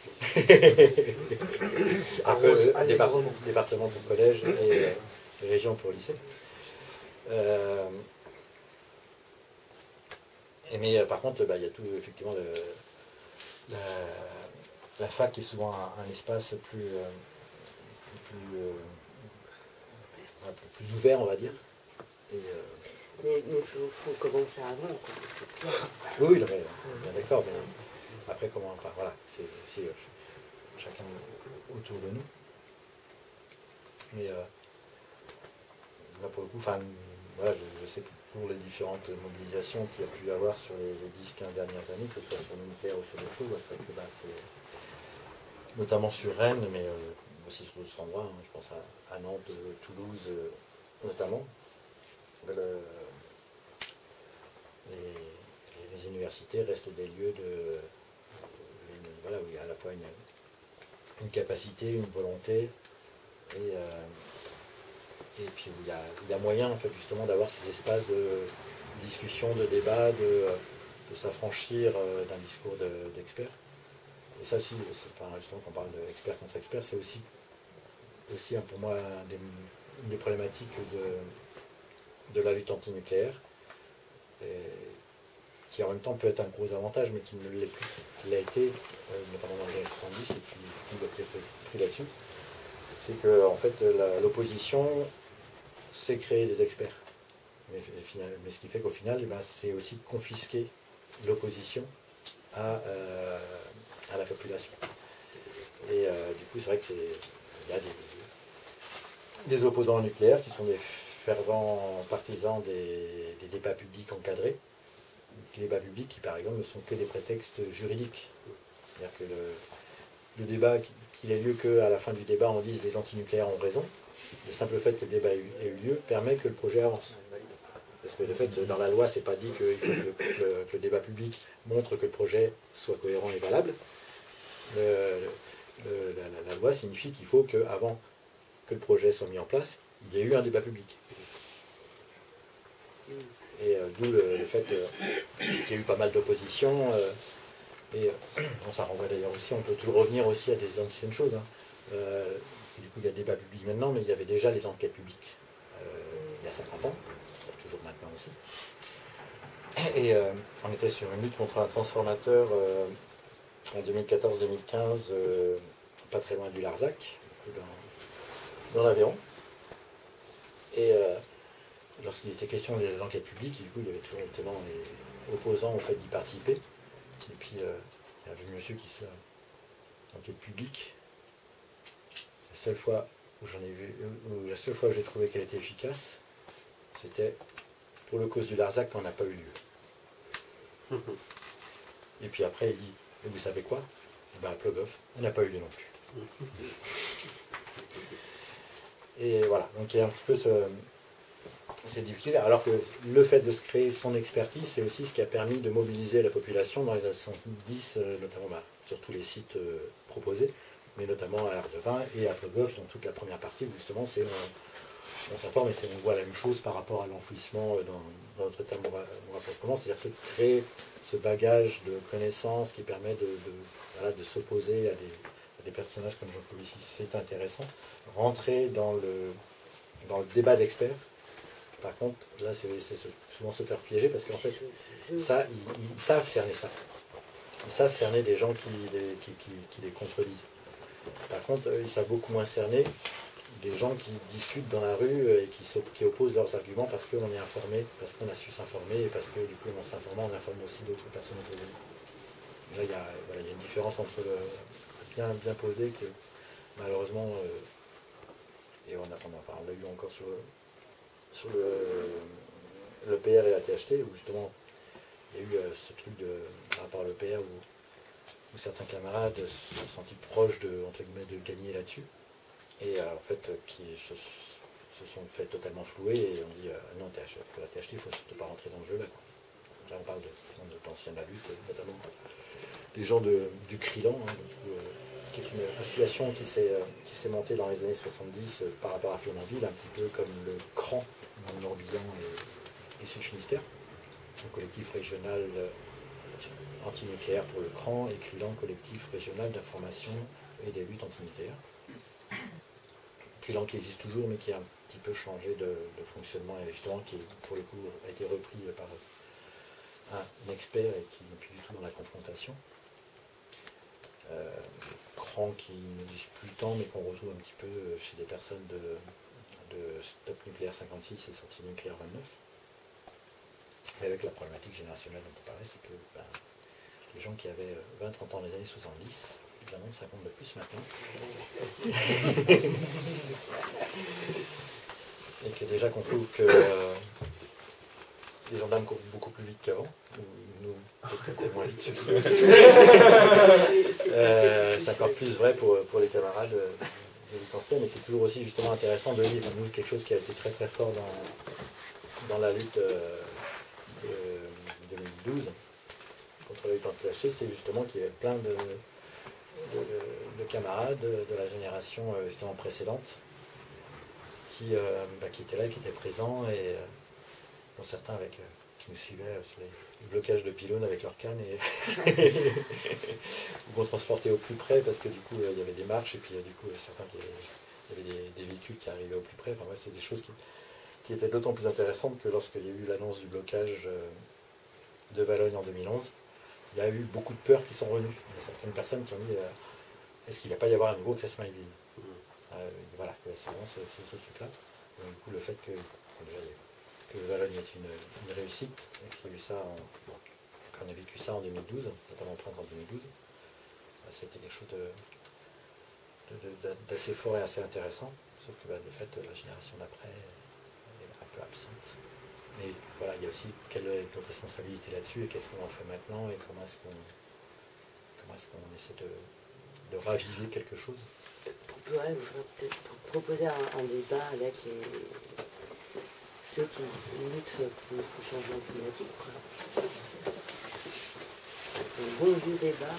Arrose, euh, départ, département pour collège et euh, région pour lycée. Euh, et mais euh, par contre, bah, il y a tout, effectivement, le, la, la fac est souvent un, un espace plus, euh, plus, euh, un peu plus ouvert, on va dire. Et, euh, Mais il faut, faut commencer avant, quoi, c'est clair. oui, oui, non, mais, bien d'accord, mais après, comment, enfin voilà, c'est c'est, euh, chacun autour de nous. Mais euh, là, pour le coup, enfin, voilà, je, je sais que pour les différentes mobilisations qu'il y a pu y avoir sur les, les dix quinze dernières années, que ce soit sur le nucléaire ou sur d'autres choses, c'est vrai que bah, c'est notamment sur Rennes, mais euh, aussi sur d'autres endroits, hein, je pense à, à Nantes, Toulouse, euh, notamment. Le, les, les universités restent des lieux de, une, voilà, où il y a à la fois une, une capacité, une volonté, et, euh, et puis où il y a, il y a moyen en fait justement d'avoir ces espaces de discussion, de débat, de, de s'affranchir d'un discours d'experts. De, et ça, si, enfin, justement, quand on parle d'experts contre experts, c'est aussi, aussi pour moi des, une des problématiques de, de la lutte antinucléaire. Et, qui en même temps peut être un gros avantage, mais qui ne l'est plus, qui l'a été, euh, notamment dans les années soixante-dix, et qui, qui doit être pris là-dessus, c'est que en fait, l'opposition, c'est créer des experts. Mais, mais ce qui fait qu'au final, eh ben, c'est aussi confisquer l'opposition à, euh, à la population. Et euh, du coup, c'est vrai que c'est, il y a des, des opposants au nucléaire qui sont des fervents partisans des, des débats publics encadrés. Les débats publics qui, par exemple, ne sont que des prétextes juridiques. C'est-à-dire que le, le débat, qu'il ait lieu qu'à la fin du débat, on dise les antinucléaires ont raison. Le simple fait que le débat ait eu lieu permet que le projet avance. Parce que de fait, dans la loi, c'est pas dit qu'il faut que, que, que le débat public montre que le projet soit cohérent et valable. Le, le, la, la loi signifie qu'il faut qu'avant que le projet soit mis en place, il y ait eu un débat public. Et euh, d'où le, le fait euh, qu'il y a eu pas mal d'opposition. Euh, et euh, bon, ça renvoie d'ailleurs aussi, on peut toujours revenir aussi à des anciennes choses. Hein. Euh, parce que du coup, il y a débat public maintenant, mais il y avait déjà les enquêtes publiques euh, il y a cinquante ans, toujours maintenant aussi. Et euh, on était sur une lutte contre un transformateur euh, en deux mille quatorze deux mille quinze, euh, pas très loin du Larzac, dans, dans l'Aveyron. Et euh, lorsqu'il était question de l'enquête publique, du coup, il y avait toujours notamment les opposants au fait d'y participer. Et puis, euh, il y avait un monsieur qui s'est enquête publique. La seule fois où j'en ai vu, où la seule fois où j'ai trouvé qu'elle était efficace, c'était pour le cause du Larzac quand on n'a pas eu lieu. Et puis après, il dit, et vous savez quoi? Ben, à Plogoff, on n'a pas eu lieu non plus. Et voilà, donc il y a un petit peu ce... C'est difficile, alors que le fait de se créer son expertise, c'est aussi ce qui a permis de mobiliser la population dans les années soixante-dix, notamment bah, sur tous les sites euh, proposés, mais notamment à Ardevin et à Plogoff, dans toute la première partie, où justement c'est, on, on s'informe et on voit la même chose par rapport à l'enfouissement dans, dans notre état moral, c'est-à-dire se créer ce bagage de connaissances qui permet de, de, voilà, de s'opposer à des, à des personnages comme Jean Covici, c'est intéressant. Rentrer dans le, dans le débat d'experts. Par contre, là, c'est souvent se faire piéger parce qu'en fait, ça, ils, ils savent cerner ça. Ils savent cerner des gens qui les, qui, qui, qui les contredisent. Par contre, ils savent beaucoup moins cerner des gens qui discutent dans la rue et qui, qui opposent leurs arguments parce qu'on est informé, parce qu'on a su s'informer et parce que du coup en s'informant on informe aussi d'autres personnes autour de nous. Là il y a, voilà, il y a une différence entre le bien, bien posé que malheureusement, euh, et on a, on, a, enfin, on l'a eu encore sur, sur le, le P R et la T H T où justement il y a eu euh, ce truc de, par rapport à l'E P R où, où certains camarades se sont sentis proches de, entre guillemets, de gagner là-dessus. Et euh, en fait, euh, qui se, se sont fait totalement flouer et on dit euh, non, T H T, pour la T H T, il ne faut surtout pas rentrer dans le jeu là. Quoi. Là, on parle de, d'anciens de la lutte, notamment des gens de, du Krilan, hein, de, euh, qui est une association qui s'est, euh, qui s'est montée dans les années soixante-dix euh, par rapport à Flamanville, un petit peu comme le C R A N dans le Morbihan et, et Sud-Finistère. Le collectif régional euh, antinucléaire pour le C R A N et Krilan, collectif régional d'information et des luttes antinucléaires. Krilan qui existe toujours mais qui a un petit peu changé de, de fonctionnement et justement qui pour le coup a été repris par un, un expert et qui n'est plus du tout dans la confrontation. Euh, C R A N qui n'existe plus tant mais qu'on retrouve un petit peu chez des personnes de, de Stop Nucléaire cinquante-six et Sortie Nucléaire vingt-neuf. Et avec la problématique générationnelle dont on parlait, c'est que ben, les gens qui avaient vingt trente ans dans les années soixante-dix, évidemment, ça compte de plus maintenant. Et que déjà qu'on trouve que euh, les gendarmes courent beaucoup plus vite qu'avant, ou nous, beaucoup moins vite. euh, c'est encore plus vrai pour, pour les camarades euh, de l'Utensile, mais c'est toujours aussi justement intéressant de lire. Nous, quelque chose qui a été très très fort dans, dans la lutte euh, de deux mille douze contre la lutte anti-H C, c'est justement qu'il y avait plein de, de, de camarades de, de la génération euh, justement précédente qui, euh, bah, qui étaient là, qui étaient présents et euh, dont certains avec, euh, qui nous suivaient euh, sur les blocages de pylônes avec leur canne et qu'on transportait au plus près parce que du coup euh, il y avait des marches et puis euh, du coup certains qui avaient, il y avait des, des véhicules qui arrivaient au plus près. Enfin, ouais, c'est des choses qui, qui étaient d'autant plus intéressantes que lorsqu'il y a eu l'annonce du blocage euh, de Valognes en deux mille onze, il y a eu beaucoup de peurs qui sont revenues. Il y a certaines personnes qui ont dit euh, est-ce qu'il ne va pas y avoir un nouveau Crest-Mailleville mmh. euh, Voilà, c'est vraiment ce, ce, ce truc-là. Donc, du coup, le fait que, que Valognes est une, une réussite, et qu'il y a eu ça en, qu'on a vécu ça en deux mille douze, notamment en deux mille douze, bah, c'était quelque chose de, de, de, d'assez fort et assez intéressant. Sauf que bah, de fait, la génération d'après est un peu absente. Mais voilà, il y a aussi quelle est notre responsabilité là-dessus et qu'est-ce qu'on en fait maintenant et comment est-ce qu'on comment est-ce qu'on essaie de, de raviver quelque chose. Ouais, il faudrait peut-être proposer un, un débat avec les, ceux qui luttent pour le changement climatique. Quoi. Un bon vieux débat,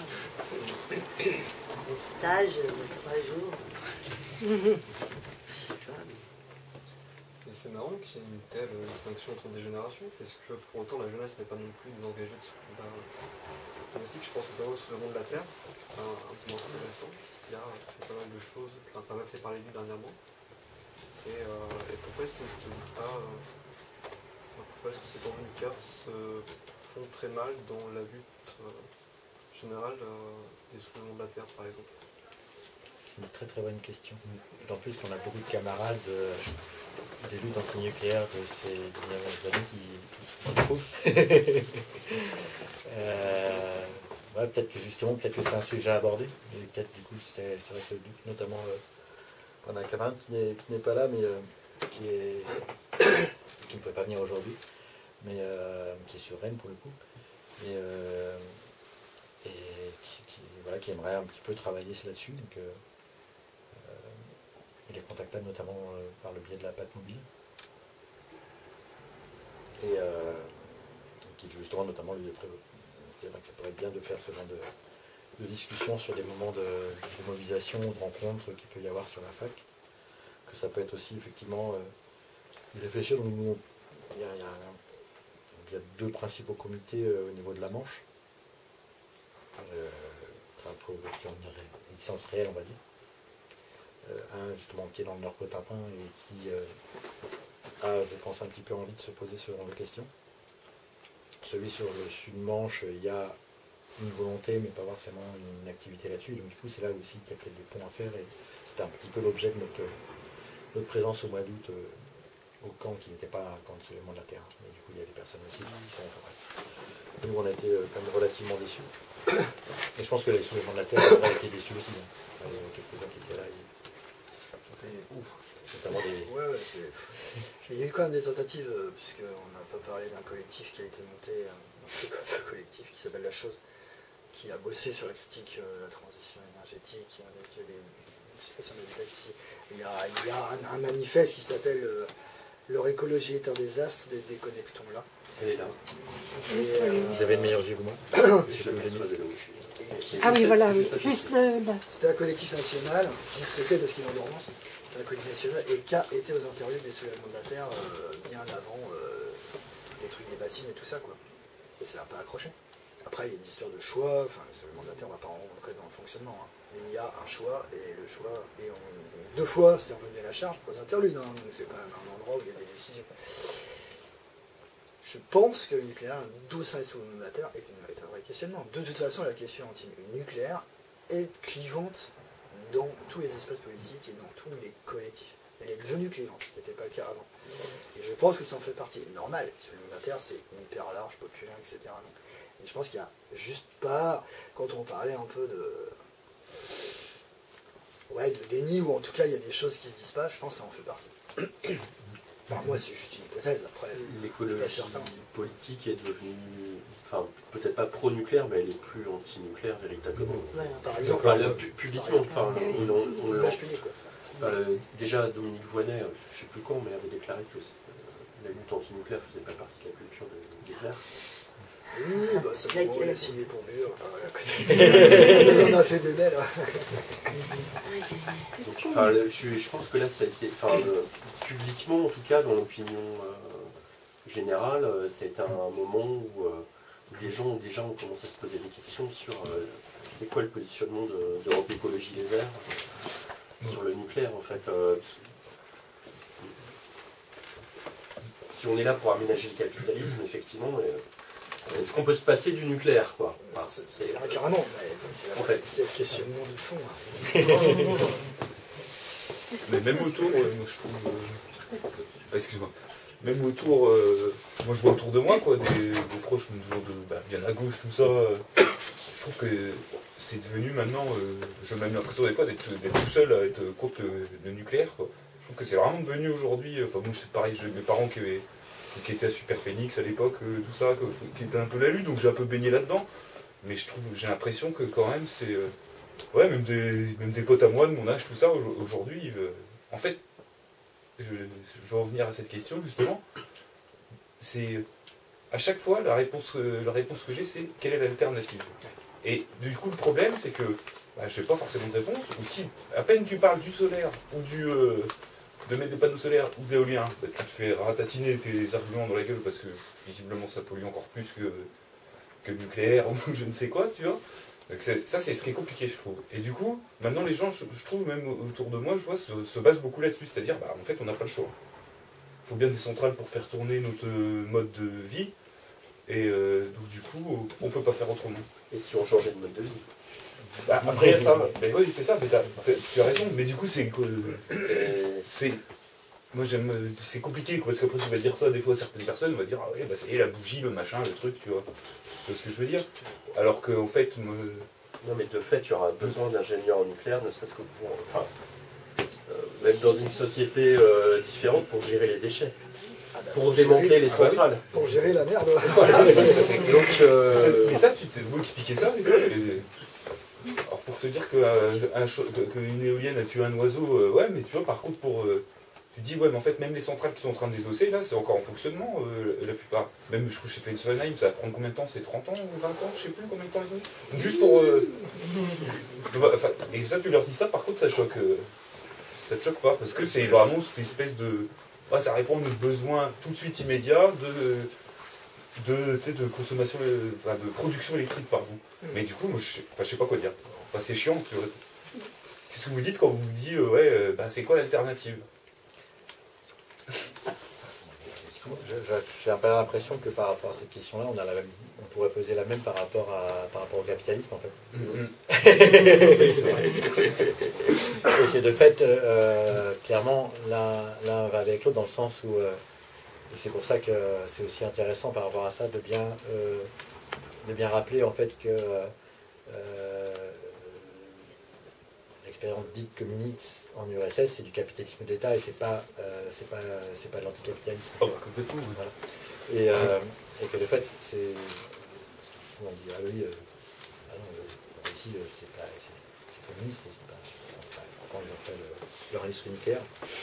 un stage de trois jours. Je sais pas. Mais... Et c'est marrant qu'il y ait une telle distinction entre des générations, parce que pour autant la jeunesse n'est pas non plus désengagée de ce combat climatique. Je pense notamment au Soulèvement de la Terre, un, un peu intéressant, qui a fait pas mal de choses, qui a pas mal fait parler de lui dernièrement. Et, euh, et pourquoi est-ce que ce pas, euh, pourquoi est-ce que ces communicats se font très mal dans la lutte euh, générale euh, des soulèvements de la Terre, par exemple? C'est une très très bonne question. En plus qu'on a beaucoup de camarades euh, des luttes antinucléaires de ces dernières années qui, qui s'y trouvent. euh, ouais, peut-être que justement, peut-être que c'est un sujet à aborder. Et peut-être du coup, c'est, c'est vrai que notamment, euh, on a un camarade qui n'est, qui n'est pas là, mais euh, qui, est, qui ne peut pas venir aujourd'hui, mais euh, qui est sur Rennes pour le coup. Et, euh, et qui, qui, voilà, qui aimerait un petit peu travailler là-dessus. Donc, euh, il est contactable notamment euh, par le biais de la Patte Mobile. Et euh, qui justement notamment lui c'est vrai que ça pourrait être bien de faire ce genre de, de discussion sur des moments de, de mobilisation, de rencontres qu'il peut y avoir sur la fac. Que ça peut être aussi effectivement euh, y réfléchir. Donc, nous, il, y a, il, y a, il y a deux principaux comités euh, au niveau de la Manche. Euh, enfin, pour qui ont une licence réelle, on va dire. Euh, un justement qui est dans le Nord-Cotentin et qui euh, a, je pense, un petit peu envie de se poser ce genre de questions. Celui sur le Sud-Manche, il y a une volonté, mais pas forcément une activité là-dessus. Donc du coup, c'est là aussi qu'il y a peut-être des ponts à faire. Et c'était un petit peu l'objet de notre, notre présence au mois d'août euh, au camp qui n'était pas un camp de soulèvement de la terre. Mais du coup, il y a des personnes aussi qui sont. Enfin, bref. Nous, on a été euh, quand même relativement déçus. Et je pense que les soulèvements de la terre ont été déçus aussi. Hein. Il y a quelques-uns qui étaient là. Et... Ouf. Notamment des... Ouais, ouais, c'est... Il y a eu quand même des tentatives, euh, puisqu'on n'a pas parlé d'un collectif qui a été monté, un collectif qui s'appelle La Chose, qui a bossé sur la critique euh, de la transition énergétique, avec des... Je sais pas si on a des textes ici. Il y a, il y a un, un manifeste qui s'appelle euh, Leur écologie est un désastre, des déconnectons-là. Elle est là. Et, euh, Vous avez le meilleur yeux que moi. Je la mets sur la vélo. qui- Ah oui, voilà, oui. Juste à Juste le, là. C'était un collectif national, je c'était parce qu'il est en dormance, c'était un collectif national, et qui a été aux interviews des soulèvements de la Terre euh, bien avant euh, les trucs des bassines et tout ça, quoi. Et ça n'a pas accroché. Après, il y a des histoires de choix, enfin, les soulèvements de la Terre, on ne va pas rentrer dans le fonctionnement, hein. Mais il y a un choix, et le choix, et on, deux fois, c'est revenu à la charge aux interludes, hein, donc c'est quand même un endroit où il y a des décisions. Je pense que le nucléaire, d'où ça est sous la Terre, est, une, est un vrai questionnement. De toute façon, la question anti-nucléaire est clivante dans tous les espaces politiques et dans tous les collectifs. Elle est devenue clivante, ce qui n'était pas le cas avant. Et je pense que ça en fait partie. Normal, parce que le nucléaire, c'est hyper large, populaire, et cetera. Et je pense qu'il n'y a juste pas, quand on parlait un peu de... Ouais, de déni, ou en tout cas, il y a des choses qui se disent pas, je pense que ça en fait partie. Enfin, moi, c'est juste une hypothèse, après. L'écologie politique est devenue, enfin, peut-être pas pro-nucléaire, mais elle est plus anti-nucléaire véritablement. Voilà. Par exemple, Enfin, là, pu- publiquement, enfin, on, on, on- l'image publique, quoi. euh, déjà Dominique Voynet, euh, je ne sais plus quand, mais avait déclaré que euh, la lutte anti-nucléaire faisait pas partie de la culture de nucléaire. Oui, bah ça La- bon, la- il a signé pour Bure. Ils en a fait de belles. Donc, enfin, le- je, je pense que là, ça a été, enfin, euh, publiquement, en tout cas, dans l'opinion euh, générale, euh, ça a été un moment où, euh, où les gens, déjà, ont commencé à se poser des questions sur euh, c'est quoi le positionnement de- d'Europe Écologie Les Verts euh, sur le nucléaire, en fait. euh, si on est là pour aménager le capitalisme, effectivement, euh, est-ce qu'on peut se passer du nucléaire, quoi? Enfin, C'est- c'est- c'est- Carrément, mais c'est En fait. c'est le questionnement de fond. hein. Mais même autour, euh, moi je trouve. euh, ah, excuse-moi. Même autour, euh, moi je vois autour de moi, quoi, des, des proches, toujours de, bah, bien à gauche, tout ça. euh, je trouve que c'est devenu maintenant. Euh, J'ai même l'impression des fois d'être d'être tout seul à être contre le, le nucléaire, quoi. Je trouve que c'est vraiment devenu aujourd'hui. euh, Enfin, moi c'est pareil, j'ai mes parents qui, avaient- qui étaient à Super Phoenix à l'époque, euh, tout ça, que- qui étaient un peu la lutte, donc j'ai un peu baigné là-dedans. Mais je trouve, j'ai l'impression que quand même c'est. euh, Ouais, même des, même des potes à moi de mon âge, tout ça, au- aujourd'hui, ils veulent- en fait, je, je vais en venir à cette question justement. C'est à chaque fois la réponse, euh, la réponse que j'ai, c'est quelle est l'alternative. Et du coup, le problème, c'est que bah, je n'ai pas forcément de réponse. Ou si à peine tu parles du solaire ou du euh, de mettre des panneaux solaires ou de l'éolien, bah, tu te fais ratatiner tes arguments dans la gueule parce que visiblement ça pollue encore plus que que le nucléaire ou je ne sais quoi, tu vois. Donc c'est- ça, c'est ce qui est compliqué, je trouve. Et du coup, maintenant, les gens, je, je trouve, même autour de moi, je vois, se, se basent beaucoup là-dessus. C'est-à-dire, bah, en fait, on n'a pas le choix. Il faut bien des centrales pour faire tourner notre euh, mode de vie. Et euh, donc, du coup, on ne peut pas faire autrement. Et si on changeait de mode de vie? Bah, après, il y a ça. Mais oui, c'est ça. Mais t'as- t'as- tu as raison. Mais du coup, c'est. que- Et- c'est moi, j'aime. C'est compliqué, quoi, parce qu'après, tu vas dire ça, des fois, à certaines personnes, on va dire, ah ouais, bah, ça y est, la bougie, le machin, le truc, tu vois. Tu vois ce que je veux dire? Alors qu'en fait, moi, Non, mais de fait, il y aura besoin d'ingénieurs en nucléaire, ne serait-ce que pour. Enfin, euh, même dans une société euh, différente pour gérer les déchets, Ah, bah, pour démanteler gérer- les Ah, oui. centrales. Pour gérer la merde. ça, c'est clair. Donc, euh, Ça- Mais ça, tu t'es beau expliquer ça, des fois. et- Alors, pour te dire qu'une que une éolienne a tué un oiseau, euh, ouais, mais tu vois, par contre, pour. euh, tu te dis, ouais, mais en fait, même les centrales qui sont en train de désosser, là, c'est encore en fonctionnement, euh, la plupart. Même, je crois que chez Fessenheim, ça va prendre combien de temps? C'est trente ans ou vingt ans? Je sais plus combien de temps ils ont. Juste pour. euh, enfin, et ça, tu leur dis ça, par contre, ça choque. euh, Ça te choque pas, parce que c'est vraiment cette espèce de. Ah, ça répond à nos besoins tout de suite immédiats de. de, tu sais, de consommation, euh, enfin, de production électrique, pardon. Mais du coup, moi, je sais, enfin, je sais pas quoi dire. Enfin, c'est chiant. tu vois. Qu'est-ce que vous dites quand vous vous dites, euh, ouais, euh, bah, c'est quoi l'alternative? J'ai un peu l'impression que par rapport à cette question-là, on, a la même, on pourrait poser la même par rapport, à, par rapport au capitalisme, en fait. Mm-hmm. Oui, c'est vrai. Et c'est de fait, euh, clairement, l'un va avec l'autre dans le sens où, euh, et c'est pour ça que c'est aussi intéressant par rapport à ça, de bien, euh, de bien rappeler en fait que euh, l'expérience dite communiste en U R S S, c'est du capitalisme d'État et c'est pas, euh, c'est pas, c'est pas de l'anticapitalisme. Oh, bah, complètement, oui. Voilà. Et, euh, et que de fait, c'est, on dit ah oui, euh, ah non, euh, ici euh, c'est pas, c'est communiste, c'est pas, enfin, quand ils ont fait le, leur industrie nucléaire.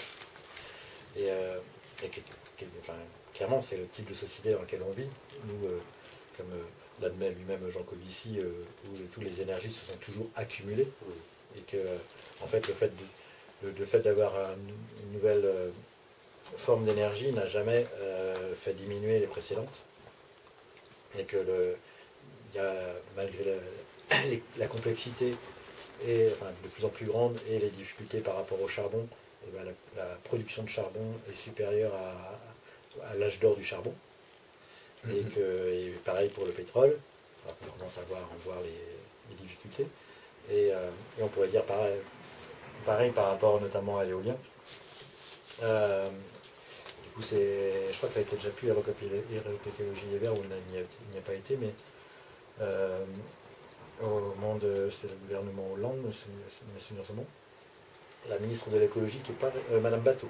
Et, euh, et que, que, enfin, clairement, c'est le type de société dans lequel on vit. Nous, euh, comme euh, l'admet lui-même Jean Covici, euh, où toutes les énergies se sont toujours accumulées, et que, en fait, le fait de, le, le fait d'avoir un, une nouvelle euh, forme d'énergie n'a jamais euh, fait diminuer les précédentes, et que le, il y a, malgré la, la complexité et, enfin, de plus en plus grande et les difficultés par rapport au charbon, et bien la, la production de charbon est supérieure à, à l'âge d'or du charbon. Mm-hmm. Et, que, et pareil pour le pétrole, alors on commence à voir, à voir les, les difficultés. Et, euh, et on pourrait dire pareil, pareil par rapport notamment à l'éolien. Euh, du coup, je crois qu'elle a été déjà plus Aéropécologie Hiver, où il n'y a, a pas été, mais euh, au moment de, c'était le gouvernement Hollande, je me souviens son nom, la ministre de l'écologie, qui est pas, euh, Madame Bateau,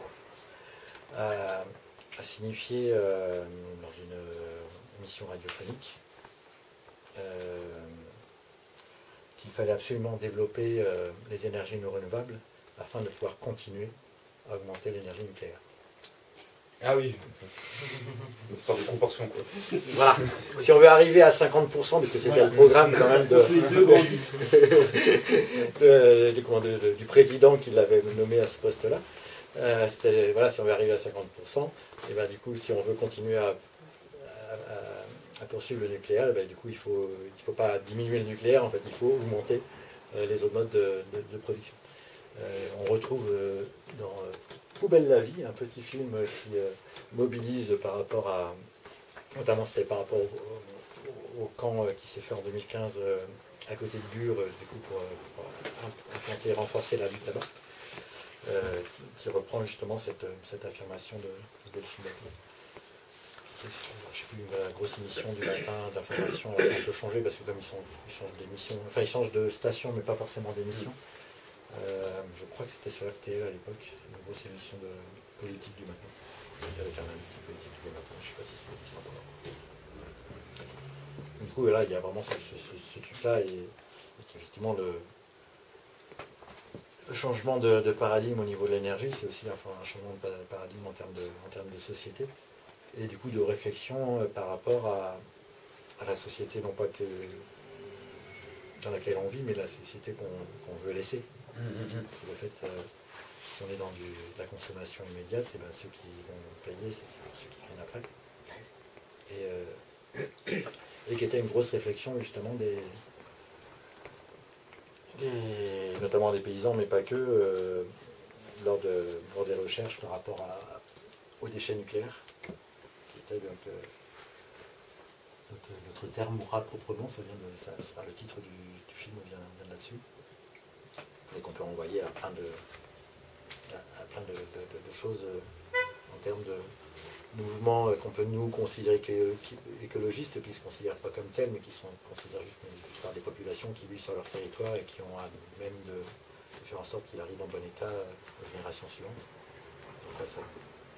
a, a signifié euh, lors d'une émission radiophonique euh, qu'il fallait absolument développer euh, les énergies non renouvelables afin de pouvoir continuer à augmenter l'énergie nucléaire. Ah oui, une sorte de proportion quoi. Voilà, si on veut arriver à cinquante pour cent, parce que c'était voilà. Le programme quand même de, de, de, de, de, du président qui l'avait nommé à ce poste-là, euh, c'était, voilà, si on veut arriver à cinquante pour cent, et ben, du coup, si on veut continuer à, à, à poursuivre le nucléaire, et ben, du coup, il ne faut, il faut pas diminuer le nucléaire, en fait, il faut augmenter euh, les autres modes de, de, de production. Euh, on retrouve euh, dans euh, Poubelle la vie, un petit film qui euh, mobilise par rapport à, notamment c'était par rapport au, au, au camp euh, qui s'est fait en deux mille quinze euh, à côté de Bure, euh, du coup pour, pour implanter et renforcer la lutte tabac, euh, qui, qui reprend justement cette, cette affirmation de, de Delphine Bateau. Je ne sais plus, la grosse émission du matin d'information, ça a un peu changé parce que comme ils, sont, ils changent d'émission, enfin ils changent de station mais pas forcément d'émission. Euh, je crois que c'était sur R T E à l'époque, une grosse émission de politique du matin, avec un invité politique du matin, je ne sais pas si ça existe encore. Du coup, là, il y a vraiment ce, ce, ce, ce truc-là, et, et qu'effectivement, le, le changement de, de paradigme au niveau de l'énergie, c'est aussi enfin, un changement de paradigme en termes de, en termes de société, et du coup de réflexion euh, par rapport à, à la société, non pas que dans laquelle on vit, mais la société qu'on qu'on veut laisser. Le fait, euh, si on est dans du, de la consommation immédiate, et ben ceux qui vont payer, c'est ceux qui viennent après. Et, euh, et qui était une grosse réflexion justement des, des notamment des paysans, mais pas que, euh, lors, de, lors des recherches par rapport à, aux déchets nucléaires, qui était donc euh, notre, notre terre mourra proprement, ça vient de ça, ça, le titre du, du film vient, vient de là-dessus. Et qu'on peut envoyer à plein de, à, à plein de, de, de, de choses euh, en termes de mouvements euh, qu'on peut nous considérer écologistes, qui ne se considèrent pas comme tels, mais qui sont considérés juste par des populations qui vivent sur leur territoire et qui ont à même de, de faire en sorte qu'il arrive en bon état euh, aux générations suivantes. Et ça, c'est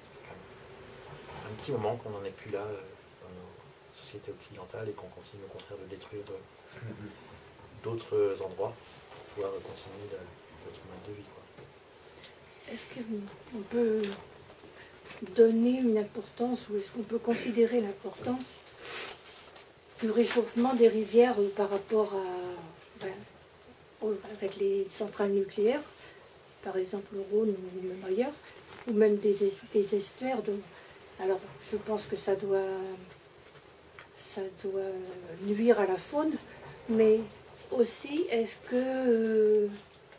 un petit moment qu'on n'en est plus là euh, dans nos sociétés occidentales et qu'on continue au contraire de détruire euh, d'autres endroits pour pouvoir continuer notre mode de vie. Est-ce qu'on peut donner une importance ou est-ce qu'on peut considérer l'importance du réchauffement des rivières par rapport à, ben, avec les centrales nucléaires, par exemple le Rhône ou même ailleurs, ou même des, des estuaires de... Alors je pense que ça doit, ça doit nuire à la faune, mais aussi, est-ce que, euh,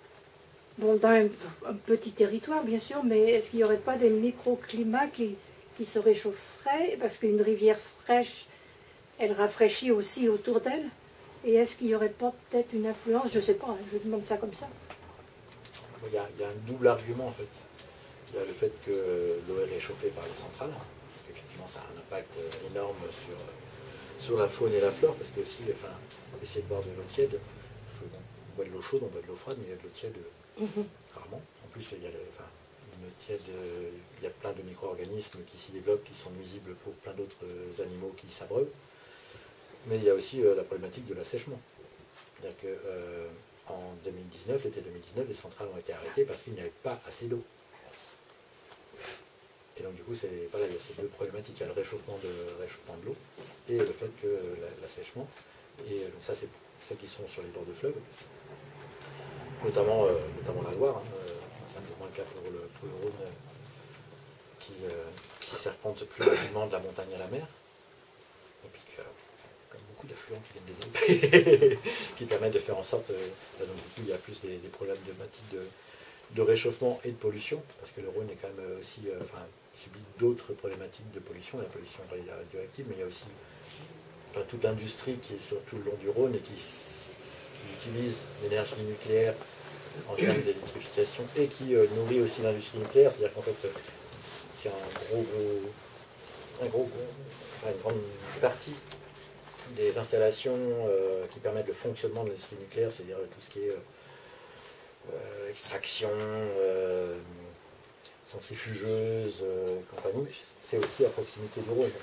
bon, dans un, un petit territoire, bien sûr, mais est-ce qu'il n'y aurait pas des microclimats qui, qui se réchaufferait, parce qu'une rivière fraîche, elle rafraîchit aussi autour d'elle. Et est-ce qu'il n'y aurait pas peut-être une influence, je ne sais pas, hein, je demande ça comme ça. Il y, a, il y a un double argument en fait. Il y a le fait que l'eau est réchauffée par les centrales, effectivement ça a un impact énorme sur, sur la faune et la flore, parce que aussi, enfin, essayer de boire de l'eau tiède, on boit de l'eau chaude, on boit de l'eau froide, mais il y a de l'eau tiède mm-hmm. rarement. En plus, il y a le, enfin, une eau tiède, il y a plein de micro-organismes qui s'y développent, qui sont nuisibles pour plein d'autres animaux qui s'abreuvent. Mais il y a aussi euh, la problématique de l'assèchement. C'est-à-dire que euh, en deux mille dix-neuf, l'été deux mille dix-neuf, les centrales ont été arrêtées parce qu'il n'y avait pas assez d'eau. Et donc du coup, c'est, voilà, il y a ces deux problématiques. Il y a le réchauffement de, réchauffement de l'eau et le fait que l'assèchement. Et donc ça, c'est celles qui sont sur les bords de fleuves, notamment, euh, notamment la Loire. Hein, euh, c'est un peu moins le cas pour le, pour le Rhône, euh, qui, euh, qui serpente plus rapidement de la montagne à la mer. Et puis que, comme beaucoup d'affluents qui viennent des Alpes, qui permettent de faire en sorte, euh, là, donc du coup, il y a plus des, des problématiques de, de réchauffement et de pollution, parce que le Rhône est quand même aussi, euh, enfin, subit d'autres problématiques de pollution, la pollution radioactive, mais il y a aussi enfin, toute l'industrie qui est sur tout le long du Rhône et qui, qui utilise l'énergie nucléaire en termes d'électrification et qui euh, nourrit aussi l'industrie nucléaire, c'est-à-dire qu'en fait, euh, c'est un gros, gros, un gros, gros enfin, une grande partie des installations euh, qui permettent le fonctionnement de l'industrie nucléaire, c'est-à-dire tout ce qui est euh, extraction, euh, centrifugeuse, euh, compagnie, c'est aussi à proximité du Rhône.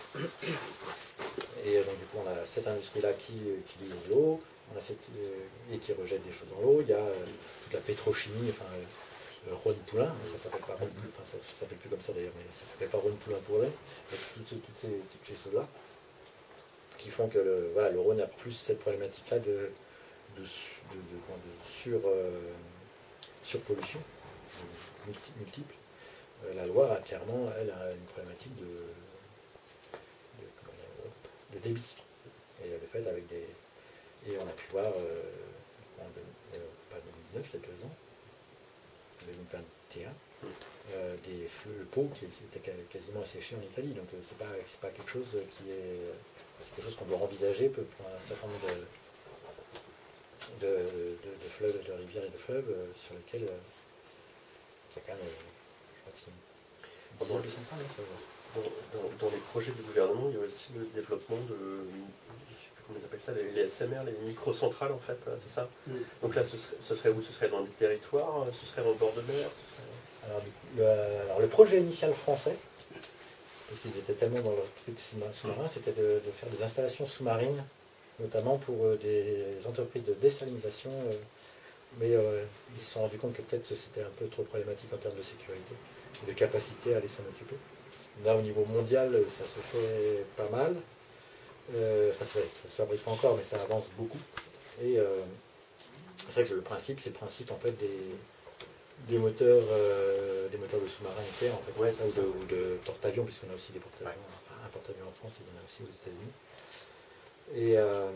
Et donc du coup on a cette industrie-là qui utilise l'eau, on a cette, euh, et qui rejette des choses dans l'eau. Il y a euh, toute la pétrochimie, enfin euh, Rhône-Poulain, ça s'appelle pas Rhône, enfin ça, ça s'appelle plus comme ça d'ailleurs, mais ça s'appelle pas Rhône-Poulain pour rien. Toutes, toutes, toutes ces, toutes ces choses-là qui font que le, voilà, le Rhône a plus cette problématique-là de, de, de, de, de sur, euh, surpollution multi, multiple. Euh, la Loire a clairement, elle, a une problématique de, de, de débit. Et le fait avec des. Et on a pu voir, euh, en euh, pas deux mille dix-neuf, il y a deux ans, deux mille vingt et un, euh, des feux, le pot qui était quasiment asséché en Italie. Donc euh, c'est pas, c'est pas quelque chose qui est. C'est quelque chose qu'on doit envisager pour un certain nombre de, de, de, de fleuves, de rivières et de fleuves euh, sur lesquels euh, il y a quand même, euh, je crois que c'est une dizaine de centrales, hein, ça va. Dans, dans, dans les projets du gouvernement, il y a aussi le développement de, je ne sais plus comment ils appellent ça, les, les S M R, les microcentrales en fait, c'est ça. Mm. Donc là, ce serait, ce serait où? Ce serait dans des territoires, ce serait dans le bord de mer ce serait... alors, le, alors le projet initial français, parce qu'ils étaient tellement dans leur truc sous-marin, c'était de, de faire des installations sous-marines, notamment pour euh, des entreprises de désalinisation, euh, mais euh, ils se sont rendus compte que peut-être c'était un peu trop problématique en termes de sécurité et de capacité à aller s'en occuper. Là, au niveau mondial, ça se fait pas mal. Euh, enfin, ça ne se fabrique pas encore, mais ça avance beaucoup. Et euh, c'est vrai que le principe, c'est le principe en fait des, des moteurs, euh, des moteurs de sous-marins entiers, en fait, ouais, ou, de, ou de porte-avions, puisqu'on a aussi des porte-avions, ouais. Enfin, un porte-avions en France, et il y en a aussi aux États-Unis. Et euh,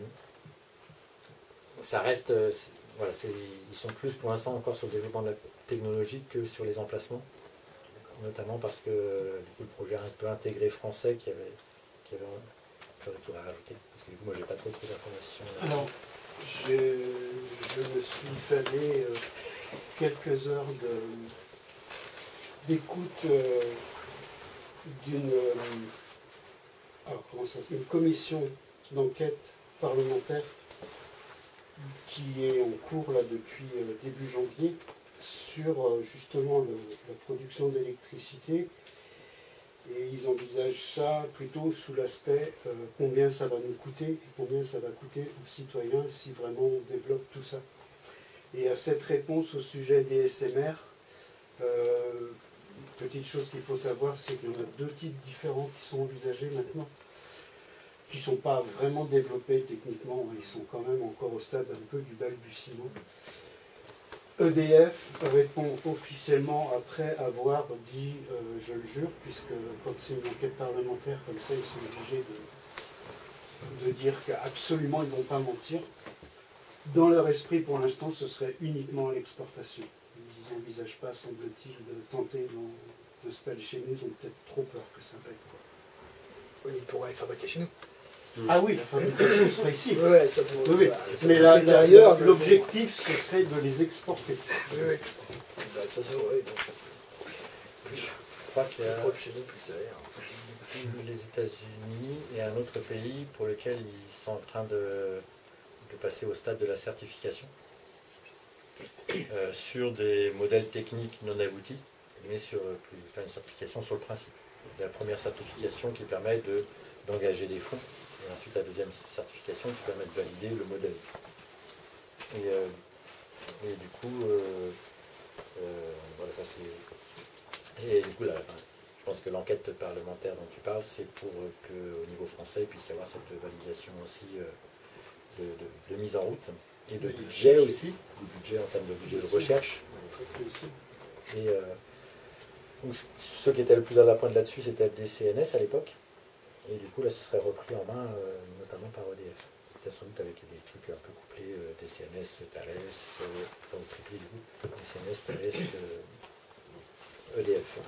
ça reste, voilà, ils sont plus pour l'instant encore sur le développement de la technologie que sur les emplacements. Notamment parce que du coup, le projet un peu intégré français qui avait, qui avait un retour à rajouter. Parce que du coup, moi, j'ai pas trop trop d'informations. Alors, je, je me suis fallu euh, quelques heures de, d'écoute euh, d'une euh, alors, comment ça s'appelle, une commission d'enquête parlementaire qui est en cours là depuis euh, début janvier, sur euh, justement le, la production d'électricité, et ils envisagent ça plutôt sous l'aspect euh, combien ça va nous coûter et combien ça va coûter aux citoyens si vraiment on développe tout ça. Et à cette réponse au sujet des S M R, euh, petite chose qu'il faut savoir, c'est qu'il y en a deux types différents qui sont envisagés maintenant, qui ne sont pas vraiment développés techniquement, ils sont quand même encore au stade un peu du balbutiement. E D F répond officiellement après avoir dit euh, je le jure, puisque quand c'est une enquête parlementaire comme ça, ils sont obligés de, de dire qu'absolument ils ne vont pas mentir. Dans leur esprit, pour l'instant, ce serait uniquement l'exportation. Ils n'envisagent pas, semble-t-il, de tenter dans installés chez nous, ils ont peut-être trop peur que ça pète. Quoi. Oui, ils pourraient fabriquer chez nous. Ah oui, la fabrication serait ici. Ouais, ça pourrait, Oui, oui. bah, ça Mais pourrait la- être la- ailleurs, mais l'objectif, ce serait de les exporter. bon. Oui, oui. Bah, de toute façon, oui. Donc, plus, Je crois qu'il y plus a proche de chez nous, plus ça a l'air. les États-Unis et un autre pays pour lequel ils sont en train de, de passer au stade de la certification euh, sur des modèles techniques non aboutis, mais sur euh, plus, enfin, une certification sur le principe. La première certification qui permet de, d'engager des fonds, et ensuite la deuxième certification qui permet de valider le modèle. Et, euh, et du coup, euh, euh, voilà, ça c'est. Et du coup, là, enfin, je pense que l'enquête parlementaire dont tu parles, c'est pour qu'au niveau français, il puisse y avoir cette validation aussi euh, de, de- de mise en route. Et de budget aussi, du budget en termes de budget de recherche. Et euh, donc, ceux qui étaient le plus à la pointe là-dessus, c'était le D C N S à l'époque. Et du coup, là, ce serait repris en main, euh, notamment par E D F. Peut-être sans doute avec des trucs un peu couplés, euh, D C N S, Thales, euh, enfin, triplé du coup, D C N S, Thales, euh, E D F.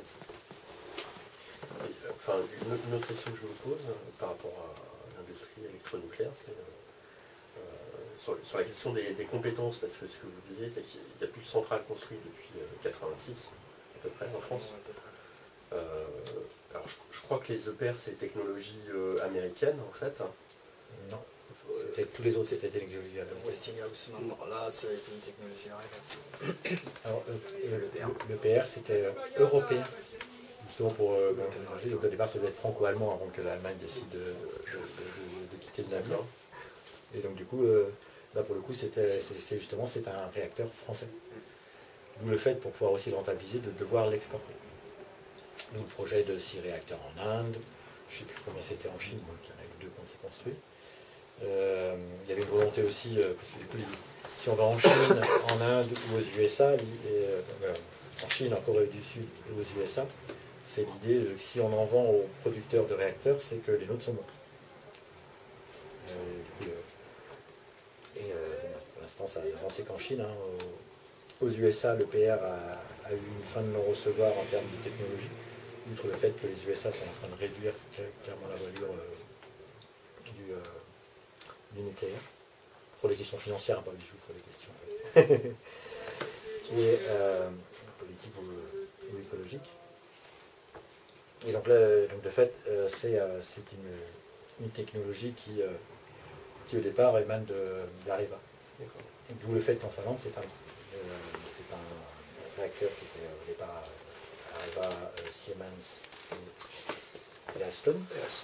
Enfin, une, une autre question que je me pose euh, par rapport à l'industrie électronucléaire, c'est euh, euh, sur, sur la question des, des compétences, parce que ce que vous disiez, c'est qu'il n'y a plus de centrales construites depuis mille neuf cent quatre-vingt-six, à peu près, en France. Euh, alors, je, je crois que les E P R, c'est technologie euh, américaine, en fait. Non, c'était, tous les autres, c'était technologie américaine. Westinghouse, maintenant, là, ça a été une technologie arrêtée. Alors, euh, euh, le, le P R, c'était euh, européen. Justement pour euh, bon, donc au départ ça devait être franco-allemand avant que l'Allemagne décide de, de, de, de- de quitter le navire. Et donc du coup, euh, là pour le coup c'était c'est, c'est justement c'est un réacteur français. D'où le fait pour pouvoir aussi le rentabiliser de devoir l'exporter. D'où le projet de six réacteurs en Inde, je ne sais plus combien c'était en Chine, donc il y en a eu deux qui ont été construits. Euh, il y avait une volonté aussi, euh, parce que du coup si on va en Chine, en Inde ou aux U S A, et, euh, en Chine, en Corée du Sud ou aux U S A, c'est l'idée que si on en vend aux producteurs de réacteurs, c'est que les nôtres sont bons. Euh, du coup, euh, et euh, pour l'instant, ça a avancé qu'en Chine. Hein, aux, aux U S A, le P R a, a eu une fin de non-recevoir en termes de technologie, outre le fait que les U S A sont en train de réduire clairement la voilure euh, du, euh, du nucléaire. Pour les questions financières, pas du tout pour les questions et, euh, politiques ou, ou écologiques. Et donc, là, donc de fait, euh, c'est, euh, c'est une, une technologie qui, euh, qui au départ émane de, d'Areva. D'où le fait qu'en Finlande, c'est un, euh, c'est un réacteur qui était au départ Areva, euh, Siemens et, et Alstom.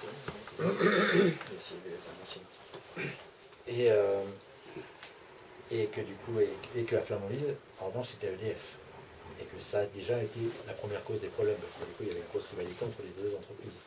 Et, euh, et que du coup, et, et que à Flamanville, en revanche, c'était E D F. Et que ça a déjà été la première cause des problèmes, parce que du coup, il y avait une grosse rivalité entre les deux entreprises.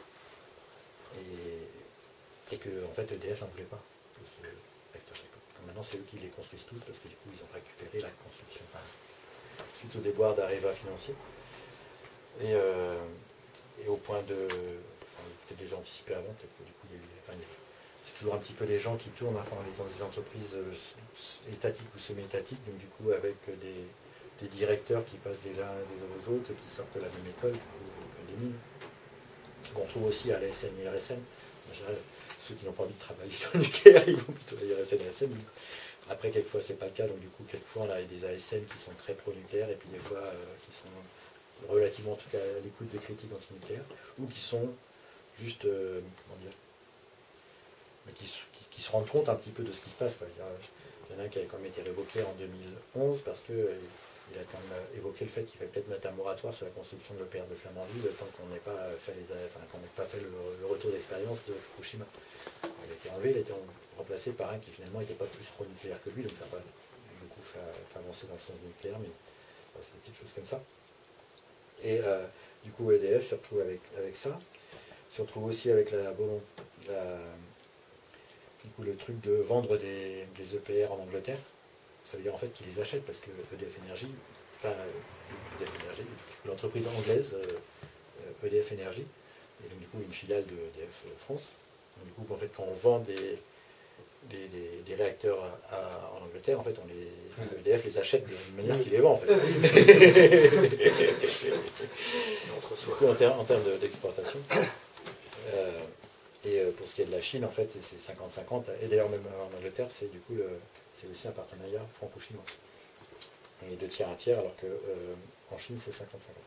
Et, et que, en fait, E D F n'en voulait pas de ce réacteur. Maintenant, c'est eux qui les construisent tous, parce que du coup, ils ont récupéré la construction, enfin, suite au déboire d'Areva financier. Et, euh, et au point de... Enfin, peut-être déjà anticipé avant, peut-être que du coup, il y a eu... Enfin, il y a, c'est toujours un petit peu les gens qui tournent hein, quand on est dans des entreprises euh, étatiques ou semi-étatiques, donc du coup, avec des... des directeurs qui passent des uns des aux autres, qui sortent de la même école, du coup, des mines, qu'on trouve aussi à l'A S N et R S N. En général, ceux qui n'ont pas envie de travailler sur le nucléaire, ils vont plutôt à R S N et R S N. Après, quelquefois, c'est pas le cas, donc du coup, quelquefois, on a des A S N qui sont très pro-nucléaires, et puis des fois, euh, qui sont relativement, en tout cas, à l'écoute des critiques anti-nucléaires, ou qui sont juste, euh, comment dire, mais qui, qui, qui se rendent compte un petit peu de ce qui se passe, quoi. Il y en a un qui a quand même été révoqué en deux mille onze, parce que euh, il a quand même évoqué le fait qu'il fallait peut-être mettre un moratoire sur la construction de l'E P R de Flamanville tant qu'on n'ait pas fait les, enfin, qu'on n'ait pas fait le, le retour d'expérience de Fukushima. Il a été enlevé, il a été remplacé par un qui finalement n'était pas plus pro-nucléaire que lui, donc ça n'a pas beaucoup fait, fait avancer dans le sens du nucléaire, mais enfin, c'est des petites choses comme ça. Et euh, du coup, E D F se retrouve avec, avec ça, se retrouve aussi avec la, bon, la du coup, le truc de vendre des, des E P R en Angleterre. Ça veut dire en fait qu'ils les achètent parce que E D F Energy, enfin E D F Energy, l'entreprise anglaise euh, E D F Energy, et donc du coup une filiale de E D F France. Donc, du coup en fait quand on vend des, les, les- les réacteurs à- à- en Angleterre, en fait, on les, E D F les achète de manière qu'ils les vend, en fait. C'est entre Du soi. coup, en, ter- en termes de- d'exportation. Euh, et euh, pour ce qui est de la Chine, en fait, c'est cinquante cinquante. Et d'ailleurs, même en Angleterre, c'est du coup, le- c'est aussi un partenariat franco-chinois. On est deux tiers, un tiers, alors que euh, en Chine, c'est cinquante cinquante.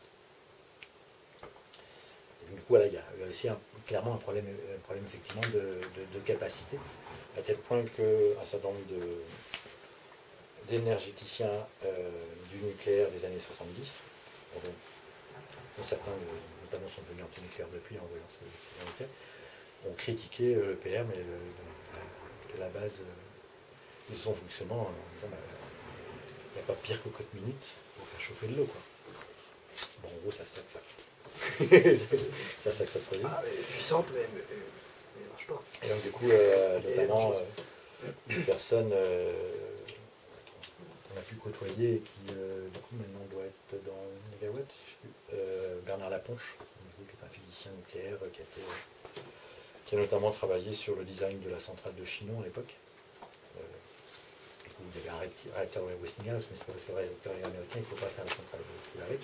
Et du coup, voilà, il y a, il y a aussi un- clairement un problème, un problème effectivement de, de- de capacité, à tel point qu'un certain nombre de- d'énergéticiens euh, du nucléaire des années soixante-dix, dont, dont certains euh, notamment sont devenus anti-nucléaires depuis en voyant ce ce nucléaire, ont critiqué euh, l'E P R, mais le- de la base euh, de son fonctionnement, en disant bah, il n'y a pas pire cocotte minute pour faire chauffer de l'eau, quoi. Bon, en gros, ça ça que ça. ça ça que ça se résume. Ah, elle est puissante, mais, mais, mais elle ne marche pas. Et donc, du coup, euh, Et notamment, dangereuse. euh, une personne euh, qu'on a pu côtoyer et qui, euh, du coup, maintenant doit être dans Megawatt, je sais plus, euh, Bernard Laponche, du coup, qui est un physicien nucléaire, euh, qui a, été, euh, qui a notamment travaillé sur le design de la centrale de Chinon à l'époque. Euh, du coup, il y avait un réacti- réacteur Westinghouse, mais c'est pas parce que le réacteur est américain, il ne faut pas faire la centrale qui l'arrête.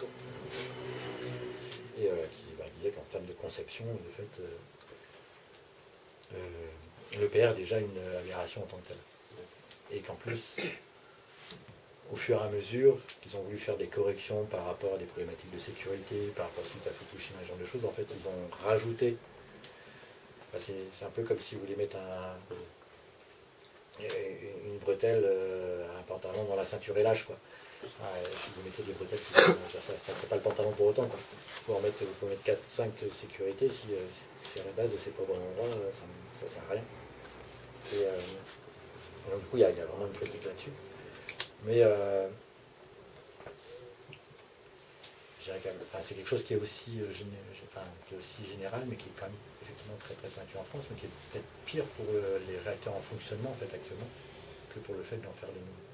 Et euh, qui bah, disait qu'en termes de conception, de fait, euh, euh, l'E P R est déjà une aberration en tant que telle. Et qu'en plus, au fur et à mesure qu'ils ont voulu faire des corrections par rapport à des problématiques de sécurité, par rapport suite à Fukushima, ce genre de choses, en fait, ils ont rajouté. Bah, c'est, c'est un peu comme si vous voulez mettre un, une bretelle, euh, un pantalon dans la ceinture et lâche, quoi. Ah, si vous mettez des bretelles, ça ne fait pas le pantalon pour autant, quoi. Vous pouvez en mettre, vous pouvez mettre quatre cinq sécurités, si, euh, si à la base c'est pas au bon endroit, ça ne sert à rien. Et, euh, donc du coup, il y, a, il y a vraiment une critique là-dessus. Mais euh, je dirais quand même, enfin, c'est quelque chose qui est, aussi, euh, géné, enfin, qui est aussi général, mais qui est quand même effectivement très très pointu en France, mais qui est peut-être pire pour euh, les réacteurs en fonctionnement en fait actuellement que pour le fait d'en faire les nouveaux.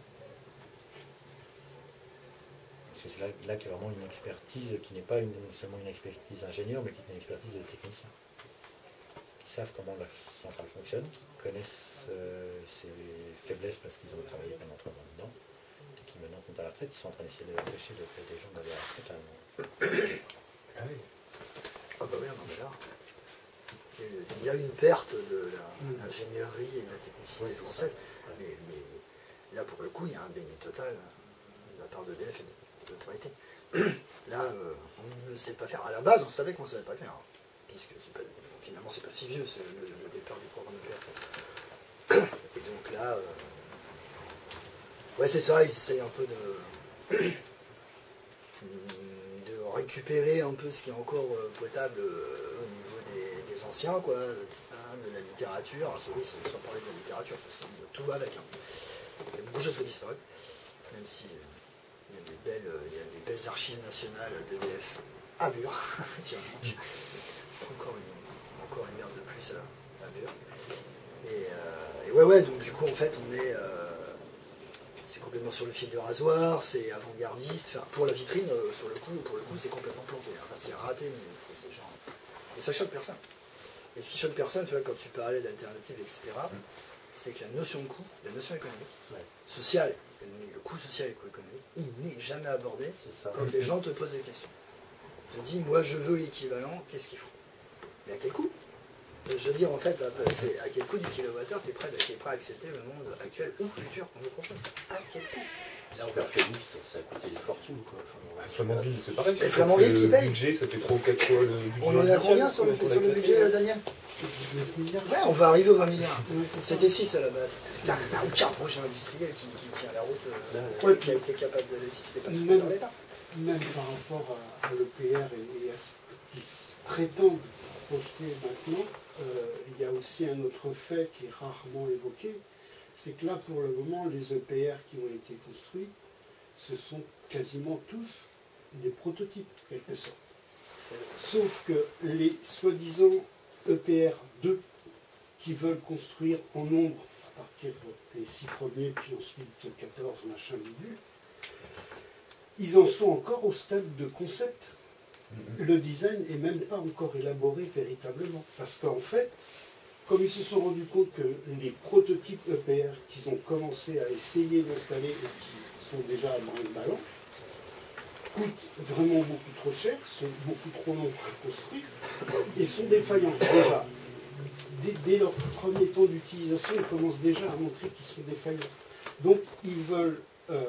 Parce que c'est là, là qu'il y a vraiment une expertise qui n'est pas une, seulement une expertise ingénieur, mais qui est une expertise de technicien. Qui savent comment la centrale fonctionne, qui connaissent euh, ses faiblesses parce qu'ils ont travaillé pendant trois ans dedans, et qui maintenant comptent à la retraite, ils sont en train d'essayer de empêcher de, des gens d'aller à la retraite. Là, Ah oui. Ah bah oui, non mais là, il y a une perte de la- l'ingénierie et de la technicité Oui, française, mais, mais là pour le coup, il y a un déni total de la part d'E D F et de l'autorité. Là, euh, on ne sait pas faire. À la base, on savait qu'on ne savait pas le faire, hein, puisque c'est pas, finalement, c'est pas si vieux, c'est le, le départ du programme nucléaire. Et donc là, euh, ouais, c'est ça, ils essayent un peu de, de récupérer un peu ce qui est encore euh, potable euh, au niveau des, des anciens, quoi, hein, de la littérature. Alors, oui, sans parler de la littérature, parce que tout va avec. Hein. Il y a beaucoup de choses qui ont disparu, même si. Euh, Il y, a des belles, il y a des belles archives nationales d'E D F à Bure. Tiens, encore une, encore une merde de plus à, à Bure. Et, euh, et ouais, ouais, donc du coup, en fait, on est. Euh, c'est complètement sur le fil de rasoir, c'est avant-gardiste. Enfin, pour la vitrine, euh, sur le coup, pour le coup, c'est complètement planté. Enfin, c'est raté, mais c'est genre. Et ça choque personne. Et ce qui choque personne, tu vois, quand tu parlais d'alternatives, et cetera, c'est que la notion de coût, la notion économique, ouais. sociale, le coût social et le coût économique, il n'est jamais abordé ça. quand les gens te posent des questions. Tu te dis, moi je veux l'équivalent, qu'est-ce qu'il faut? Mais à quel coût? Je veux dire, en fait, c'est à quel coût du kilowattheure tu es prêt, t'es prêt à accepter le monde actuel ou futur qu'on nous propose? À quel coût? Là, on Super Phoenix, ça, ça a coûté une fortune, quoi. Enfin, Flamanville, c'est pareil. Et Flamanville qui paye. Le budget, ça fait trois ou quatre fois le budget. on en est à initial, combien sur le, qu'on a sur le claqué. budget, euh, Daniel? dix-neuf milliards. Ouais, on va arriver aux vingt milliards. Oui, c'est ça. C'était six à la base. Putain, il n'y a aucun projet industriel qui, qui tient la route, euh, Ouais. qui a été capable de si c'était pas Même- soutenu par l'État. Même par rapport à, à l'E P R et, et à ce qui se prétendent projeter maintenant, euh, il y a aussi un autre fait qui est rarement évoqué, c'est que là, pour le moment, les E P R qui ont été construits, ce sont quasiment tous des prototypes, en quelque sorte. Sauf que les soi-disant E P R deux qui veulent construire en nombre à partir des six premiers, puis ensuite quatorze, machin, bidule, ils en sont encore au stade de concept. Le design n'est même pas encore élaboré véritablement. Parce qu'en fait, comme ils se sont rendus compte que les prototypes E P R qu'ils ont commencé à essayer d'installer et qui sont déjà à brinque-ballant, coûtent vraiment beaucoup trop cher, sont beaucoup trop longs à construire et sont défaillants. Déjà, dès, dès leur premier temps d'utilisation, ils commencent déjà à montrer qu'ils sont défaillants. Donc, ils veulent euh,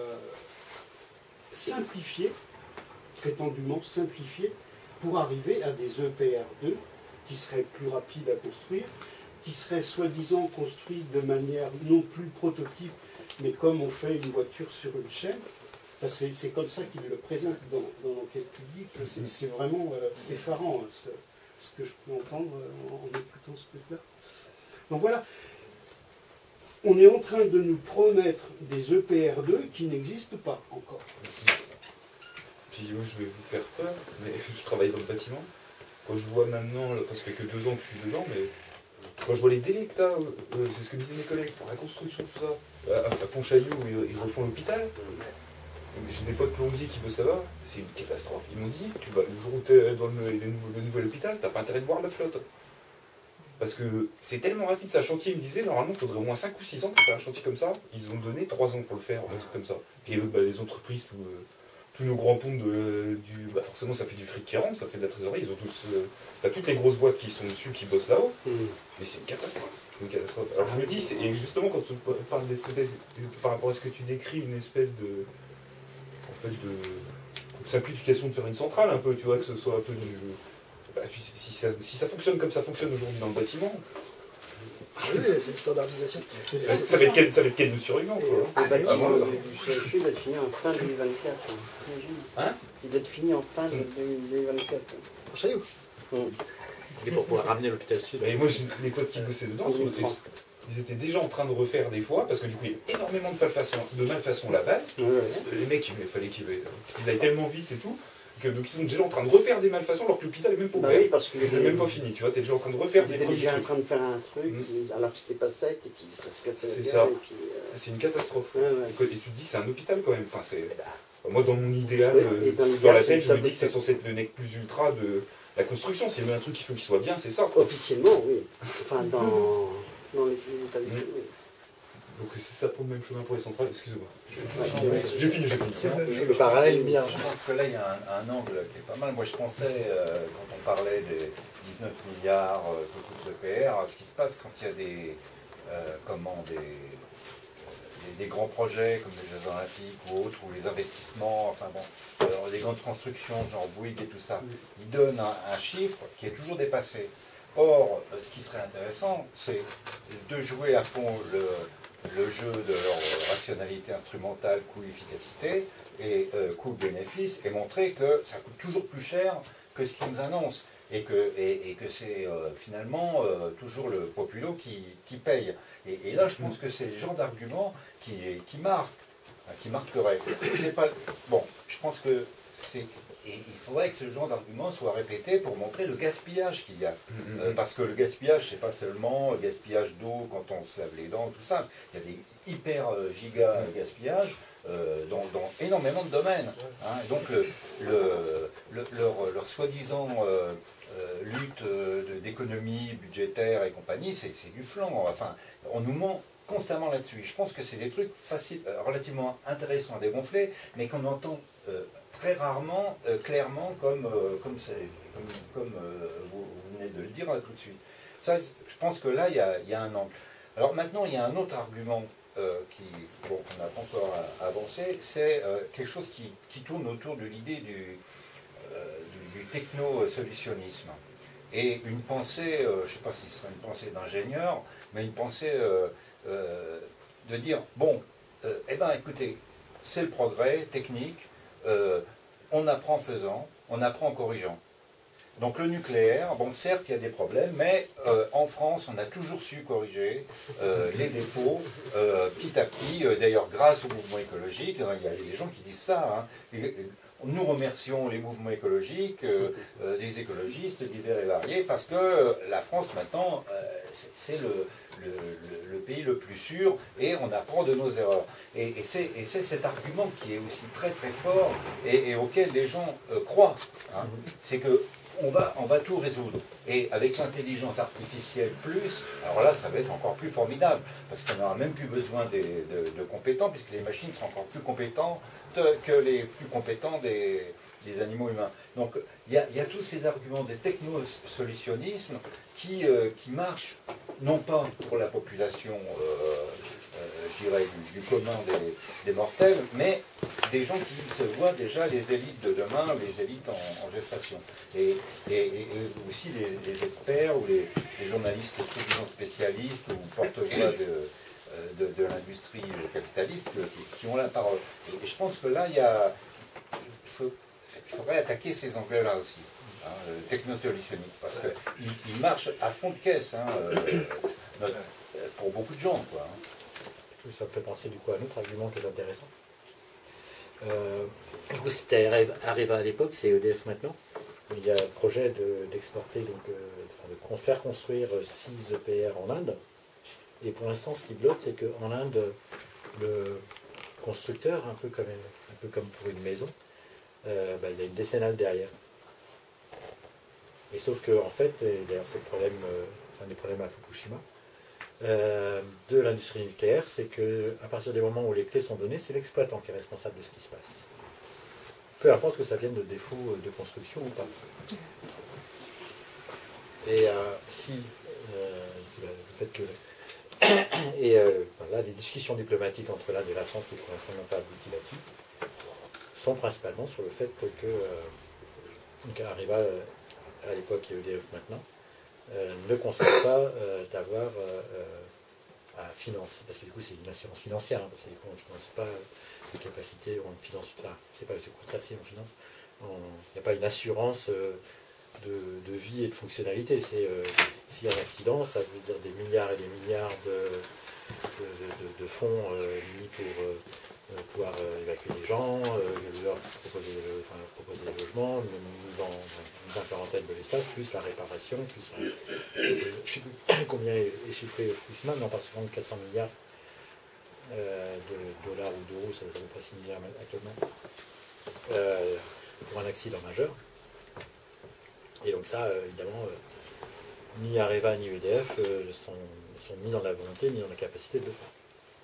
simplifier, prétendument simplifier, pour arriver à des E P R deux qui seraient plus rapides à construire, qui seraient soi-disant construits de manière non plus prototype, mais comme on fait une voiture sur une chaîne. Enfin, c'est comme ça qu'ils le présentent dans, dans l'enquête publique. C'est vraiment euh, effarant, hein, ce, ce que je peux entendre euh, en, en écoutant ce truc-là. Donc voilà, on est en train de nous promettre des E P R deux qui n'existent pas encore. Puis moi je vais vous faire peur, mais je travaille dans le bâtiment. Quand je vois maintenant, enfin ça fait que deux ans que je suis dedans, mais quand je vois les délais que t'as, euh, euh, c'est ce que disaient mes collègues, pour la construction, tout ça, à, à Pontchaillou, ils, ils refont l'hôpital. J'ai des potes plombiers qui bossent là-bas, c'est une catastrophe. Ils m'ont dit, tu vas, le jour où tu es dans le, le, nouveau, le nouvel hôpital, t'as pas intérêt de voir la flotte. Parce que c'est tellement rapide, c'est un chantier, ils me disaient, normalement il faudrait au moins cinq ou six ans pour faire un chantier comme ça. Ils ont donné trois ans pour le faire, un truc comme ça. Puis bah, les entreprises, tout, euh, tous nos grands ponts, de, du, bah, forcément ça fait du fric qui rentre, ça fait de la trésorerie, ils ont tous, euh, t'as toutes les grosses boîtes qui sont dessus, qui bossent là-haut, mais c'est une catastrophe. Une catastrophe. Alors je me dis, et justement quand tu parles d'esthétique, par rapport à ce que tu décris, une espèce de... En fait, de, de simplification de faire une centrale un peu, tu vois, que ce soit un peu du... Bah, tu sais, si, ça, si ça fonctionne comme ça fonctionne aujourd'hui dans le bâtiment... Oui, c'est une standardisation. Ça, ça va être quel, ça va être quel de survivant, quoi. Le bâtiment Ah, bon, du C H U doit être fini en fin deux mille vingt-quatre. Hein? Il doit être fini en fin deux mille vingt-quatre. Pour Chaillot. Et pour pouvoir ramener l'hôpital sud. Et moi, j'ai des potes qui bossaient dedans, ils étaient déjà en train de refaire des fois, parce que du coup, il y avait énormément de malfaçon, de malfaçon à la base. Ouais, ouais. Les mecs, il fallait qu'ils aillent tellement vite et tout, que donc ils sont déjà en train de refaire des malfaçons alors que l'hôpital est même pas Bah ouvert. oui, parce que c'est même pas fini, tu vois, t'es déjà en train de refaire des T'étais premiers déjà en trucs. train de faire un truc, Mm. alors que c'était pas sec, et puis ça se cassait la C'est gueule, ça. et puis... euh, C'est une catastrophe. Ouais, ouais. Et tu te dis que c'est un hôpital quand même. Enfin, c'est... Moi, dans mon idéal, Ouais, euh, et dans dans, l'idéal, la c'est tête, une je me table dis que c'est de- censé être le nec plus ultra de la construction. S'il y avait un truc qu'il faut qu'il soit bien, c'est ça. Officiellement, oui. Enfin, dans, dans les établissements, Mm. oui. Donc c'est ça pour le même chemin pour les centrales, excusez-moi. Ouais. J'ai fini, j'ai fini. Le, le parallèle est bien. Je pense que là, il y a un, un angle qui est pas mal. Moi, je pensais, euh, quand on parlait des dix-neuf milliards euh, que coûte le P R, à ce qui se passe quand il y a des, euh, comment, des, des, des grands projets comme les Jeux Olympiques ou autres, ou les investissements, enfin bon, alors, les grandes constructions, genre Bouygues et tout ça, ils donnent un, un chiffre qui est toujours dépassé. Or, euh, ce qui serait intéressant, c'est de jouer à fond le, le jeu de leur rationalité instrumentale, coût-efficacité et euh, coût-bénéfice, et montrer que ça coûte toujours plus cher que ce qu'ils nous annoncent, et que, et, et que c'est euh, finalement euh, toujours le populo qui, qui paye. Et, et là, je pense que c'est le genre d'argument qui, qui marque, hein, qui marquerait. C'est pas, bon, je pense que c'est... Et il faudrait que ce genre d'argument soit répété pour montrer le gaspillage qu'il y a. Euh, parce que le gaspillage, c'est pas seulement le gaspillage d'eau quand on se lave les dents, tout ça. Il y a des hyper euh, giga gaspillages euh, dans, dans énormément de domaines. Hein. Et donc, le, le, le- leur, leur soi-disant euh, euh, lutte euh, de- d'économie budgétaire et compagnie, c'est c'est du flan. Enfin, on nous ment constamment là-dessus. Je pense que c'est des trucs faciles, euh, relativement intéressants à dégonfler, mais qu'on entend euh, très rarement, euh, clairement, comme, euh, comme, c'est- comme, comme, euh, vous, vous venez de le dire là, tout de suite. Ça, je pense que là, il y a, il y a un angle. Alors maintenant, il y a un autre argument euh, qui, bon, qu'on n'a pas encore a- avancé, c'est euh, quelque chose qui, qui tourne autour de l'idée du, euh, du, du techno-solutionnisme. Et une pensée, euh, je ne sais pas si ce serait une pensée d'ingénieur, mais une pensée euh, euh, de dire, bon, euh, eh bien écoutez, c'est le progrès technique, euh, on apprend en faisant, on apprend en corrigeant. Donc le nucléaire, bon certes il y a des problèmes, mais euh, en France on a toujours su corriger euh, les défauts euh, petit à petit, euh, d'ailleurs grâce au mouvement écologique, hein, il y a des gens qui disent ça, hein, et, nous remercions les mouvements écologiques, euh, euh, les écologistes divers et variés, parce que euh, la France maintenant, euh, c'est le, le, le, le pays le plus sûr, et on apprend de nos erreurs. Et, et c'est cet argument qui est aussi très très fort, et, et auquel les gens euh, croient. Hein. C'est que on va, on va tout résoudre. Et avec l'intelligence artificielle plus, alors là, ça va être encore plus formidable, parce qu'on n'aura même plus besoin des, de, de compétents, puisque les machines seront encore plus compétentes que les plus compétents des, des animaux humains. Donc, il y a, y a tous ces arguments de technosolutionnisme qui, euh, qui marchent, non pas pour la population, euh, euh, je dirais, du, du commun des, des mortels, mais des gens qui se voient déjà les élites de demain, les élites en, en gestation. Et, et, et aussi les, les experts ou les, les journalistes, disons spécialistes ou porte-voix de, de, de l'industrie capitaliste qui, qui ont la parole. Et, et je pense que là, il y a, il, faut, il faudrait attaquer ces angles-là aussi, hein, technosolutionnistes, parce qu'ils ils marchent à fond de caisse, hein, euh, notre, pour beaucoup de gens, quoi. Hein. Ça me fait penser du coup à un autre argument qui est intéressant. Euh, du coup, c'était Areva à l'époque, c'est E D F maintenant. Il y a un projet d'exporter, de, donc, euh, de faire construire six E P R en Inde. Et pour l'instant, ce qui bloque, c'est qu'en Inde, le constructeur, un peu comme, un peu comme pour une maison, euh, bah, il y a une décennale derrière. Et sauf que, en fait, et d'ailleurs c'est le problème, euh, c'est un des problèmes à Fukushima, euh, de l'industrie nucléaire, c'est qu'à partir du moment où les clés sont données, c'est l'exploitant qui est responsable de ce qui se passe. Peu importe que ça vienne de défauts de construction ou pas. Et euh, si euh, le fait que et euh, là, les discussions diplomatiques entre l'Inde et la France, qui pour l'instant n'ont pas abouti là-dessus, sont principalement sur le fait que euh, Areva à l'époque et E D F maintenant euh, ne conçoivent pas euh, d'avoir euh, à financer, parce que du coup c'est une assurance financière, hein, parce que du coup on ne finance pas les capacités, on finance, enfin, c'est pas le contraire si on finance, il n'y a pas une assurance euh, de, de vie et de fonctionnalité. C'est euh, s'il y a un accident, ça veut dire des milliards et des milliards de, de, de, de fonds euh, mis pour euh, pouvoir euh, évacuer les gens, euh, leur proposer, euh, enfin, leur proposer des logements, une mise en, mise en quarantaine de l'espace, plus la réparation, plus euh, euh, je ne sais plus combien est, est chiffré Fukushima, mais on parle souvent de quatre cents milliards euh, de dollars ou d'euros, ça veut dire à peu près six milliards actuellement, euh, pour un accident majeur. Et donc ça, euh, évidemment, euh, ni Areva ni E D F euh, sont, sont ni dans la volonté ni dans la capacité de le faire.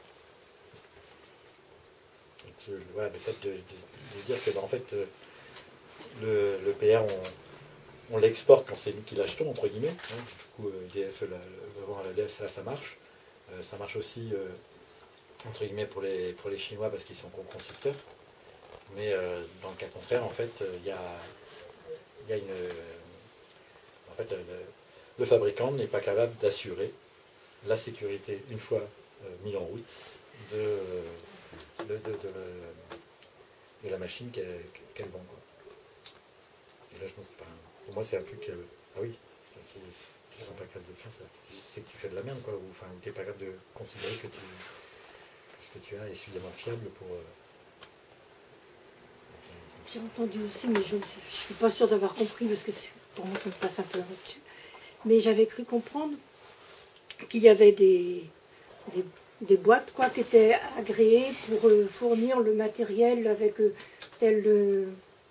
Donc, euh, voilà, le fait de, de, de dire que, bah, en fait, euh, le, le P R, on, on l'exporte quand c'est nous qui l'achetons, entre guillemets. Hein. Du coup, E D F, la, vraiment, la E D F, ça, ça marche. Euh, ça marche aussi, euh, entre guillemets, pour les, pour les Chinois parce qu'ils sont co-constructeurs. Mais euh, dans le cas contraire, en fait, il euh, y, a, y a une... En fait, le, le fabricant n'est pas capable d'assurer la sécurité, une fois euh, mis en route, de, de, de, de, de la machine qu'elle qu'elle vend. Quoi. Et là, je pense que pour moi, c'est un truc... Euh, ah oui, si tu ne sens pas capable de le faire, c'est que tu fais de la merde, quoi. Ou enfin, tu n'es pas capable de considérer que, tu, que ce que tu as est suffisamment fiable pour... Euh, J'ai entendu aussi, mais je ne suis pas sûre d'avoir compris, parce que pour moi, ça me passe un peu là-dessus. Mais j'avais cru comprendre qu'il y avait des, des, des boîtes quoi, qui étaient agréées pour euh, fournir le matériel avec euh, tel euh,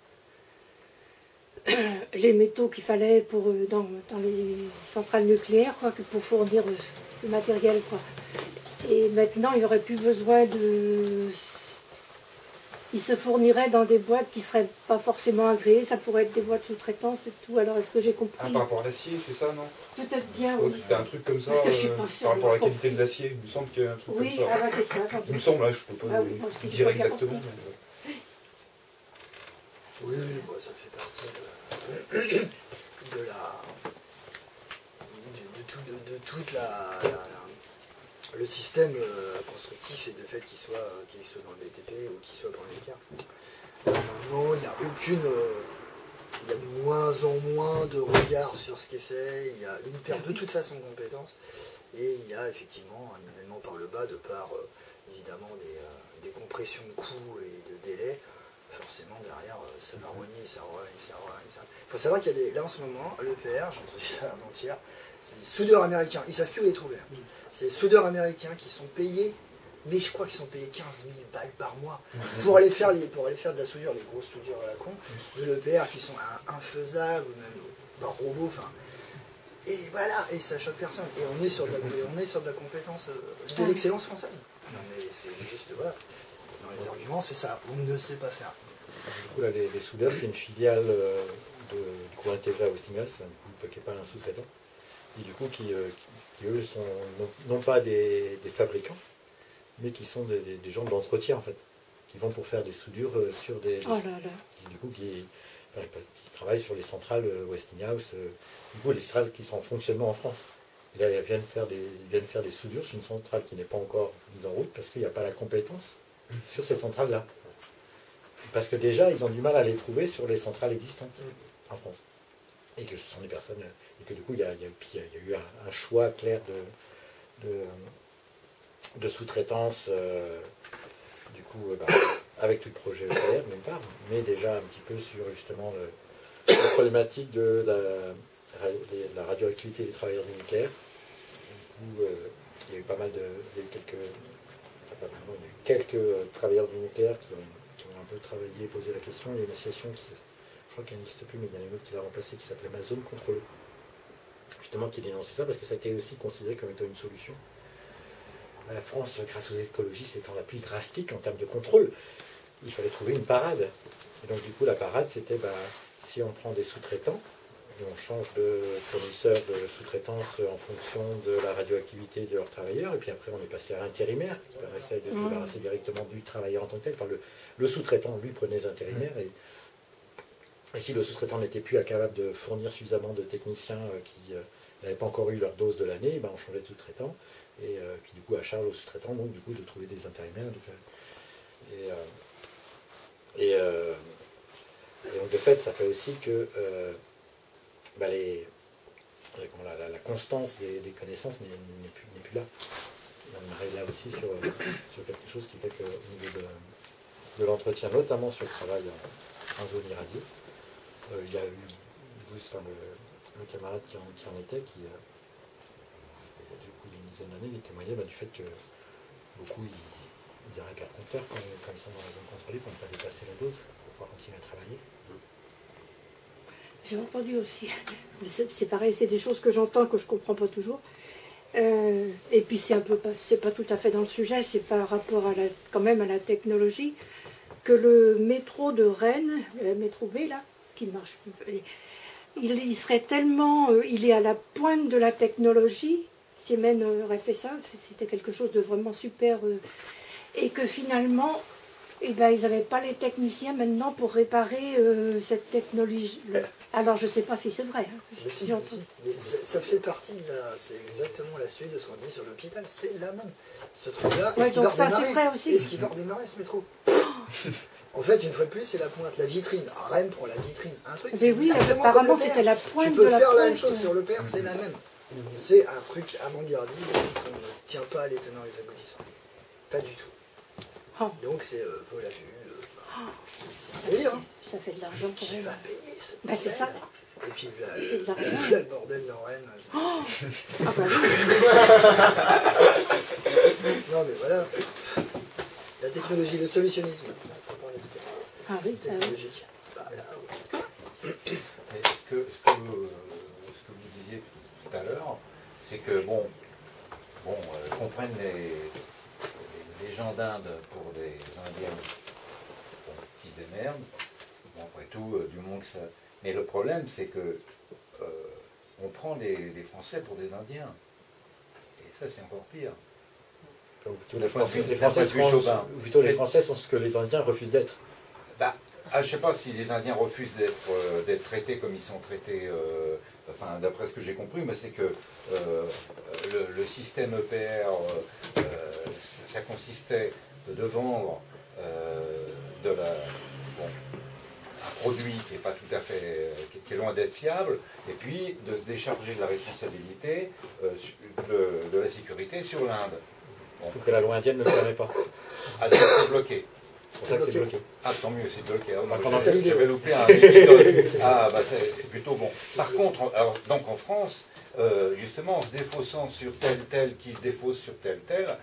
les métaux qu'il fallait pour, euh, dans, dans les centrales nucléaires, quoi, que pour fournir euh, le matériel. Quoi. Et maintenant, il n'y aurait plus besoin de... Ils se fourniraient dans des boîtes qui ne seraient pas forcément agréées, ça pourrait être des boîtes sous-traitance et tout. Alors est-ce que j'ai compris? Ah, par rapport à l'acier, c'est ça, non? Peut-être bien, Je crois oui. que c'était un truc comme ça, Parce que je suis euh, pas sûre par rapport à la de- qualité de l'acier. Il me semble qu'il y a un truc Oui, comme ça. ah bah c'est ça. sans Il me doute. semble, là, je ne peux pas Ah oui, moi, je dire pas bien exactement. compris. mais, Oui, oui, bon, ça fait partie de, de la. De, de tout, de, de toute la, la- la- le système euh, constructif et de fait qu'il soit, euh, qu'il soit dans le B T P ou qu'il soit dans le N K. Maintenant, il n'y a aucune. euh, il y a de moins en moins de regard sur ce qui est fait, il y a une perte de toute façon de compétences, et il y a effectivement un événement par le bas de par euh, évidemment des, euh, des compressions de coûts et de délais. Forcément derrière euh, ça va rogner, ça rogne, ça rogne, ça. Il faut savoir qu'il y a des. Là en ce moment, l'E P R, j'ai entendu ça avant-hier, c'est des soudeurs américains, ils ne savent plus où les trouver. C'est des soudeurs américains qui sont payés mais je crois qu'ils sont payés quinze mille balles par mois pour aller faire, les, pour aller faire de la soudure, les grosses soudures à la con, de l'E P R qui sont infaisables, ou même bah, robots, enfin. Et voilà, et ça choque personne. Et on est sur de la, on est sur de la compétence, euh, de l'excellence française. Non mais c'est juste, voilà. Dans les arguments, c'est ça, on ne sait pas faire. Du coup, là, les, les soudeurs, c'est une filiale euh, de, du cours intégré à Westinghouse, hein, du coup, qui n'est pas un sous-traitant. Et du coup, qui, euh, qui, qui eux, sont non, non pas des, des fabricants, mais qui sont des, des, des gens de l'entretien, en fait, qui vont pour faire des soudures euh, sur des... des Oh là là. Qui, du coup, qui, enfin, qui travaillent sur les centrales euh, Westinghouse, euh, du coup, les centrales qui sont en fonctionnement en France. Et là, ils viennent faire des, ils viennent faire des soudures sur une centrale qui n'est pas encore mise en route, parce qu'il n'y a pas la compétence sur cette centrale-là. Parce que déjà, ils ont du mal à les trouver sur les centrales existantes en France. Et que ce sont des personnes... Et que du coup, il y a, il y a, il y a eu un, un choix clair de, de, de sous-traitance, euh, du coup, euh, bah, avec tout le projet E P R, d'une part, mais déjà un petit peu sur, justement, le, la problématique de la, de la radioactivité des travailleurs du nucléaire. Du coup, euh, il y a eu pas mal de... Il y a eu quelques, enfin, pas mal, il y a eu quelques euh, travailleurs du nucléaire qui ont un peu travaillé, posé la question. Il y a une association qui, je crois qu'elle n'existe plus, mais il y en a une autre qui l'a remplacée, qui s'appelait Ma Zone contre l'eau, justement, qui dénonçait ça, parce que ça a été aussi considéré comme étant une solution. La France, grâce aux écologistes, étant la plus drastique en termes de contrôle, il fallait trouver une parade. Et donc, du coup, la parade, c'était, bah, si on prend des sous-traitants, et on change de fournisseur de sous-traitance en fonction de la radioactivité de leurs travailleurs, et puis après on est passé à intérimaire, qui permettait de se débarrasser directement du travailleur en tant que tel. Enfin, le, le sous-traitant, lui, prenait les intérimaires, et, et si le sous-traitant n'était plus capable de fournir suffisamment de techniciens euh, qui euh, n'avaient pas encore eu leur dose de l'année, ben, on changeait de sous-traitant, et euh, puis du coup à charge au sous-traitant, donc du coup de trouver des intérimaires. De faire... Et, euh, et, euh, et donc de fait, ça fait aussi que euh, bah les, la, la, la constance des, des connaissances n'est plus, plus là. On arrive là aussi sur, sur quelque chose qui fait qu'au niveau de, de l'entretien, notamment sur le travail en, en zone irradiée, euh, il y a eu enfin, le, le camarade qui en, qui en était, qui, euh, c'était du coup il y a une dizaine d'années, il témoignait bah, du fait que beaucoup ils, ils arrêtent leur compteur quand, quand ils sont dans la zone contrôlée pour ne pas dépasser la dose, pour pouvoir continuer à travailler. J'ai entendu aussi, c'est pareil, c'est des choses que j'entends, que je ne comprends pas toujours. Euh, et puis c'est un peu pas, c'est pas tout à fait dans le sujet, c'est par rapport à la, quand même à la technologie, que le métro de Rennes, le métro B là, qui marche, il, il serait tellement, euh, il est à la pointe de la technologie, Siemens aurait fait ça, c'était quelque chose de vraiment super, euh, et que finalement, eh ben, ils n'avaient pas les techniciens maintenant pour réparer euh, cette technologie. Alors je ne sais pas si c'est vrai. Hein. Je, si, si. Mais ça fait partie de la... C'est exactement la suite de ce qu'on dit sur l'hôpital. C'est la même. Ce truc-là, ouais, est-ce qu'il va redémarrer aussi. Est-ce qu'il va redémarrer ce métro? En fait, une fois de plus, c'est la pointe. La vitrine. Rennes pour la vitrine. Un truc. Mais oui, apparemment c'était la pointe de la pointe. Tu peux faire la même chose sur le P R, c'est la même. C'est un truc avant-gardiste qui ne tient pas à les tenants et les aboutissants. Pas du tout. Oh. Donc c'est euh, vaut la vue. Euh, oh. C'est délire. Hein. Ça fait de l'argent pour elle. Qui va elle. payer ce bah, c'est ça. Et puis là, le, le, le bordel dans Rennes. Oh. Ah bah oui. Non mais voilà. La technologie, le solutionnisme. Ah oui. Technologique. Bah, là, ouais. ce, que, ce, que, euh, ce que vous disiez tout à l'heure, c'est que bon, bon, euh, qu'on prenne les les gens d'Inde pour des Indiens bon, qui se démerdent, bon, après tout, euh, du moment que ça... Mais le problème, c'est que euh, on prend les, les Français pour des Indiens. Et ça, c'est encore pire. Plutôt les Français, les Français sont, plutôt les Français sont ce que les Indiens refusent d'être. Bah, ah, je ne sais pas si les Indiens refusent d'être euh, d'être traités comme ils sont traités, euh, enfin, d'après ce que j'ai compris, mais c'est que euh, le, le système E P R... Euh, ça consistait de vendre euh, de la, bon, un produit qui n'est pas tout à fait, qui est loin d'être fiable, et puis de se décharger de la responsabilité euh, de, de la sécurité sur l'Inde. Bon. Sauf que la loi indienne ne le permet pas. Ah, c'est bloqué. C'est pour ça que c'est bloqué. Ah, tant mieux, c'est bloqué. Ah, j'avais loupé un épisode. Ah, bah c'est plutôt bon. Par contre, alors, donc en France, euh, justement, en se défaussant sur tel tel qui se défausse sur tel tel, euh,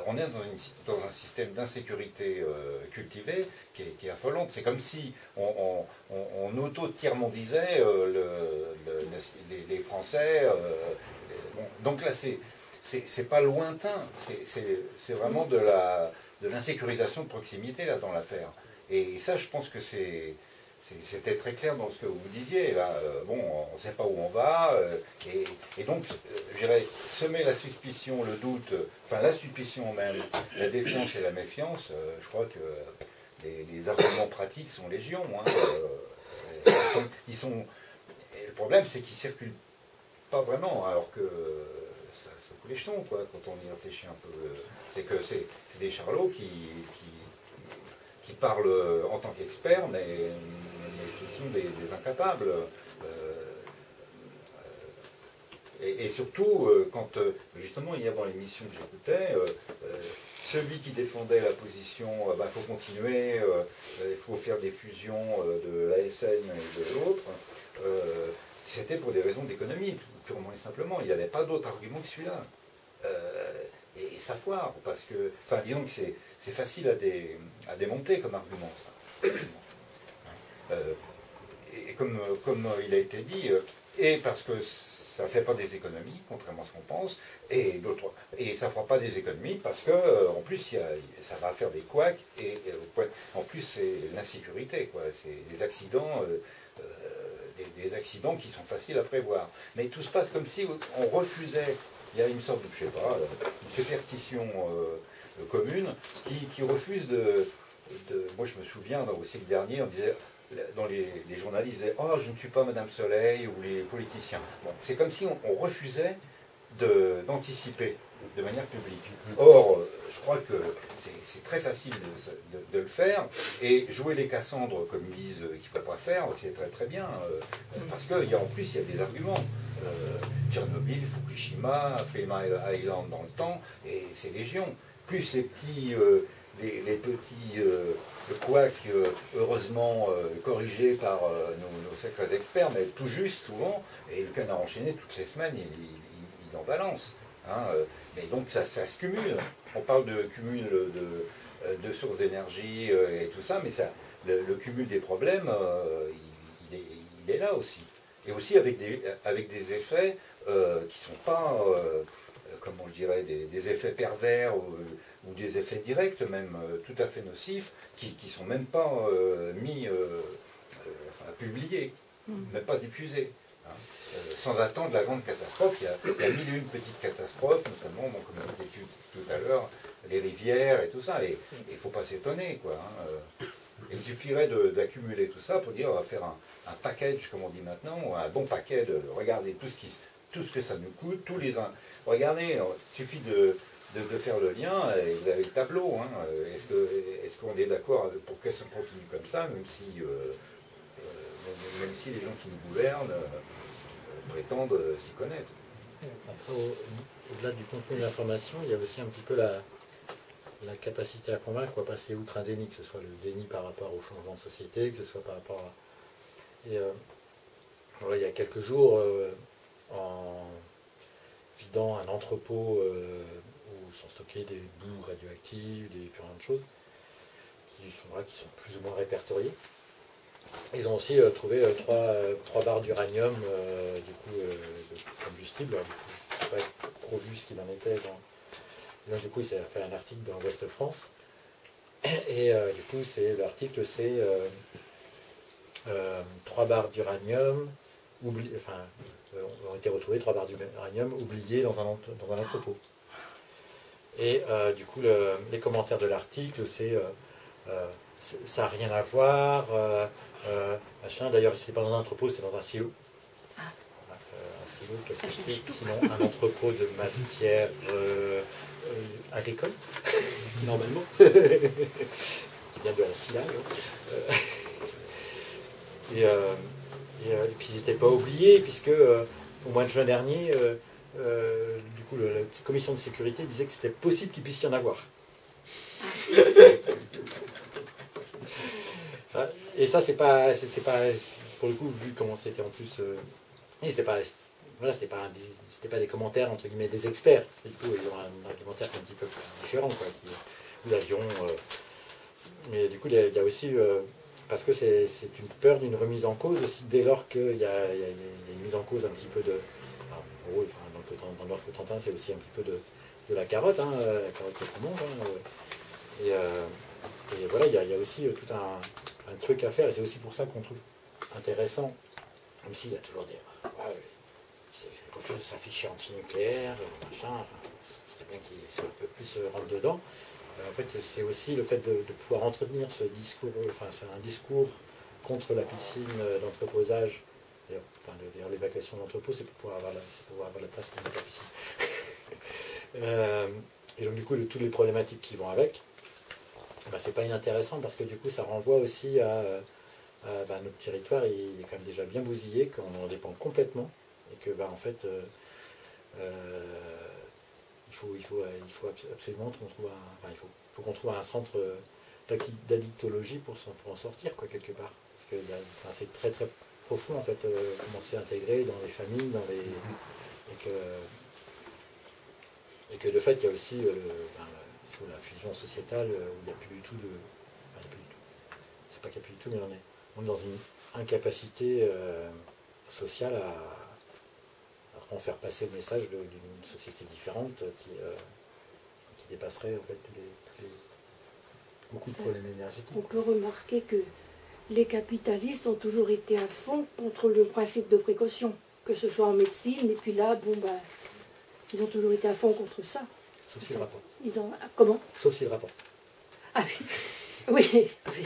on est dans, une, dans un système d'insécurité euh, cultivé qui est, qui est affolante. C'est comme si on, on, on, on auto-tiers-mondisait euh, le, le, les, les Français. Euh, bon, donc là, c'est c'est pas lointain. C'est vraiment de la de l'insécurisation de proximité là dans l'affaire. Et ça, je pense que c'est c'était très clair dans ce que vous disiez. Là, euh, bon, on ne sait pas où on va, euh, et, et donc, euh, je dirais, semer la suspicion, le doute, euh, enfin la suspicion même, la défiance et la méfiance. Euh, je crois que les, les arguments pratiques sont légion. Hein, euh, ils sont, ils sont, et le problème, c'est qu'ils circulent pas vraiment, alors que euh, ça, ça coule les jetons, quoi, quand on y réfléchit un peu. C'est que c'est des charlots qui, qui qui parlent en tant qu'experts, mais, mais qui sont des, des incapables. Euh, et, et surtout, euh, quand, justement, hier dans l'émission que j'écoutais, euh, euh, celui qui défendait la position, il euh, bah, faut continuer, euh, il faut faire des fusions euh, de l'A S N et de l'autre, euh, c'était pour des raisons d'économie, purement et simplement. Il n'y avait pas d'autre argument que celui-là. Euh, et, et ça foire, parce que, enfin, disons que c'est c'est facile à, dé, à démonter comme argument, ça. Euh, et comme, comme il a été dit, euh, et parce que ça ne fait pas des économies, contrairement à ce qu'on pense, et, et ça ne fera pas des économies parce que, euh, en plus, y a, ça va faire des couacs, et, et en plus, c'est l'insécurité, quoi. C'est des accidents, euh, euh, des, des accidents qui sont faciles à prévoir. Mais tout se passe comme si on refusait. Il y a une sorte de, je sais pas, une superstition euh, commune qui, qui refuse de, de... Moi, je me souviens, au siècle dernier, on disait, dans les, les journalistes disaient « Oh, je ne suis pas Madame Soleil » ou les politiciens. Bon, c'est comme si on, on refusait d'anticiper de, de manière publique. Or, je crois que c'est très facile de, de, de le faire, et jouer les Cassandres, comme ils disent qu'il ne faut pas faire, c'est très très bien, euh, parce qu'en plus, il y a des arguments. Euh, Tchernobyl, Fukushima, Freeman Island dans le temps, et c'est légion. Plus les petits, euh, les, les petits euh, couacs, euh, heureusement euh, corrigés par euh, nos, nos sacrés experts, mais tout juste souvent, et le canard enchaîné, toutes les semaines, il, il, il en balance. Hein, euh, mais donc ça, ça se cumule. On parle de cumul de, de sources d'énergie euh, et tout ça, mais ça, le, le cumul des problèmes, euh, il, il, est, il est là aussi. Et aussi avec des, avec des effets euh, qui ne sont pas, euh, comment je dirais, des, des effets pervers ou, ou des effets directs même, euh, tout à fait nocifs, qui ne sont même pas euh, mis, euh, euh, enfin, publiés, mm. même pas diffusés. Hein. Euh, sans attendre la grande catastrophe, il y a, il y a mille et une petites catastrophes, notamment, bon, comme on a dit tout à l'heure, les rivières et tout ça, et il ne faut pas s'étonner, quoi. Hein. Il suffirait d'accumuler tout ça pour dire on va faire un, un package, comme on dit maintenant, ou un bon paquet de regarder tout ce, qui, tout ce que ça nous coûte, tous les uns. Regardez, il suffit de, de, de faire le lien et vous avez le tableau. Hein. Est-ce qu'on est, est d'accord pour que ça continue comme ça, même si, euh, euh, même si les gens qui nous gouvernent euh, prétendent s'y connaître. Après, au-delà au du contenu de l'information, il y a aussi un petit peu la. la capacité à convaincre, quoi, passer outre un déni, que ce soit le déni par rapport au changement de société, que ce soit par rapport à... Et, euh, voilà, il y a quelques jours, euh, en vidant un entrepôt euh, où sont stockées des boues radioactives, des plein de choses, qui sont, là, qui sont plus ou moins répertoriées. Ils ont aussi euh, trouvé euh, trois, euh, trois barres d'uranium euh, du coup, euh, de combustible. Alors, du coup, je n'ai pas trop vu ce qu'il en était dans... Et donc, du coup, il s'est fait un article dans Ouest France. Et euh, du coup, l'article, c'est euh, euh, trois barres d'uranium, enfin, euh, ont été retrouvées trois barres d'uranium oubliées dans un, dans un entrepôt. Et euh, du coup, le, les commentaires de l'article, c'est euh, euh, ça n'a rien à voir, euh, euh, machin. D'ailleurs, c'était pas dans un entrepôt, c'était dans un silo. Euh, un silo, qu'est-ce que c'est? Sinon, un entrepôt de matière euh, euh, agricole, normalement, qui vient de l'ensilage. Euh, et, euh, et, euh, et puis, ils n'étaient pas oubliés, puisque euh, au mois de juin dernier, euh, euh, du coup, le, la commission de sécurité disait que c'était possible qu'il puisse y en avoir. Et ça, c'est pas, c'est pas, pour le coup, vu comment c'était en plus, euh, c'était pas, voilà, c'était pas, un- c'était pas des commentaires entre guillemets des experts. Du coup, ils ont un argumentaire un petit peu différent, quoi. Qui, où l'avion. Euh, mais du coup, il y a, il y a aussi, euh, parce que c'est c'est une peur d'une remise en cause aussi, dès lors qu'il y a, il y a- il y a une mise en cause un petit peu de. Alors, en gros, enfin, dans le Cotentin- dans l'ordre Cotentin, c'est aussi un petit peu de, de la carotte, hein, euh, la carotte que tout le monde. Hein, euh, et, euh, et voilà, il y, a, il y a aussi euh, tout un, un truc à faire, et c'est aussi pour ça qu'on trouve intéressant, même s'il y a toujours des. Ouais, c'est refuse de s'afficher anti-nucléaire, machin, enfin, ce serait bien qu'il soit un peu plus euh, rentre dedans. Euh, en fait, c'est aussi le fait de, de pouvoir entretenir ce discours, enfin, c'est un discours contre la piscine euh, d'entreposage. D'ailleurs, enfin, d'ailleurs, l'évacuation d'entrepôt, c'est pour pouvoir avoir la, c'est pour pouvoir avoir la place pour mettre la piscine. euh, et donc, du coup, de toutes les problématiques qui vont avec, bah, c'est pas inintéressant parce que du coup, ça renvoie aussi à, à bah, notre territoire, il est quand même déjà bien bousillé, qu'on en dépend complètement. Et que, bah, en fait, euh, euh, il, faut, il, faut, il faut absolument qu'on trouve un, enfin, il faut, faut qu'on trouve un centre d'addictologie pour, pour en sortir, quoi, quelque part. Parce que enfin, c'est très très profond, en fait, euh, comment c'est intégré dans les familles, dans les, et que, et que de fait, il y a aussi euh, le, ben, la fusion sociétale où il n'y a plus du tout de. Enfin, il y a plus du tout. C'est pas qu'il n'y a plus du tout, mais on est, on est dans une incapacité euh, sociale à. En faire passer le message d'une société différente qui, euh, qui dépasserait en fait tous les, tous les, beaucoup de problèmes énergétiques. On peut remarquer que les capitalistes ont toujours été à fond contre le principe de précaution, que ce soit en médecine, et puis là, bon, bah, ils ont toujours été à fond contre ça. Sauf s'ils rapportent. Ils ont... Comment? Sauf s'ils rapportent. Ah oui, oui. oui.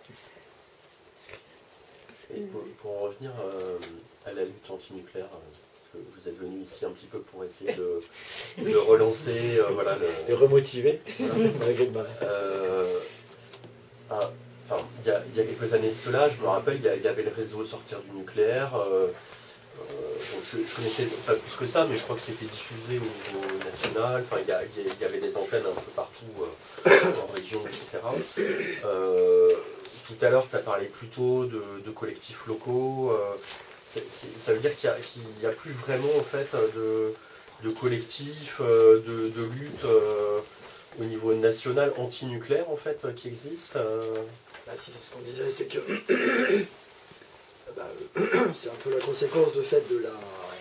Et pour, pour en revenir euh, à la lutte antinucléaire, euh, vous êtes venu ici un petit peu pour essayer de, oui. de relancer, euh, voilà, le, et remotiver. Voilà. euh, ah, enfin, il y, a, il y a quelques années de cela, je me rappelle, il y, a, il y avait le réseau Sortir du nucléaire. Euh, euh, bon, je, je connaissais pas plus que ça, mais je crois que c'était diffusé au niveau national. Enfin, il y, a, il y avait des antennes un peu partout, euh, en région, et cetera. Euh, tout à l'heure, tu as parlé plutôt de, de collectifs locaux. Euh, c'est, c'est, ça veut dire qu'il n'y a, a plus vraiment en fait de, de collectifs, de, de lutte euh, au niveau national anti-nucléaire en fait qui existent. Euh... Bah, si c'est ce qu'on disait, c'est que bah, c'est un peu la conséquence de fait de la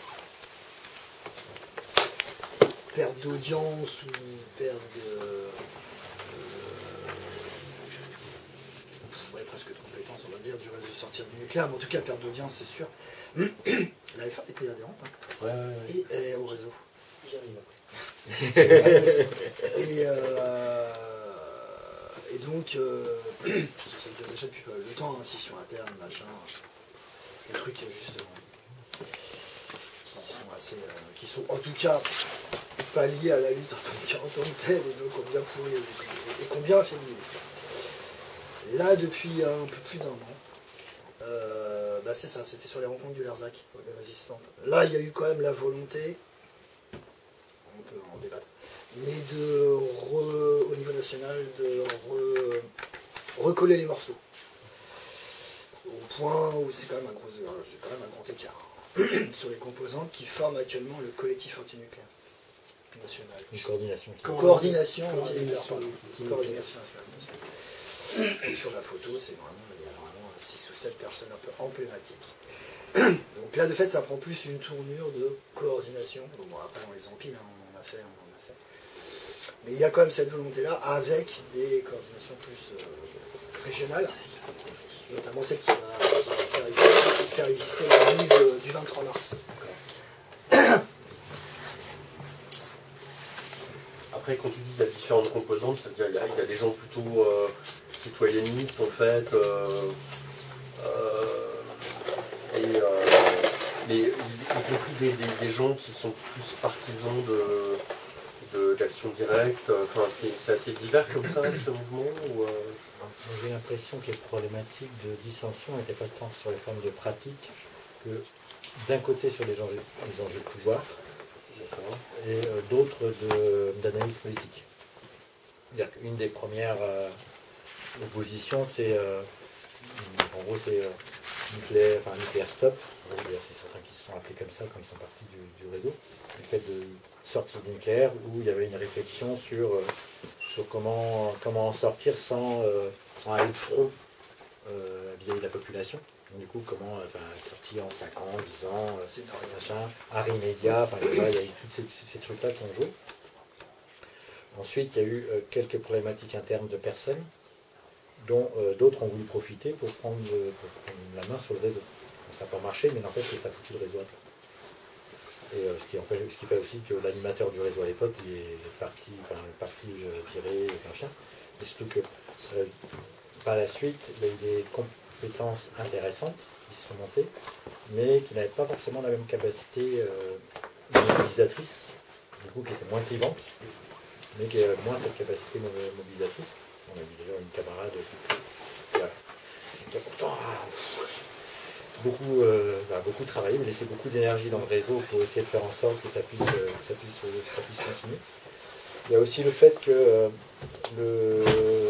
perte d'audience ou perte de, de ouais, presque de compétences, on va dire, du réseau Sortir du nucléaire, mais en tout cas perte d'audience, c'est sûr. La F A était adhérente hein, ouais, ouais, ouais. Et, et au réseau. J'arrive après. et, euh, et donc, euh, ça dure déjà depuis le temps, hein, scission interne, machin, des trucs justement qui sont assez, euh, qui sont en tout cas pas liés à la lutte en tant, en tant que telle, et donc ont bien pourri et, et qui ont bien affaibli l'histoire. Là, depuis un peu plus d'un an, euh, bah c'est ça, c'était sur les rencontres du Lerzac, les résistantes. Là, il y a eu quand même la volonté, on peut en débattre, mais de, re, au niveau national, de re, recoller les morceaux. Au point où c'est quand même un gros, c'est quand même un grand écart sur les composantes qui forment actuellement le collectif antinucléaire national. Une coordination. Coordination antinucléaire. Coordination. Coordination nationale. Et sur la photo, c'est vraiment, il y a vraiment six ou sept personnes un peu emblématiques. Donc là, de fait, ça prend plus une tournure de coordination. Bon, après, on les empile, hein, on en a fait, on en a fait. Mais il y a quand même cette volonté-là avec des coordinations plus euh, régionales, notamment celle qui va, qui va faire, exister, faire exister la nuit du vingt-trois mars. Après, quand tu dis qu'il y a différentes composantes, c'est-à-dire qu'il y, y a des gens plutôt euh, citoyennistes, en fait, euh, euh, et euh, les, y compris des, des, des gens qui sont plus partisans de, de, d'action directe. Enfin, c'est, c'est assez divers comme ça, ce mouvement ou, euh... J'ai l'impression que les problématiques de dissension n'étaient pas tant sur les formes de pratique que d'un côté sur les enjeux, les enjeux de pouvoir, et euh, d'autres de, d'analyse politique. C'est-à-dire qu'une des premières euh, oppositions, c'est, euh, en gros, c'est euh, nucléaire, enfin nucléaire stop. D'ailleurs, c'est certains qui se sont appelés comme ça quand ils sont partis du, du réseau. Le fait de sortir du nucléaire, où il y avait une réflexion sur, euh, sur comment, comment en sortir sans, euh, sans aller de front euh, vis-à-vis de la population. Donc, du coup, comment enfin, sortir en cinq ans, dix ans, euh, machin, arrêt immédiat, enfin, il y a eu tous ces, ces trucs-là qui ont joué. Ensuite, il y a eu euh, quelques problématiques internes de personnes, dont euh, d'autres ont voulu profiter pour prendre, euh, pour prendre la main sur le réseau. Ça n'a pas marché, mais n'empêche que ça foutu le réseau à plat. Et euh, ce, qui empêche, ce qui fait aussi que l'animateur du réseau à l'époque, il est parti, enfin, parti euh, viré avec un chien. Et surtout que euh, par la suite, il y a eu des compétences intéressantes qui se sont montées, mais qui n'avaient pas forcément la même capacité euh, mobilisatrice, du coup qui étaient moins clivantes, mais qui avaient moins cette capacité mobilisatrice. On a vu d'ailleurs une camarade voilà, qui a pourtant ah, beaucoup, euh, bah, beaucoup travaillé, mais laissé beaucoup d'énergie dans le réseau pour essayer de faire en sorte que ça puisse, euh, que ça puisse, euh, ça puisse continuer. Il y a aussi le fait que euh, le,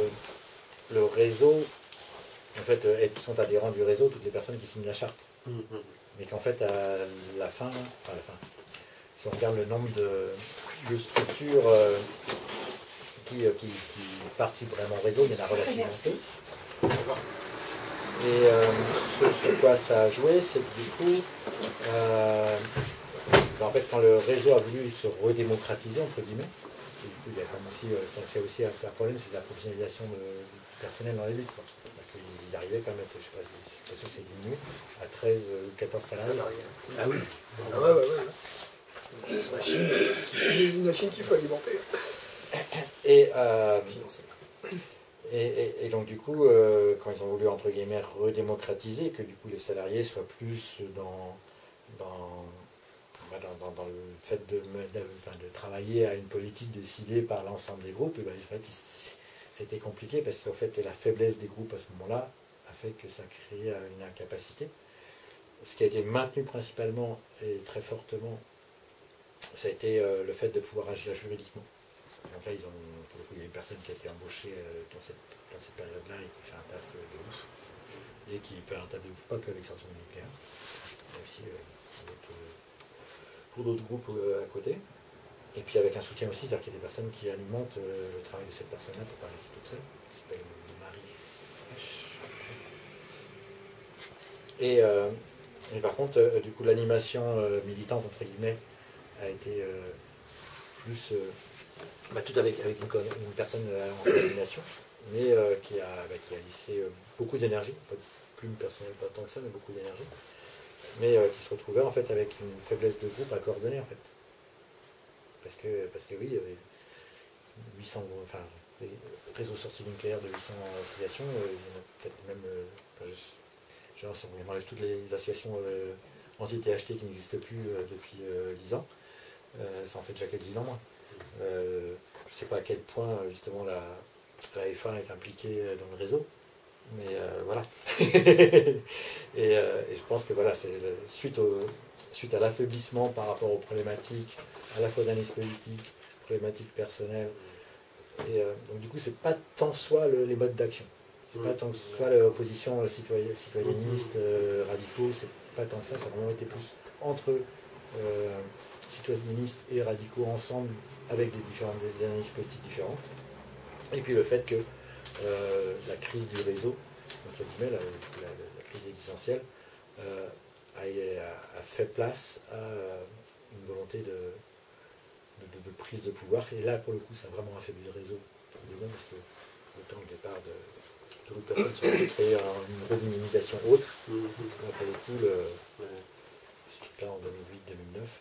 le réseau, en fait, euh, sont adhérents du réseau toutes les personnes qui signent la charte. Mmh. Mais qu'en fait, à la fin, enfin à la fin, si on regarde le nombre de, de structures euh, qui, qui, qui participent vraiment au réseau, il y en a relativement peu. Et euh, ce sur quoi ça a joué, c'est que du coup, euh, en fait, quand le réseau a voulu se redémocratiser, entre guillemets, et du coup, il y a comme aussi, c'est aussi un problème, c'est la professionnalisation de, du personnel dans les luttes. Quoi. Il arrivait quand même, je ne sais pas, je suis pas sûr que c'est diminué, à treize ou quatorze salariés. Ah oui. Ah ouais, ouais, ouais. Une machine, une machine qu'il faut alimenter. Et, euh, et, et, et donc du coup, euh, quand ils ont voulu entre guillemets redémocratiser, que du coup les salariés soient plus dans, dans, dans, dans, dans le fait de, de, de travailler à une politique décidée par l'ensemble des groupes, et ben, en fait, c'était compliqué parce qu'en fait la faiblesse des groupes à ce moment-là a fait que ça créait une incapacité. Ce qui a été maintenu principalement et très fortement, ça a été euh, le fait de pouvoir agir juridiquement. Donc là, ils ont, pour le coup, il y a une personne qui a été embauchée euh, dans cette, dans cette période-là et qui fait un taf euh, de ouf. Et qui fait un taf de ouf, pas qu'avec Centre Nucléaire, mais aussi euh, pour d'autres groupes euh, à côté. Et puis avec un soutien aussi, c'est-à-dire qu'il y a des personnes qui alimentent euh, le travail de cette personne-là pour pas rester toute seule, qui s'appelle Marie Fraîche. Et, euh, et par contre, euh, du coup, l'animation euh, militante, entre guillemets, a été euh, plus... Euh, bah, tout avec, avec une, une personne euh, en coordination, mais euh, qui, a, bah, qui a laissé euh, beaucoup d'énergie, pas plus personnel, pas tant que ça, mais beaucoup d'énergie, mais euh, qui se retrouvait en fait avec une faiblesse de groupe à coordonner en fait. Parce que, parce que oui, il y avait huit cents, enfin, les réseaux sortis nucléaires de huit cents associations, euh, il y en a peut-être même, euh, enfin, je, genre, si on enlève toutes les associations euh, anti-T H T qui n'existent plus euh, depuis euh, dix ans, euh, ça en fait déjà quelques-unes en moins. Euh, je ne sais pas à quel point justement la, la F un est impliquée dans le réseau, mais euh, voilà. et, euh, et je pense que voilà, c'est le, suite, au, suite à l'affaiblissement par rapport aux problématiques, à la fois d'analyse politique, problématiques personnelles, et euh, donc du coup c'est pas tant soit le, les modes d'action, c'est pas tant que soit l'opposition citoyen, citoyenniste, euh, radicaux, c'est pas tant que ça, ça a vraiment été plus entre euh, citoyennistes et radicaux ensemble, avec des, différentes, des analyses politiques différentes. Et puis le fait que euh, la crise du réseau, entre guillemets, la, la, la crise existentielle, euh, a, a, a fait place à euh, une volonté de, de, de, de prise de pouvoir. Et là, pour le coup, ça a vraiment affaibli le réseau, parce que autant le départ de, de d'autres personnes sont allées créer une redynamisation autre. Mm-hmm. Là, pour le coup, le, ouais. ce truc-là en deux mille huit deux mille neuf,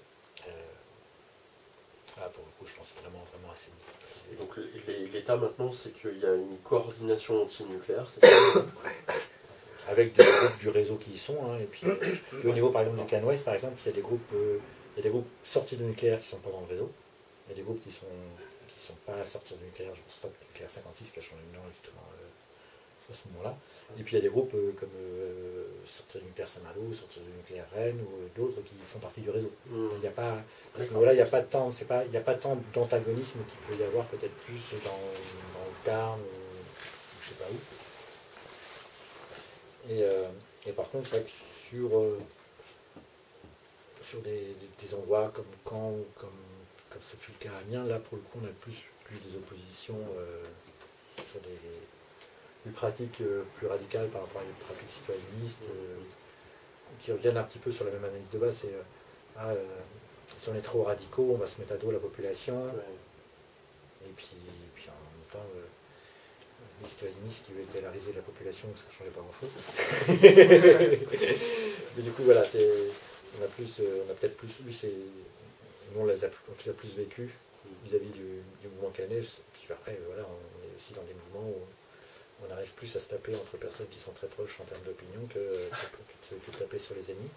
ah, pour le coup, je pense que c'est vraiment, vraiment assez. Et donc l'état maintenant, c'est qu'il y a une coordination anti-nucléaire, c'est ça? Avec des groupes du réseau qui y sont, hein, et puis, puis au niveau par exemple du Can Ouest, par exemple, il y a des groupes, euh, il y a des groupes sortis de nucléaire qui ne sont pas dans le réseau, il y a des groupes qui sont qui sont pas sortis de nucléaire, genre Stop Nucléaire cinquante-six qui a changé de nom justement euh, à ce moment-là. Et puis il y a des groupes euh, comme euh, Sortir du nucléaire Saint-Malo, Sortir du nucléaire Rennes ou euh, d'autres qui font partie du réseau. Mmh. Il n'y a pas, à ce niveau-là, il n'y a pas de temps, c'est pas, il n'y a pas tant d'antagonisme qu'il peut y avoir peut-être plus dans, dans le Tarn ou je sais pas où. Et, euh, Et par contre, c'est vrai que sur, euh, sur des, des, des endroits comme Caen, comme, comme ça fut le cas à Amiens, là pour le coup on a plus, plus des oppositions euh, sur des, des pratiques euh, plus radicales par rapport à des pratiques citoyennistes, euh, qui reviennent un petit peu sur la même analyse de base. C'est euh, ah, euh, si on est trop radicaux, on va se mettre à dos la population. Ouais. Et puis, puis en même temps, euh, les citoyennistes qui veulent télariser la population, ça ne changeait pas grand-chose. Mais du coup, voilà, c'est, on a, plus, on a peut-être plus, lui, c'est, nous on les a en tout cas plus vécu vis-à-vis du, du mouvement Canef. Puis après, voilà, on est aussi dans des mouvements où on arrive plus à se taper entre personnes qui sont très proches en termes d'opinion que, que, que de taper sur les ennemis.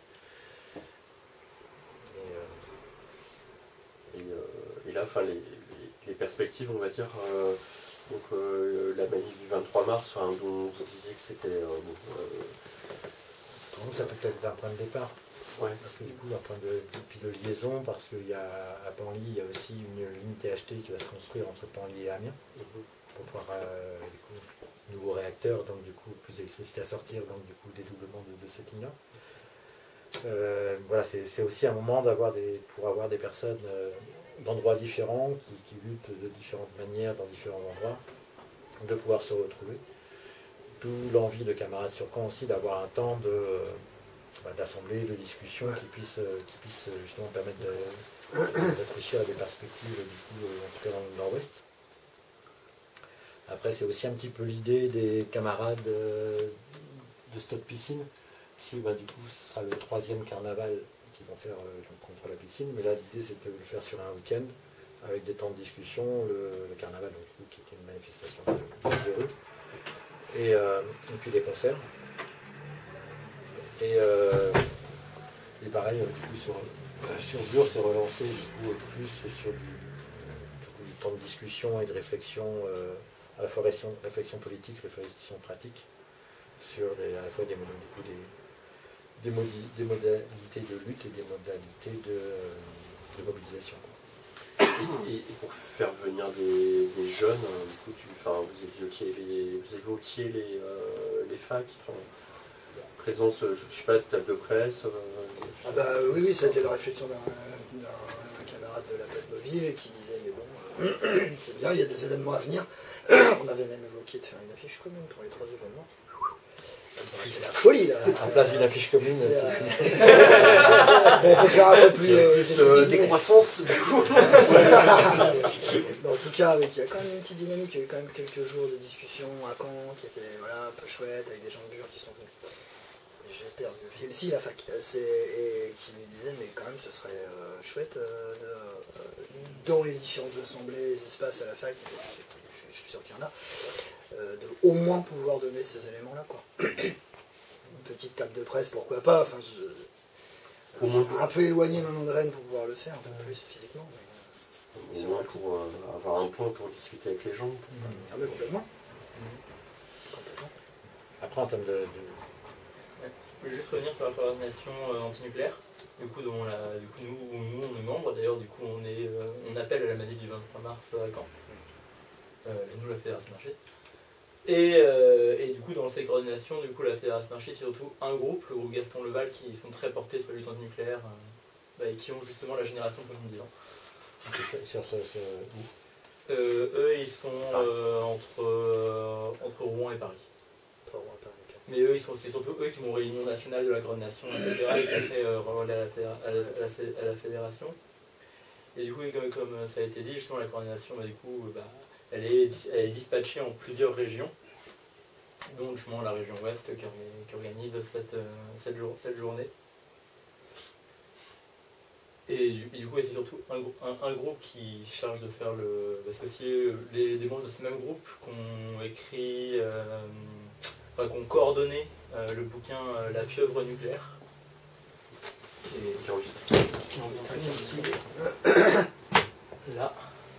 Et, euh... et, euh, et là, enfin, les, les, les perspectives, on va dire, euh, donc euh, la manif du vingt-trois mars, enfin, dont vous disiez que c'était... Euh, bon, euh... Pour nous, ça peut être un point de départ. Ouais. Parce que du coup, un point de, de, de liaison, parce qu'il y a à Panly, il y a aussi une ligne T H T qui va se construire entre Panly et Amiens, mm-hmm. pour pouvoir, euh, du coup, nouveaux réacteurs, donc du coup, plus d'électricité à sortir, donc du coup, dédoublement de, de cette ligne-là. Euh, voilà, c'est aussi un moment d'avoir des, pour avoir des personnes euh, d'endroits différents, qui, qui luttent de différentes manières dans différents endroits, de pouvoir se retrouver. D'où l'envie de camarades sur Caen aussi d'avoir un temps de... Euh, d'assemblée, de discussion qui puisse, qui puisse justement permettre de, de réfléchir à des perspectives, du coup, en tout cas dans le nord-ouest. Après, c'est aussi un petit peu l'idée des camarades de Stop Piscine, qui, bah, du coup, ce sera le troisième carnaval qu'ils vont faire euh, contre la piscine, mais là, l'idée, c'est de le faire sur un week-end, avec des temps de discussion, le, le carnaval, donc, du coup, qui est une manifestation de, de rue, et, euh, et puis des concerts. Et, euh, et pareil, du coup, sur, euh, sur Bure, c'est relancé du coup, plus sur du, du, coup, du temps de discussion et de réflexion, euh, à la fois réflexion, réflexion politique, réflexion pratique, sur les, à la fois des, du coup, des, des, modi, des modalités de lutte et des modalités de, de mobilisation. Et, et pour faire venir des, des jeunes, du coup, tu, enfin, vous évoquiez les, vous évoquiez les, euh, les facs. Enfin, présence, je ne sais pas, de table de presse euh... ah bah, Oui, oui, ça a été la réflexion d'un camarade de la Batmobile qui disait, mais bon, euh, c'est bien, il y a des événements à venir. On avait même évoqué de faire une affiche commune pour les trois événements. C'est la folie, là. En place d'une affiche commune, c'est... Euh... bon, on peut faire un peu plus... Euh, plus euh, décroissance, du coup. En tout cas, avec, il y a quand même une petite dynamique, il y a eu quand même quelques jours de discussion à Caen qui était voilà, un peu chouette, avec des gens de Bure qui sont venus. J'ai perdu le fil, si la fac, et qui lui disait, mais quand même ce serait euh, chouette euh, de, euh, dans les différentes assemblées, les espaces à la fac, je, je suis sûr qu'il y en a, euh, de au moins pouvoir donner ces éléments-là, quoi. Une petite table de presse, pourquoi pas, enfin, je, euh, un peu éloigné maintenant de Rennes pour pouvoir le faire, un peu plus physiquement. Mais, au moins pour euh, avoir un point pour discuter avec les gens. Ah mais complètement. Mmh. complètement. Après, en termes de... de... Je peux juste revenir sur la coordination euh, antinucléaire. Du coup, dont la, du coup nous, nous, on est membres, d'ailleurs, du coup, on, est, euh, on appelle à la manif du vingt-trois mars à Caen. Euh, et nous, la Fédération Marchiste. Et, euh, et du coup, dans ces coordinations, du coup, la Fédération Marchiste, c'est surtout un groupe, le groupe Gaston Leval, qui sont très portés sur la lutte antinucléaire, euh, bah, et qui ont justement la génération de soixante-dix ans. Sur ce, ce, où euh, eux, ils sont euh, entre, euh, entre Rouen et Paris. Entre Rouen et Paris. Mais eux, c'est surtout eux qui vont réunion nationale de la coordination, et cetera, et qui après euh, relèvent à la, à, la, à, la, à la fédération. Et du coup, comme, comme ça a été dit, justement, la coordination, bah, du coup, bah, elle, est, elle est dispatchée en plusieurs régions, dont justement la région ouest qui, qui organise cette, euh, cette, jour, cette journée. Et, et du coup, c'est surtout un, un, un groupe qui charge de faire le. Parce que c'est les des membres de ce même groupe qu'on écrit. Euh, Enfin, qu'on coordonné euh, le bouquin euh, La pieuvre nucléaire. Et qui en là.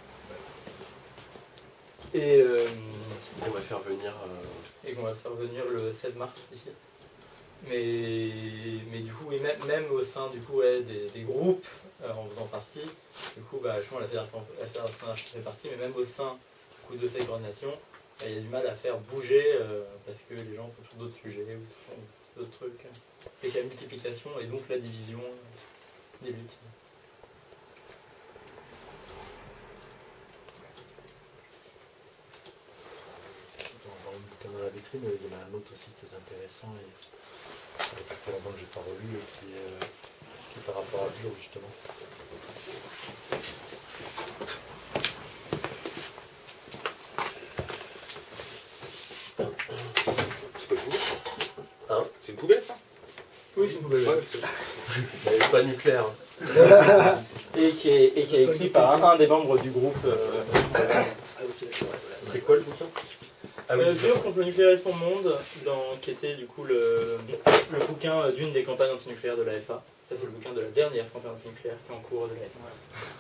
Et euh, on va faire venir. Euh... Et qu'on va faire venir le seize mars ici. Mais, mais du coup, et même, même au sein du coup, ouais, des, des groupes euh, en faisant partie, du coup, bah, je pense la fédération, la fédération fait partie, mais même au sein du coup, de ces coordinations, il y a du mal à faire bouger euh, parce que les gens sont sur d'autres sujets ou d'autres trucs. Et la multiplication et donc la division des luttes. Dans le bouquin dans la vitrine, il y en a un autre aussi qui est intéressant et ça fait très longtemps que je n'ai pas relu et qui est, euh, qui est par rapport à Bure justement. C'est pas cool. Hein? C'est une poubelle ça? Oui, c'est une poubelle. Ouais, c'est c'est pas nucléaire. Et qui est, et qui est écrit par un, un des membres du groupe. Euh, c'est quoi le bouquin? Ah oui, Bure contre le nucléaire et son monde, dans, qui était du coup le, le bouquin d'une des campagnes antinucléaires de l'A F A. Ça c'est le bouquin de la dernière campagne antinucléaire qui est en cours de l'A F A.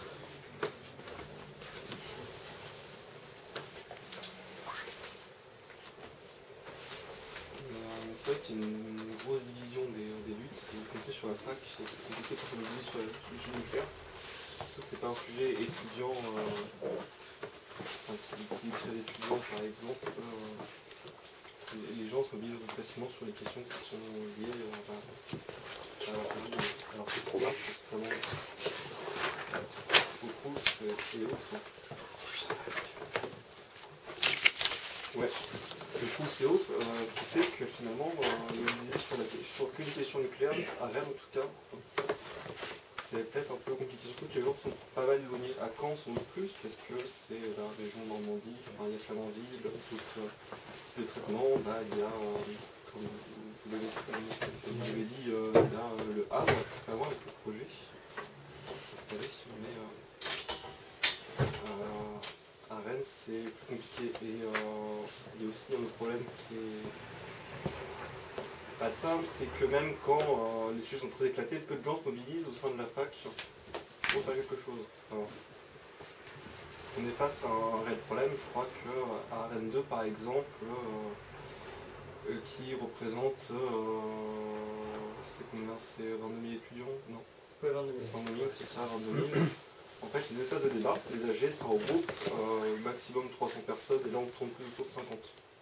C'est vrai qu'il y a une grosse division des, des luttes, y compris sur la fac. C'est compliqué de se mobiliser sur le sujet nucléaire. Surtout que c'est pas un sujet étudiant, euh, enfin, qui, qui est très étudiant par exemple. Euh, les, les gens se mobilisent facilement sur les questions qui sont liées euh, à, à leur vie. Alors c'est trop bas, c'est vraiment au pouce et autres. Ouais. Le pouce et autres, euh, ce qui fait que finalement, euh, mobiliser sur, la, sur qu'une question nucléaire, à Rennes en tout cas, c'est peut-être un peu compliqué, surtout que les gens sont pas mal éloignés. À Caen, sans doute plus, parce que c'est la région de Normandie, enfin, il y a Flamanville, donc euh, c'est des traitements, bah, il y a, euh, comme vous l'avez dit, euh, il y a euh, le Havre, qui peut avoir avec le projet installé, mais euh, euh, à Rennes, c'est plus compliqué. Et euh, il y a aussi un autre problème qui est pas simple, c'est que même quand euh, les sujets sont très éclatés, peu de gens se mobilisent au sein de la fac pour faire quelque chose. Enfin, on est face à un réel problème. Je crois qu'à Rennes deux, par exemple, euh, euh, qui représente, euh, c'est combien? C'est vingt-deux mille étudiants? Non. Ouais, vingt-deux mille. vingt-deux mille, c'est ça, vingt-deux mille. En fait, les espaces de débat, les A G, ça regroupe euh, maximum trois cents personnes, et là on tourne plus autour de cinquante.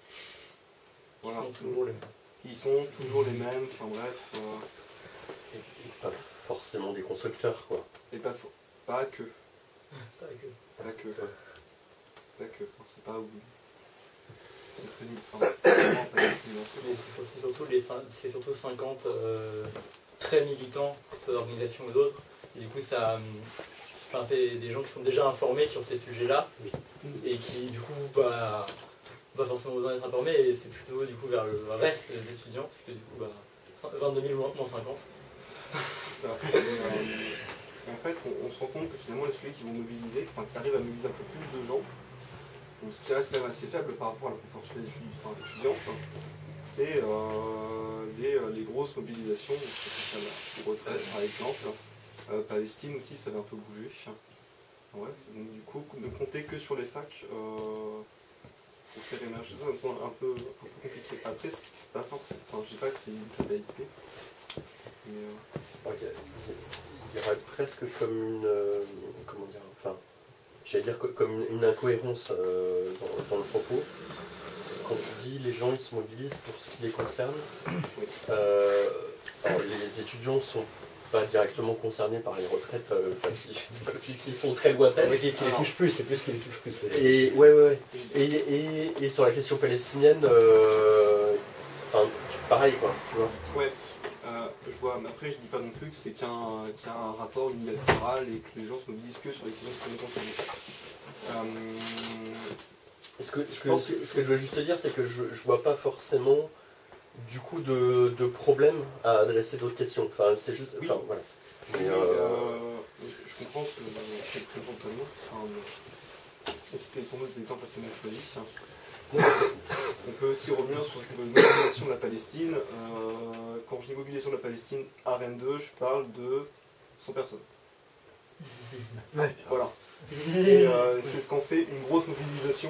Voilà. Ils sont toujours les mêmes. Ils sont toujours les mêmes, enfin bref. Euh... Et, et pas forcément des constructeurs, quoi. Et pas, pas que. Pas que. Pas que. Pas que, enfin, c'est pas où. C'est très nul. Enfin, c'est pas mais c'est surtout, les, c'est surtout cinquante euh, très militants, soit d'organisations ou d'autres. Et du coup, ça. Enfin, c'est des gens qui sont déjà informés sur ces sujets-là et qui, du coup, bah, pas forcément besoin d'être informés, et c'est plutôt du coup vers le reste des étudiants, parce que du coup, bah, vingt-deux mille moins cinquante. C'est ça. Et, euh, en fait, on, on se rend compte que finalement, les sujets qui vont mobiliser, enfin, qui arrivent à mobiliser un peu plus de gens, donc, ce qui reste quand même assez faible par rapport à la proportion des étudiantes, c'est euh, les, les grosses mobilisations, donc, la retraite par exemple. Euh, Palestine aussi, ça va un peu bouger. Ouais, donc du coup, ne compter que sur les facs euh, pour faire émerger ça, ça me semble un peu, un peu compliqué. Après, c'est pas forcément. Enfin, je dis pas que c'est une fatalité. Mais. Euh... Okay. Il y aurait presque comme une. Euh, comment dire. Enfin, j'allais dire comme une, une incohérence euh, dans, dans le propos. Quand tu dis les gens ils se mobilisent pour ce qui les concerne, Oui. euh, alors les étudiants sont pas directement concernés par les retraites euh, qui, qui sont très lointaines. Oui, qui, qui les touchent plus, c'est plus qui les touchent plus. Et, ouais, ouais, ouais. Et, et, et sur la question palestinienne, euh, enfin, pareil quoi, tu vois. Ouais, euh, je vois, mais après je dis pas non plus que c'est qu'un qu'il y a un rapport unilatéral et que les gens se mobilisent que sur les questions qui sont concernées. Euh, ce, que, ce, que, ce, que, ce que je veux juste te dire, c'est que je, je vois pas forcément du coup de, de problème à adresser d'autres questions. Enfin, c'est juste. Oui. Enfin, voilà. Mais, euh... euh, je comprends que je comprends totalement. Enfin, c'était sans doute des exemples assez mal choisis. On peut aussi revenir sur cette mobilisation de la Palestine. Euh, quand je dis mobilisation de la Palestine à Rennes deux, je parle de cent personnes. Ouais. Voilà. Et euh, c'est ce qu'en fait une grosse mobilisation.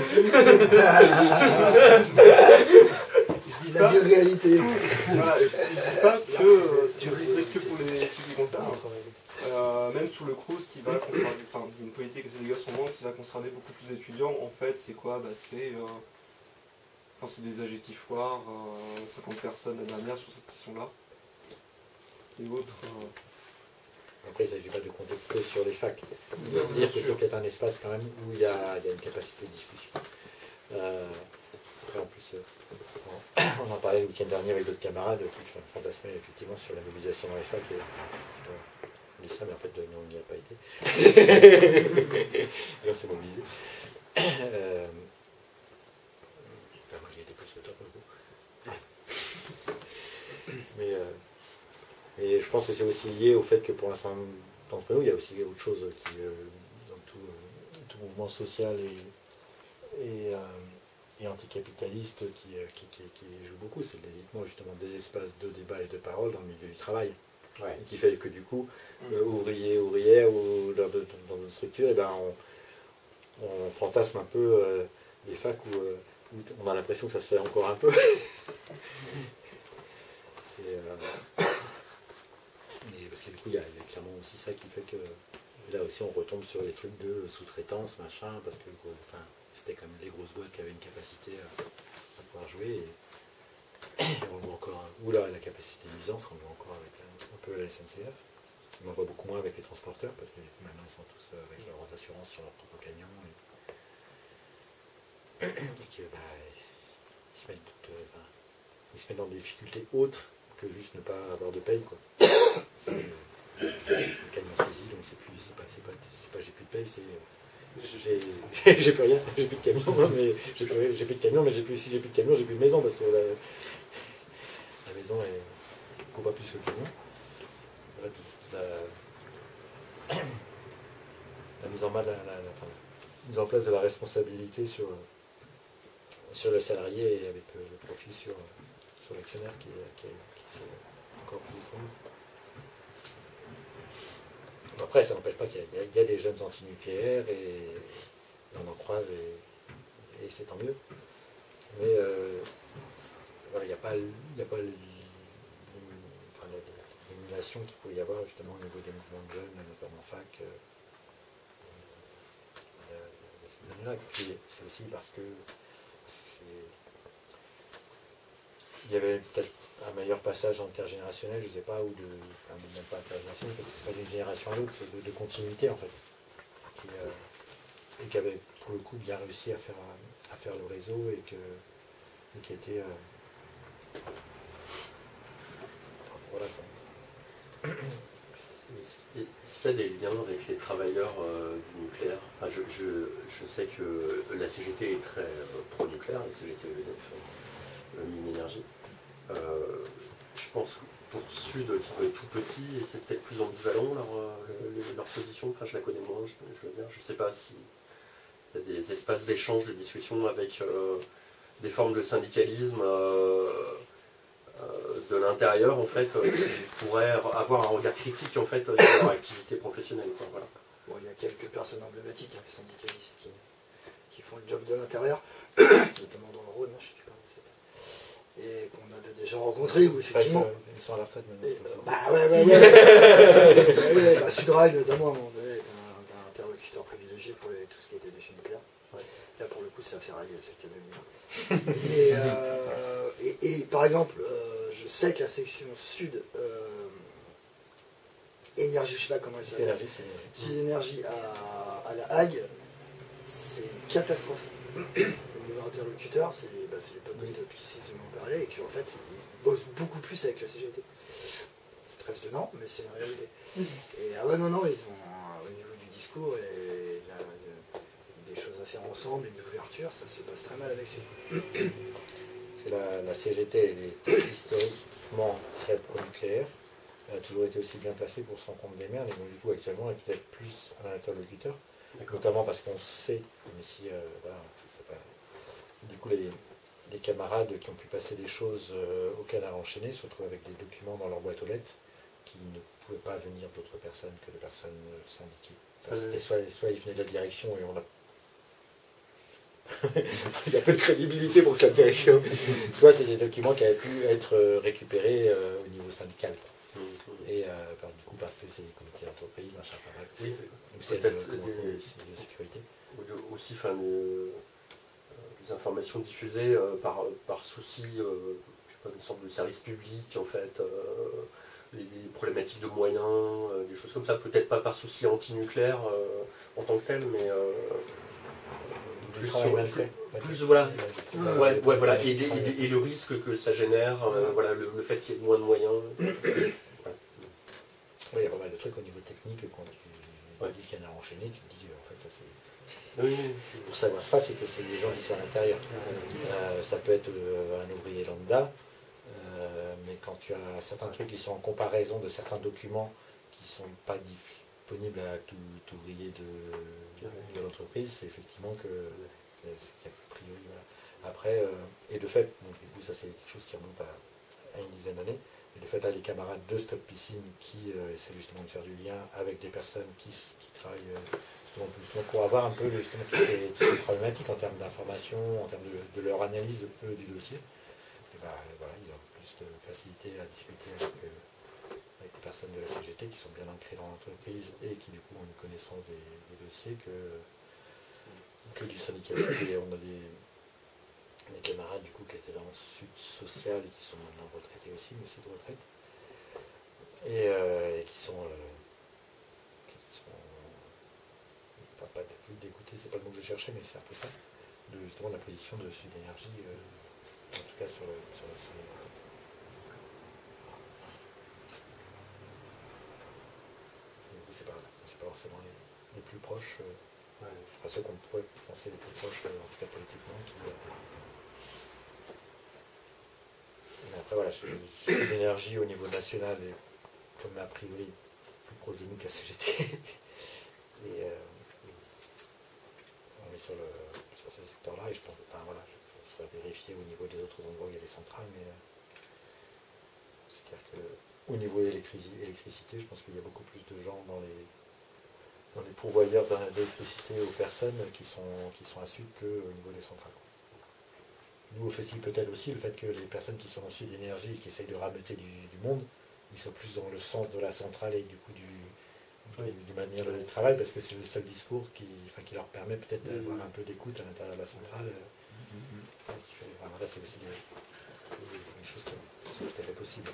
Je dis la dure réalité. Voilà, je ne dis pas que euh, ça ne mobiliserait que pour les études qui concernent. Euh, même sur le Crous qui va concerner, enfin une politique de ségrégation qui va concerner beaucoup plus d'étudiants, en fait c'est quoi bah, c'est euh, enfin, c'est des adjectifs foires, euh, cinquante personnes la dernière sur cette question-là. Et autres. Euh... Après, il ne s'agit pas de compter que sur les facs. Il Bien, faut se bien dire que sûr. c'est peut-être un espace quand même où il y a, il y a une capacité de discussion. Euh, après, en plus, euh, on, on en parlait le week-end dernier avec d'autres camarades qui fantasmaient effectivement sur la mobilisation dans les facs. Et, euh, on dit ça, mais en fait, non, on n'y a pas été. Et on s'est mobilisé. Euh, enfin, moi, j'y étais plus que toi pour le coup. Mais, euh, mais je pense que c'est aussi lié au fait que pour un certain nombre d'entre nous, il y a aussi autre chose qui, euh, dans tout, euh, tout mouvement social et, et, euh, et anticapitaliste qui, euh, qui, qui, qui joue beaucoup, c'est l'évitement justement des espaces de débat et de parole dans le milieu du travail. Ouais. Qui fait que du coup, euh, ouvriers, ouvrières ou dans, de, dans notre structure, eh ben, on, on fantasme un peu euh, les facs où, euh, où on a l'impression que ça se fait encore un peu. Et, euh, et parce que du coup, il y, y a clairement aussi ça qui fait que là aussi on retombe sur les trucs de sous-traitance, machin, parce que enfin, c'était quand même les grosses boîtes qui avaient une capacité à, à pouvoir jouer. Et, et on le voit encore, ou là, la capacité de nuisance, on le voit encore avec un, un peu la S N C F. On en voit beaucoup moins avec les transporteurs, parce que maintenant ils sont tous euh, avec leurs assurances sur leurs propres camions. Et, et que, bah, ils se mettent toutes, euh, enfin, ils se mettent dans des difficultés autres que juste ne pas avoir de paye, quoi. C'est euh, le camion saisi, donc c'est plus, c'est pas, c'est pas, c'est pas j'ai plus de paye, c'est euh, j'ai, j'ai plus rien, j'ai plus de camion, hein, mais j'ai plus, j'ai plus de camion, mais j'ai plus, si j'ai plus de camion, j'ai plus de maison, parce que la, la maison elle coûte pas plus que le camion. Voilà, tout, la, la mise en main, la, la, la, enfin, la mise en place de la responsabilité sur sur le salarié et avec euh, le profit sur, sur l'actionnaire qui, qui, qui s'est encore plus défendu. Après, ça n'empêche pas qu'il y, y, y a des jeunes antinucléaires et, et on en croise et, et c'est tant mieux. Mais euh, voilà, il n'y a pas, y a pas enfin, l'émulation qu'il peut y avoir justement au niveau des mouvements de jeunes, notamment fac, euh, euh, ces années-là. Puis c'est aussi parce que il y avait peut-être un meilleur passage intergénérationnel, je ne sais pas, ou de, enfin même pas intergénérationnel, parce que c'est pas d'une génération à l'autre, c'est de, de continuité en fait, qui, euh, et qui avait pour le coup bien réussi à faire, à faire le réseau et, que, et qui était euh, voilà quoi. Est-ce qu'il y a des liens avec les travailleurs euh, du nucléaire? Enfin, je, je, je sais que la C G T est très euh, pro-nucléaire, la C G T E D F, euh, mine énergie. Euh, je pense que pour Sud, qui doit être tout petit, c'est peut-être plus ambivalent leur, leur, leur position. Enfin, je la connais moins, je, je veux dire. Je ne sais pas s'il y a des espaces d'échange, de discussion avec euh, des formes de syndicalisme euh, euh, de l'intérieur, en fait, euh, qui pourraient avoir un regard critique en fait, sur leur activité professionnelle. Quoi, voilà. Bon, il y a quelques personnes emblématiques, hein, les syndicalistes qui, qui font le job de l'intérieur, notamment dans le Rhône, je sais plus comment c'est, et qu'on avait déjà rencontré, où effectivement... Enfin, ils sont à la retraite maintenant. Et, euh, bah ouais, ouais, ouais. ouais, ouais bah, Sudrail notamment, à un moment donné, est un, un interlocuteur privilégié pour les, tout ce qui était déchets nucléaires. Ouais. Là, pour le coup, c'est à ferrailler, c'est le cas de le dire. Et, euh, et, et par exemple, euh, je sais que la section sud... Euh, Énergie, je sais pas comment elle s'appelle. Sud Énergie à, à la Hague, c'est une catastrophe. Au niveau interlocuteur, c'est les, bah, les potes qui s'y sont parlé et qui en fait ils bossent beaucoup plus avec la C G T. Je stresse de non, mais c'est une réalité. Et ah ouais, non, non, ils ont euh, au niveau du discours et la, le, des choses à faire ensemble, et une ouverture, ça se passe très mal avec Sud. Parce que la, la C G T elle est historiquement très pro-nucléaire. Elle a toujours été aussi bien placée pour se rendre compte des merdes, et donc du coup actuellement elle est peut-être plus un interlocuteur, notamment parce qu'on sait, mais si euh, voilà, c'est pas... du coup les, les camarades qui ont pu passer des choses euh, au canard enchaîné se retrouvent avec des documents dans leur boîte aux lettres qui ne pouvaient pas venir d'autres personnes que de personnes syndiquées. Enfin, c'était soit, soit ils venaient de la direction et on a il y a peu de crédibilité pour que la direction, soit c'est des documents qui avaient pu être récupérés euh, au niveau syndical. Et euh, ben, du coup, parce que c'est des comités d'entreprise, machin, enfin bref. Oui, c'est de, de, de, de sécurité. Aussi, enfin, de, des informations l'information diffusée euh, par, par souci, euh, je sais pas, une sorte de service public, en fait, euh, les, les problématiques de moyens, euh, des choses comme ça, peut-être pas par souci anti-nucléaire euh, en tant que tel, mais euh, plus, sur, mal plus, fait. plus, voilà, Ouais, ouais, ouais, voilà, et, et, et le risque que ça génère, euh, voilà, le, le fait qu'il y ait moins de moyens. Voilà. Oui, il y a pas mal de trucs au niveau technique, quand tu Ouais. dis qu'il y en a enchaîné, tu te dis, en fait, ça c'est... Oui, Pour savoir ça, c'est que c'est des gens qui sont à l'intérieur. Euh, ça peut être euh, un ouvrier lambda, euh, mais quand tu as certains trucs qui sont en comparaison de certains documents qui ne sont pas disponibles à tout, tout ouvrier de, de l'entreprise, c'est effectivement que euh, a priori, voilà. Après, euh, et de fait, donc, du coup, ça c'est quelque chose qui remonte à, à une dizaine d'années, et de fait, là, les camarades de Stop Piscine qui euh, essaient justement de faire du lien avec des personnes qui, qui travaillent euh, justement, justement pour avoir un peu justement toutes ces, toutes ces problématiques en termes d'information, en termes de, de leur analyse eux, du dossier. Et ben, voilà, ils ont plus de facilité à discuter avec, euh, avec les personnes de la C G T qui sont bien ancrées dans l'entreprise et qui du coup ont une connaissance des, des dossiers que, que du syndicalisme. Et on a des, des camarades du coup qui étaient dans le sud social et qui sont maintenant retraités aussi, mais sud retraite, et, euh, et qui sont, euh, qui sont enfin pas plus dégoûtés, c'est pas le mot que je cherchais, mais c'est un peu ça, de justement de la position de Sud Énergie, euh, en tout cas sur, sur, sur les retraites. Du coup, c'est pas, c'est pas forcément les, les plus proches, euh, ouais, enfin ceux qu'on pourrait penser les plus proches, euh, en tout cas politiquement, qui. Euh, Mais après, voilà, Sud Énergie au niveau national est, comme a priori, plus proche de nous que la C G T. Et euh, on est sur, le, sur ce secteur-là, et je pense, enfin voilà, il faudrait vérifier au niveau des autres endroits où il y a des centrales, mais euh, c'est clair qu'au niveau d'électricité, je pense qu'il y a beaucoup plus de gens dans les, dans les pourvoyeurs d'électricité aux personnes qui sont, qui sont à Sud qu'au niveau des centrales. Nous, au F E S I, peut-être aussi, le fait que les personnes qui sont en Sud Énergie et qui essayent de rameuter du, du monde, ils sont plus dans le sens de la centrale et du coup du, du, du manière de travail, parce que c'est le seul discours qui, enfin, qui leur permet peut-être d'avoir un peu d'écoute à l'intérieur de la centrale. Euh, qui fait, enfin, voilà, c'est aussi des, des choses qui sont tout à fait possibles.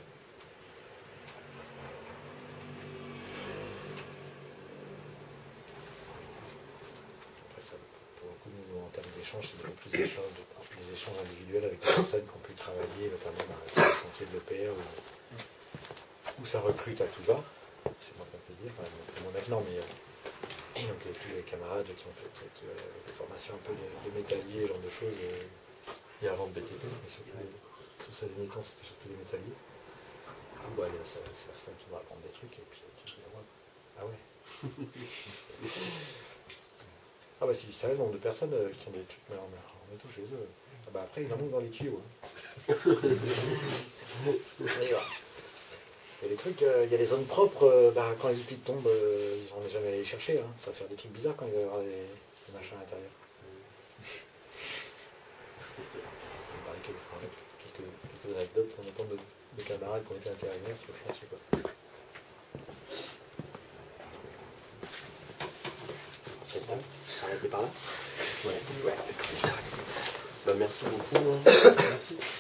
Après ça, pour le coup, nous, en termes d'échanges, c'est beaucoup plus d'échanges, des échanges individuels avec des personnes qui ont pu travailler, notamment dans le chantier de l'E P R, où, où ça recrute à tout va. C'est moins qu'on peut se dire, enfin, moins maintenant, mais euh, et donc il y a tous les camarades qui ont fait euh, des formations un peu de, de métallier, ce genre de choses, euh, et avant de B T P, mais surtout, sur ces derniers temps, c'était surtout des métalliers. Où bah, il y a certains qui vont apprendre des trucs, et puis tu te dis, ah ouais. Ah bah si, c'est vrai, le nombre de personnes euh, qui ont des trucs en, en métaux chez eux. Ah bah après, il en manque dans les tuyaux. Hein. Il y a des trucs, euh, il y a des zones propres, euh, bah, quand les outils tombent, euh, on n'est jamais allé les chercher. Hein. Ça va faire des trucs bizarres quand il va y avoir des, des machins à l'intérieur. On parlait que, quelques, quelques anecdotes, on entend de, de camarades qui ont été intérimaires sur le chantier. C'est bon, arrêtez par là. Ouais. Ouais. Bah, merci beaucoup. Hein. Merci.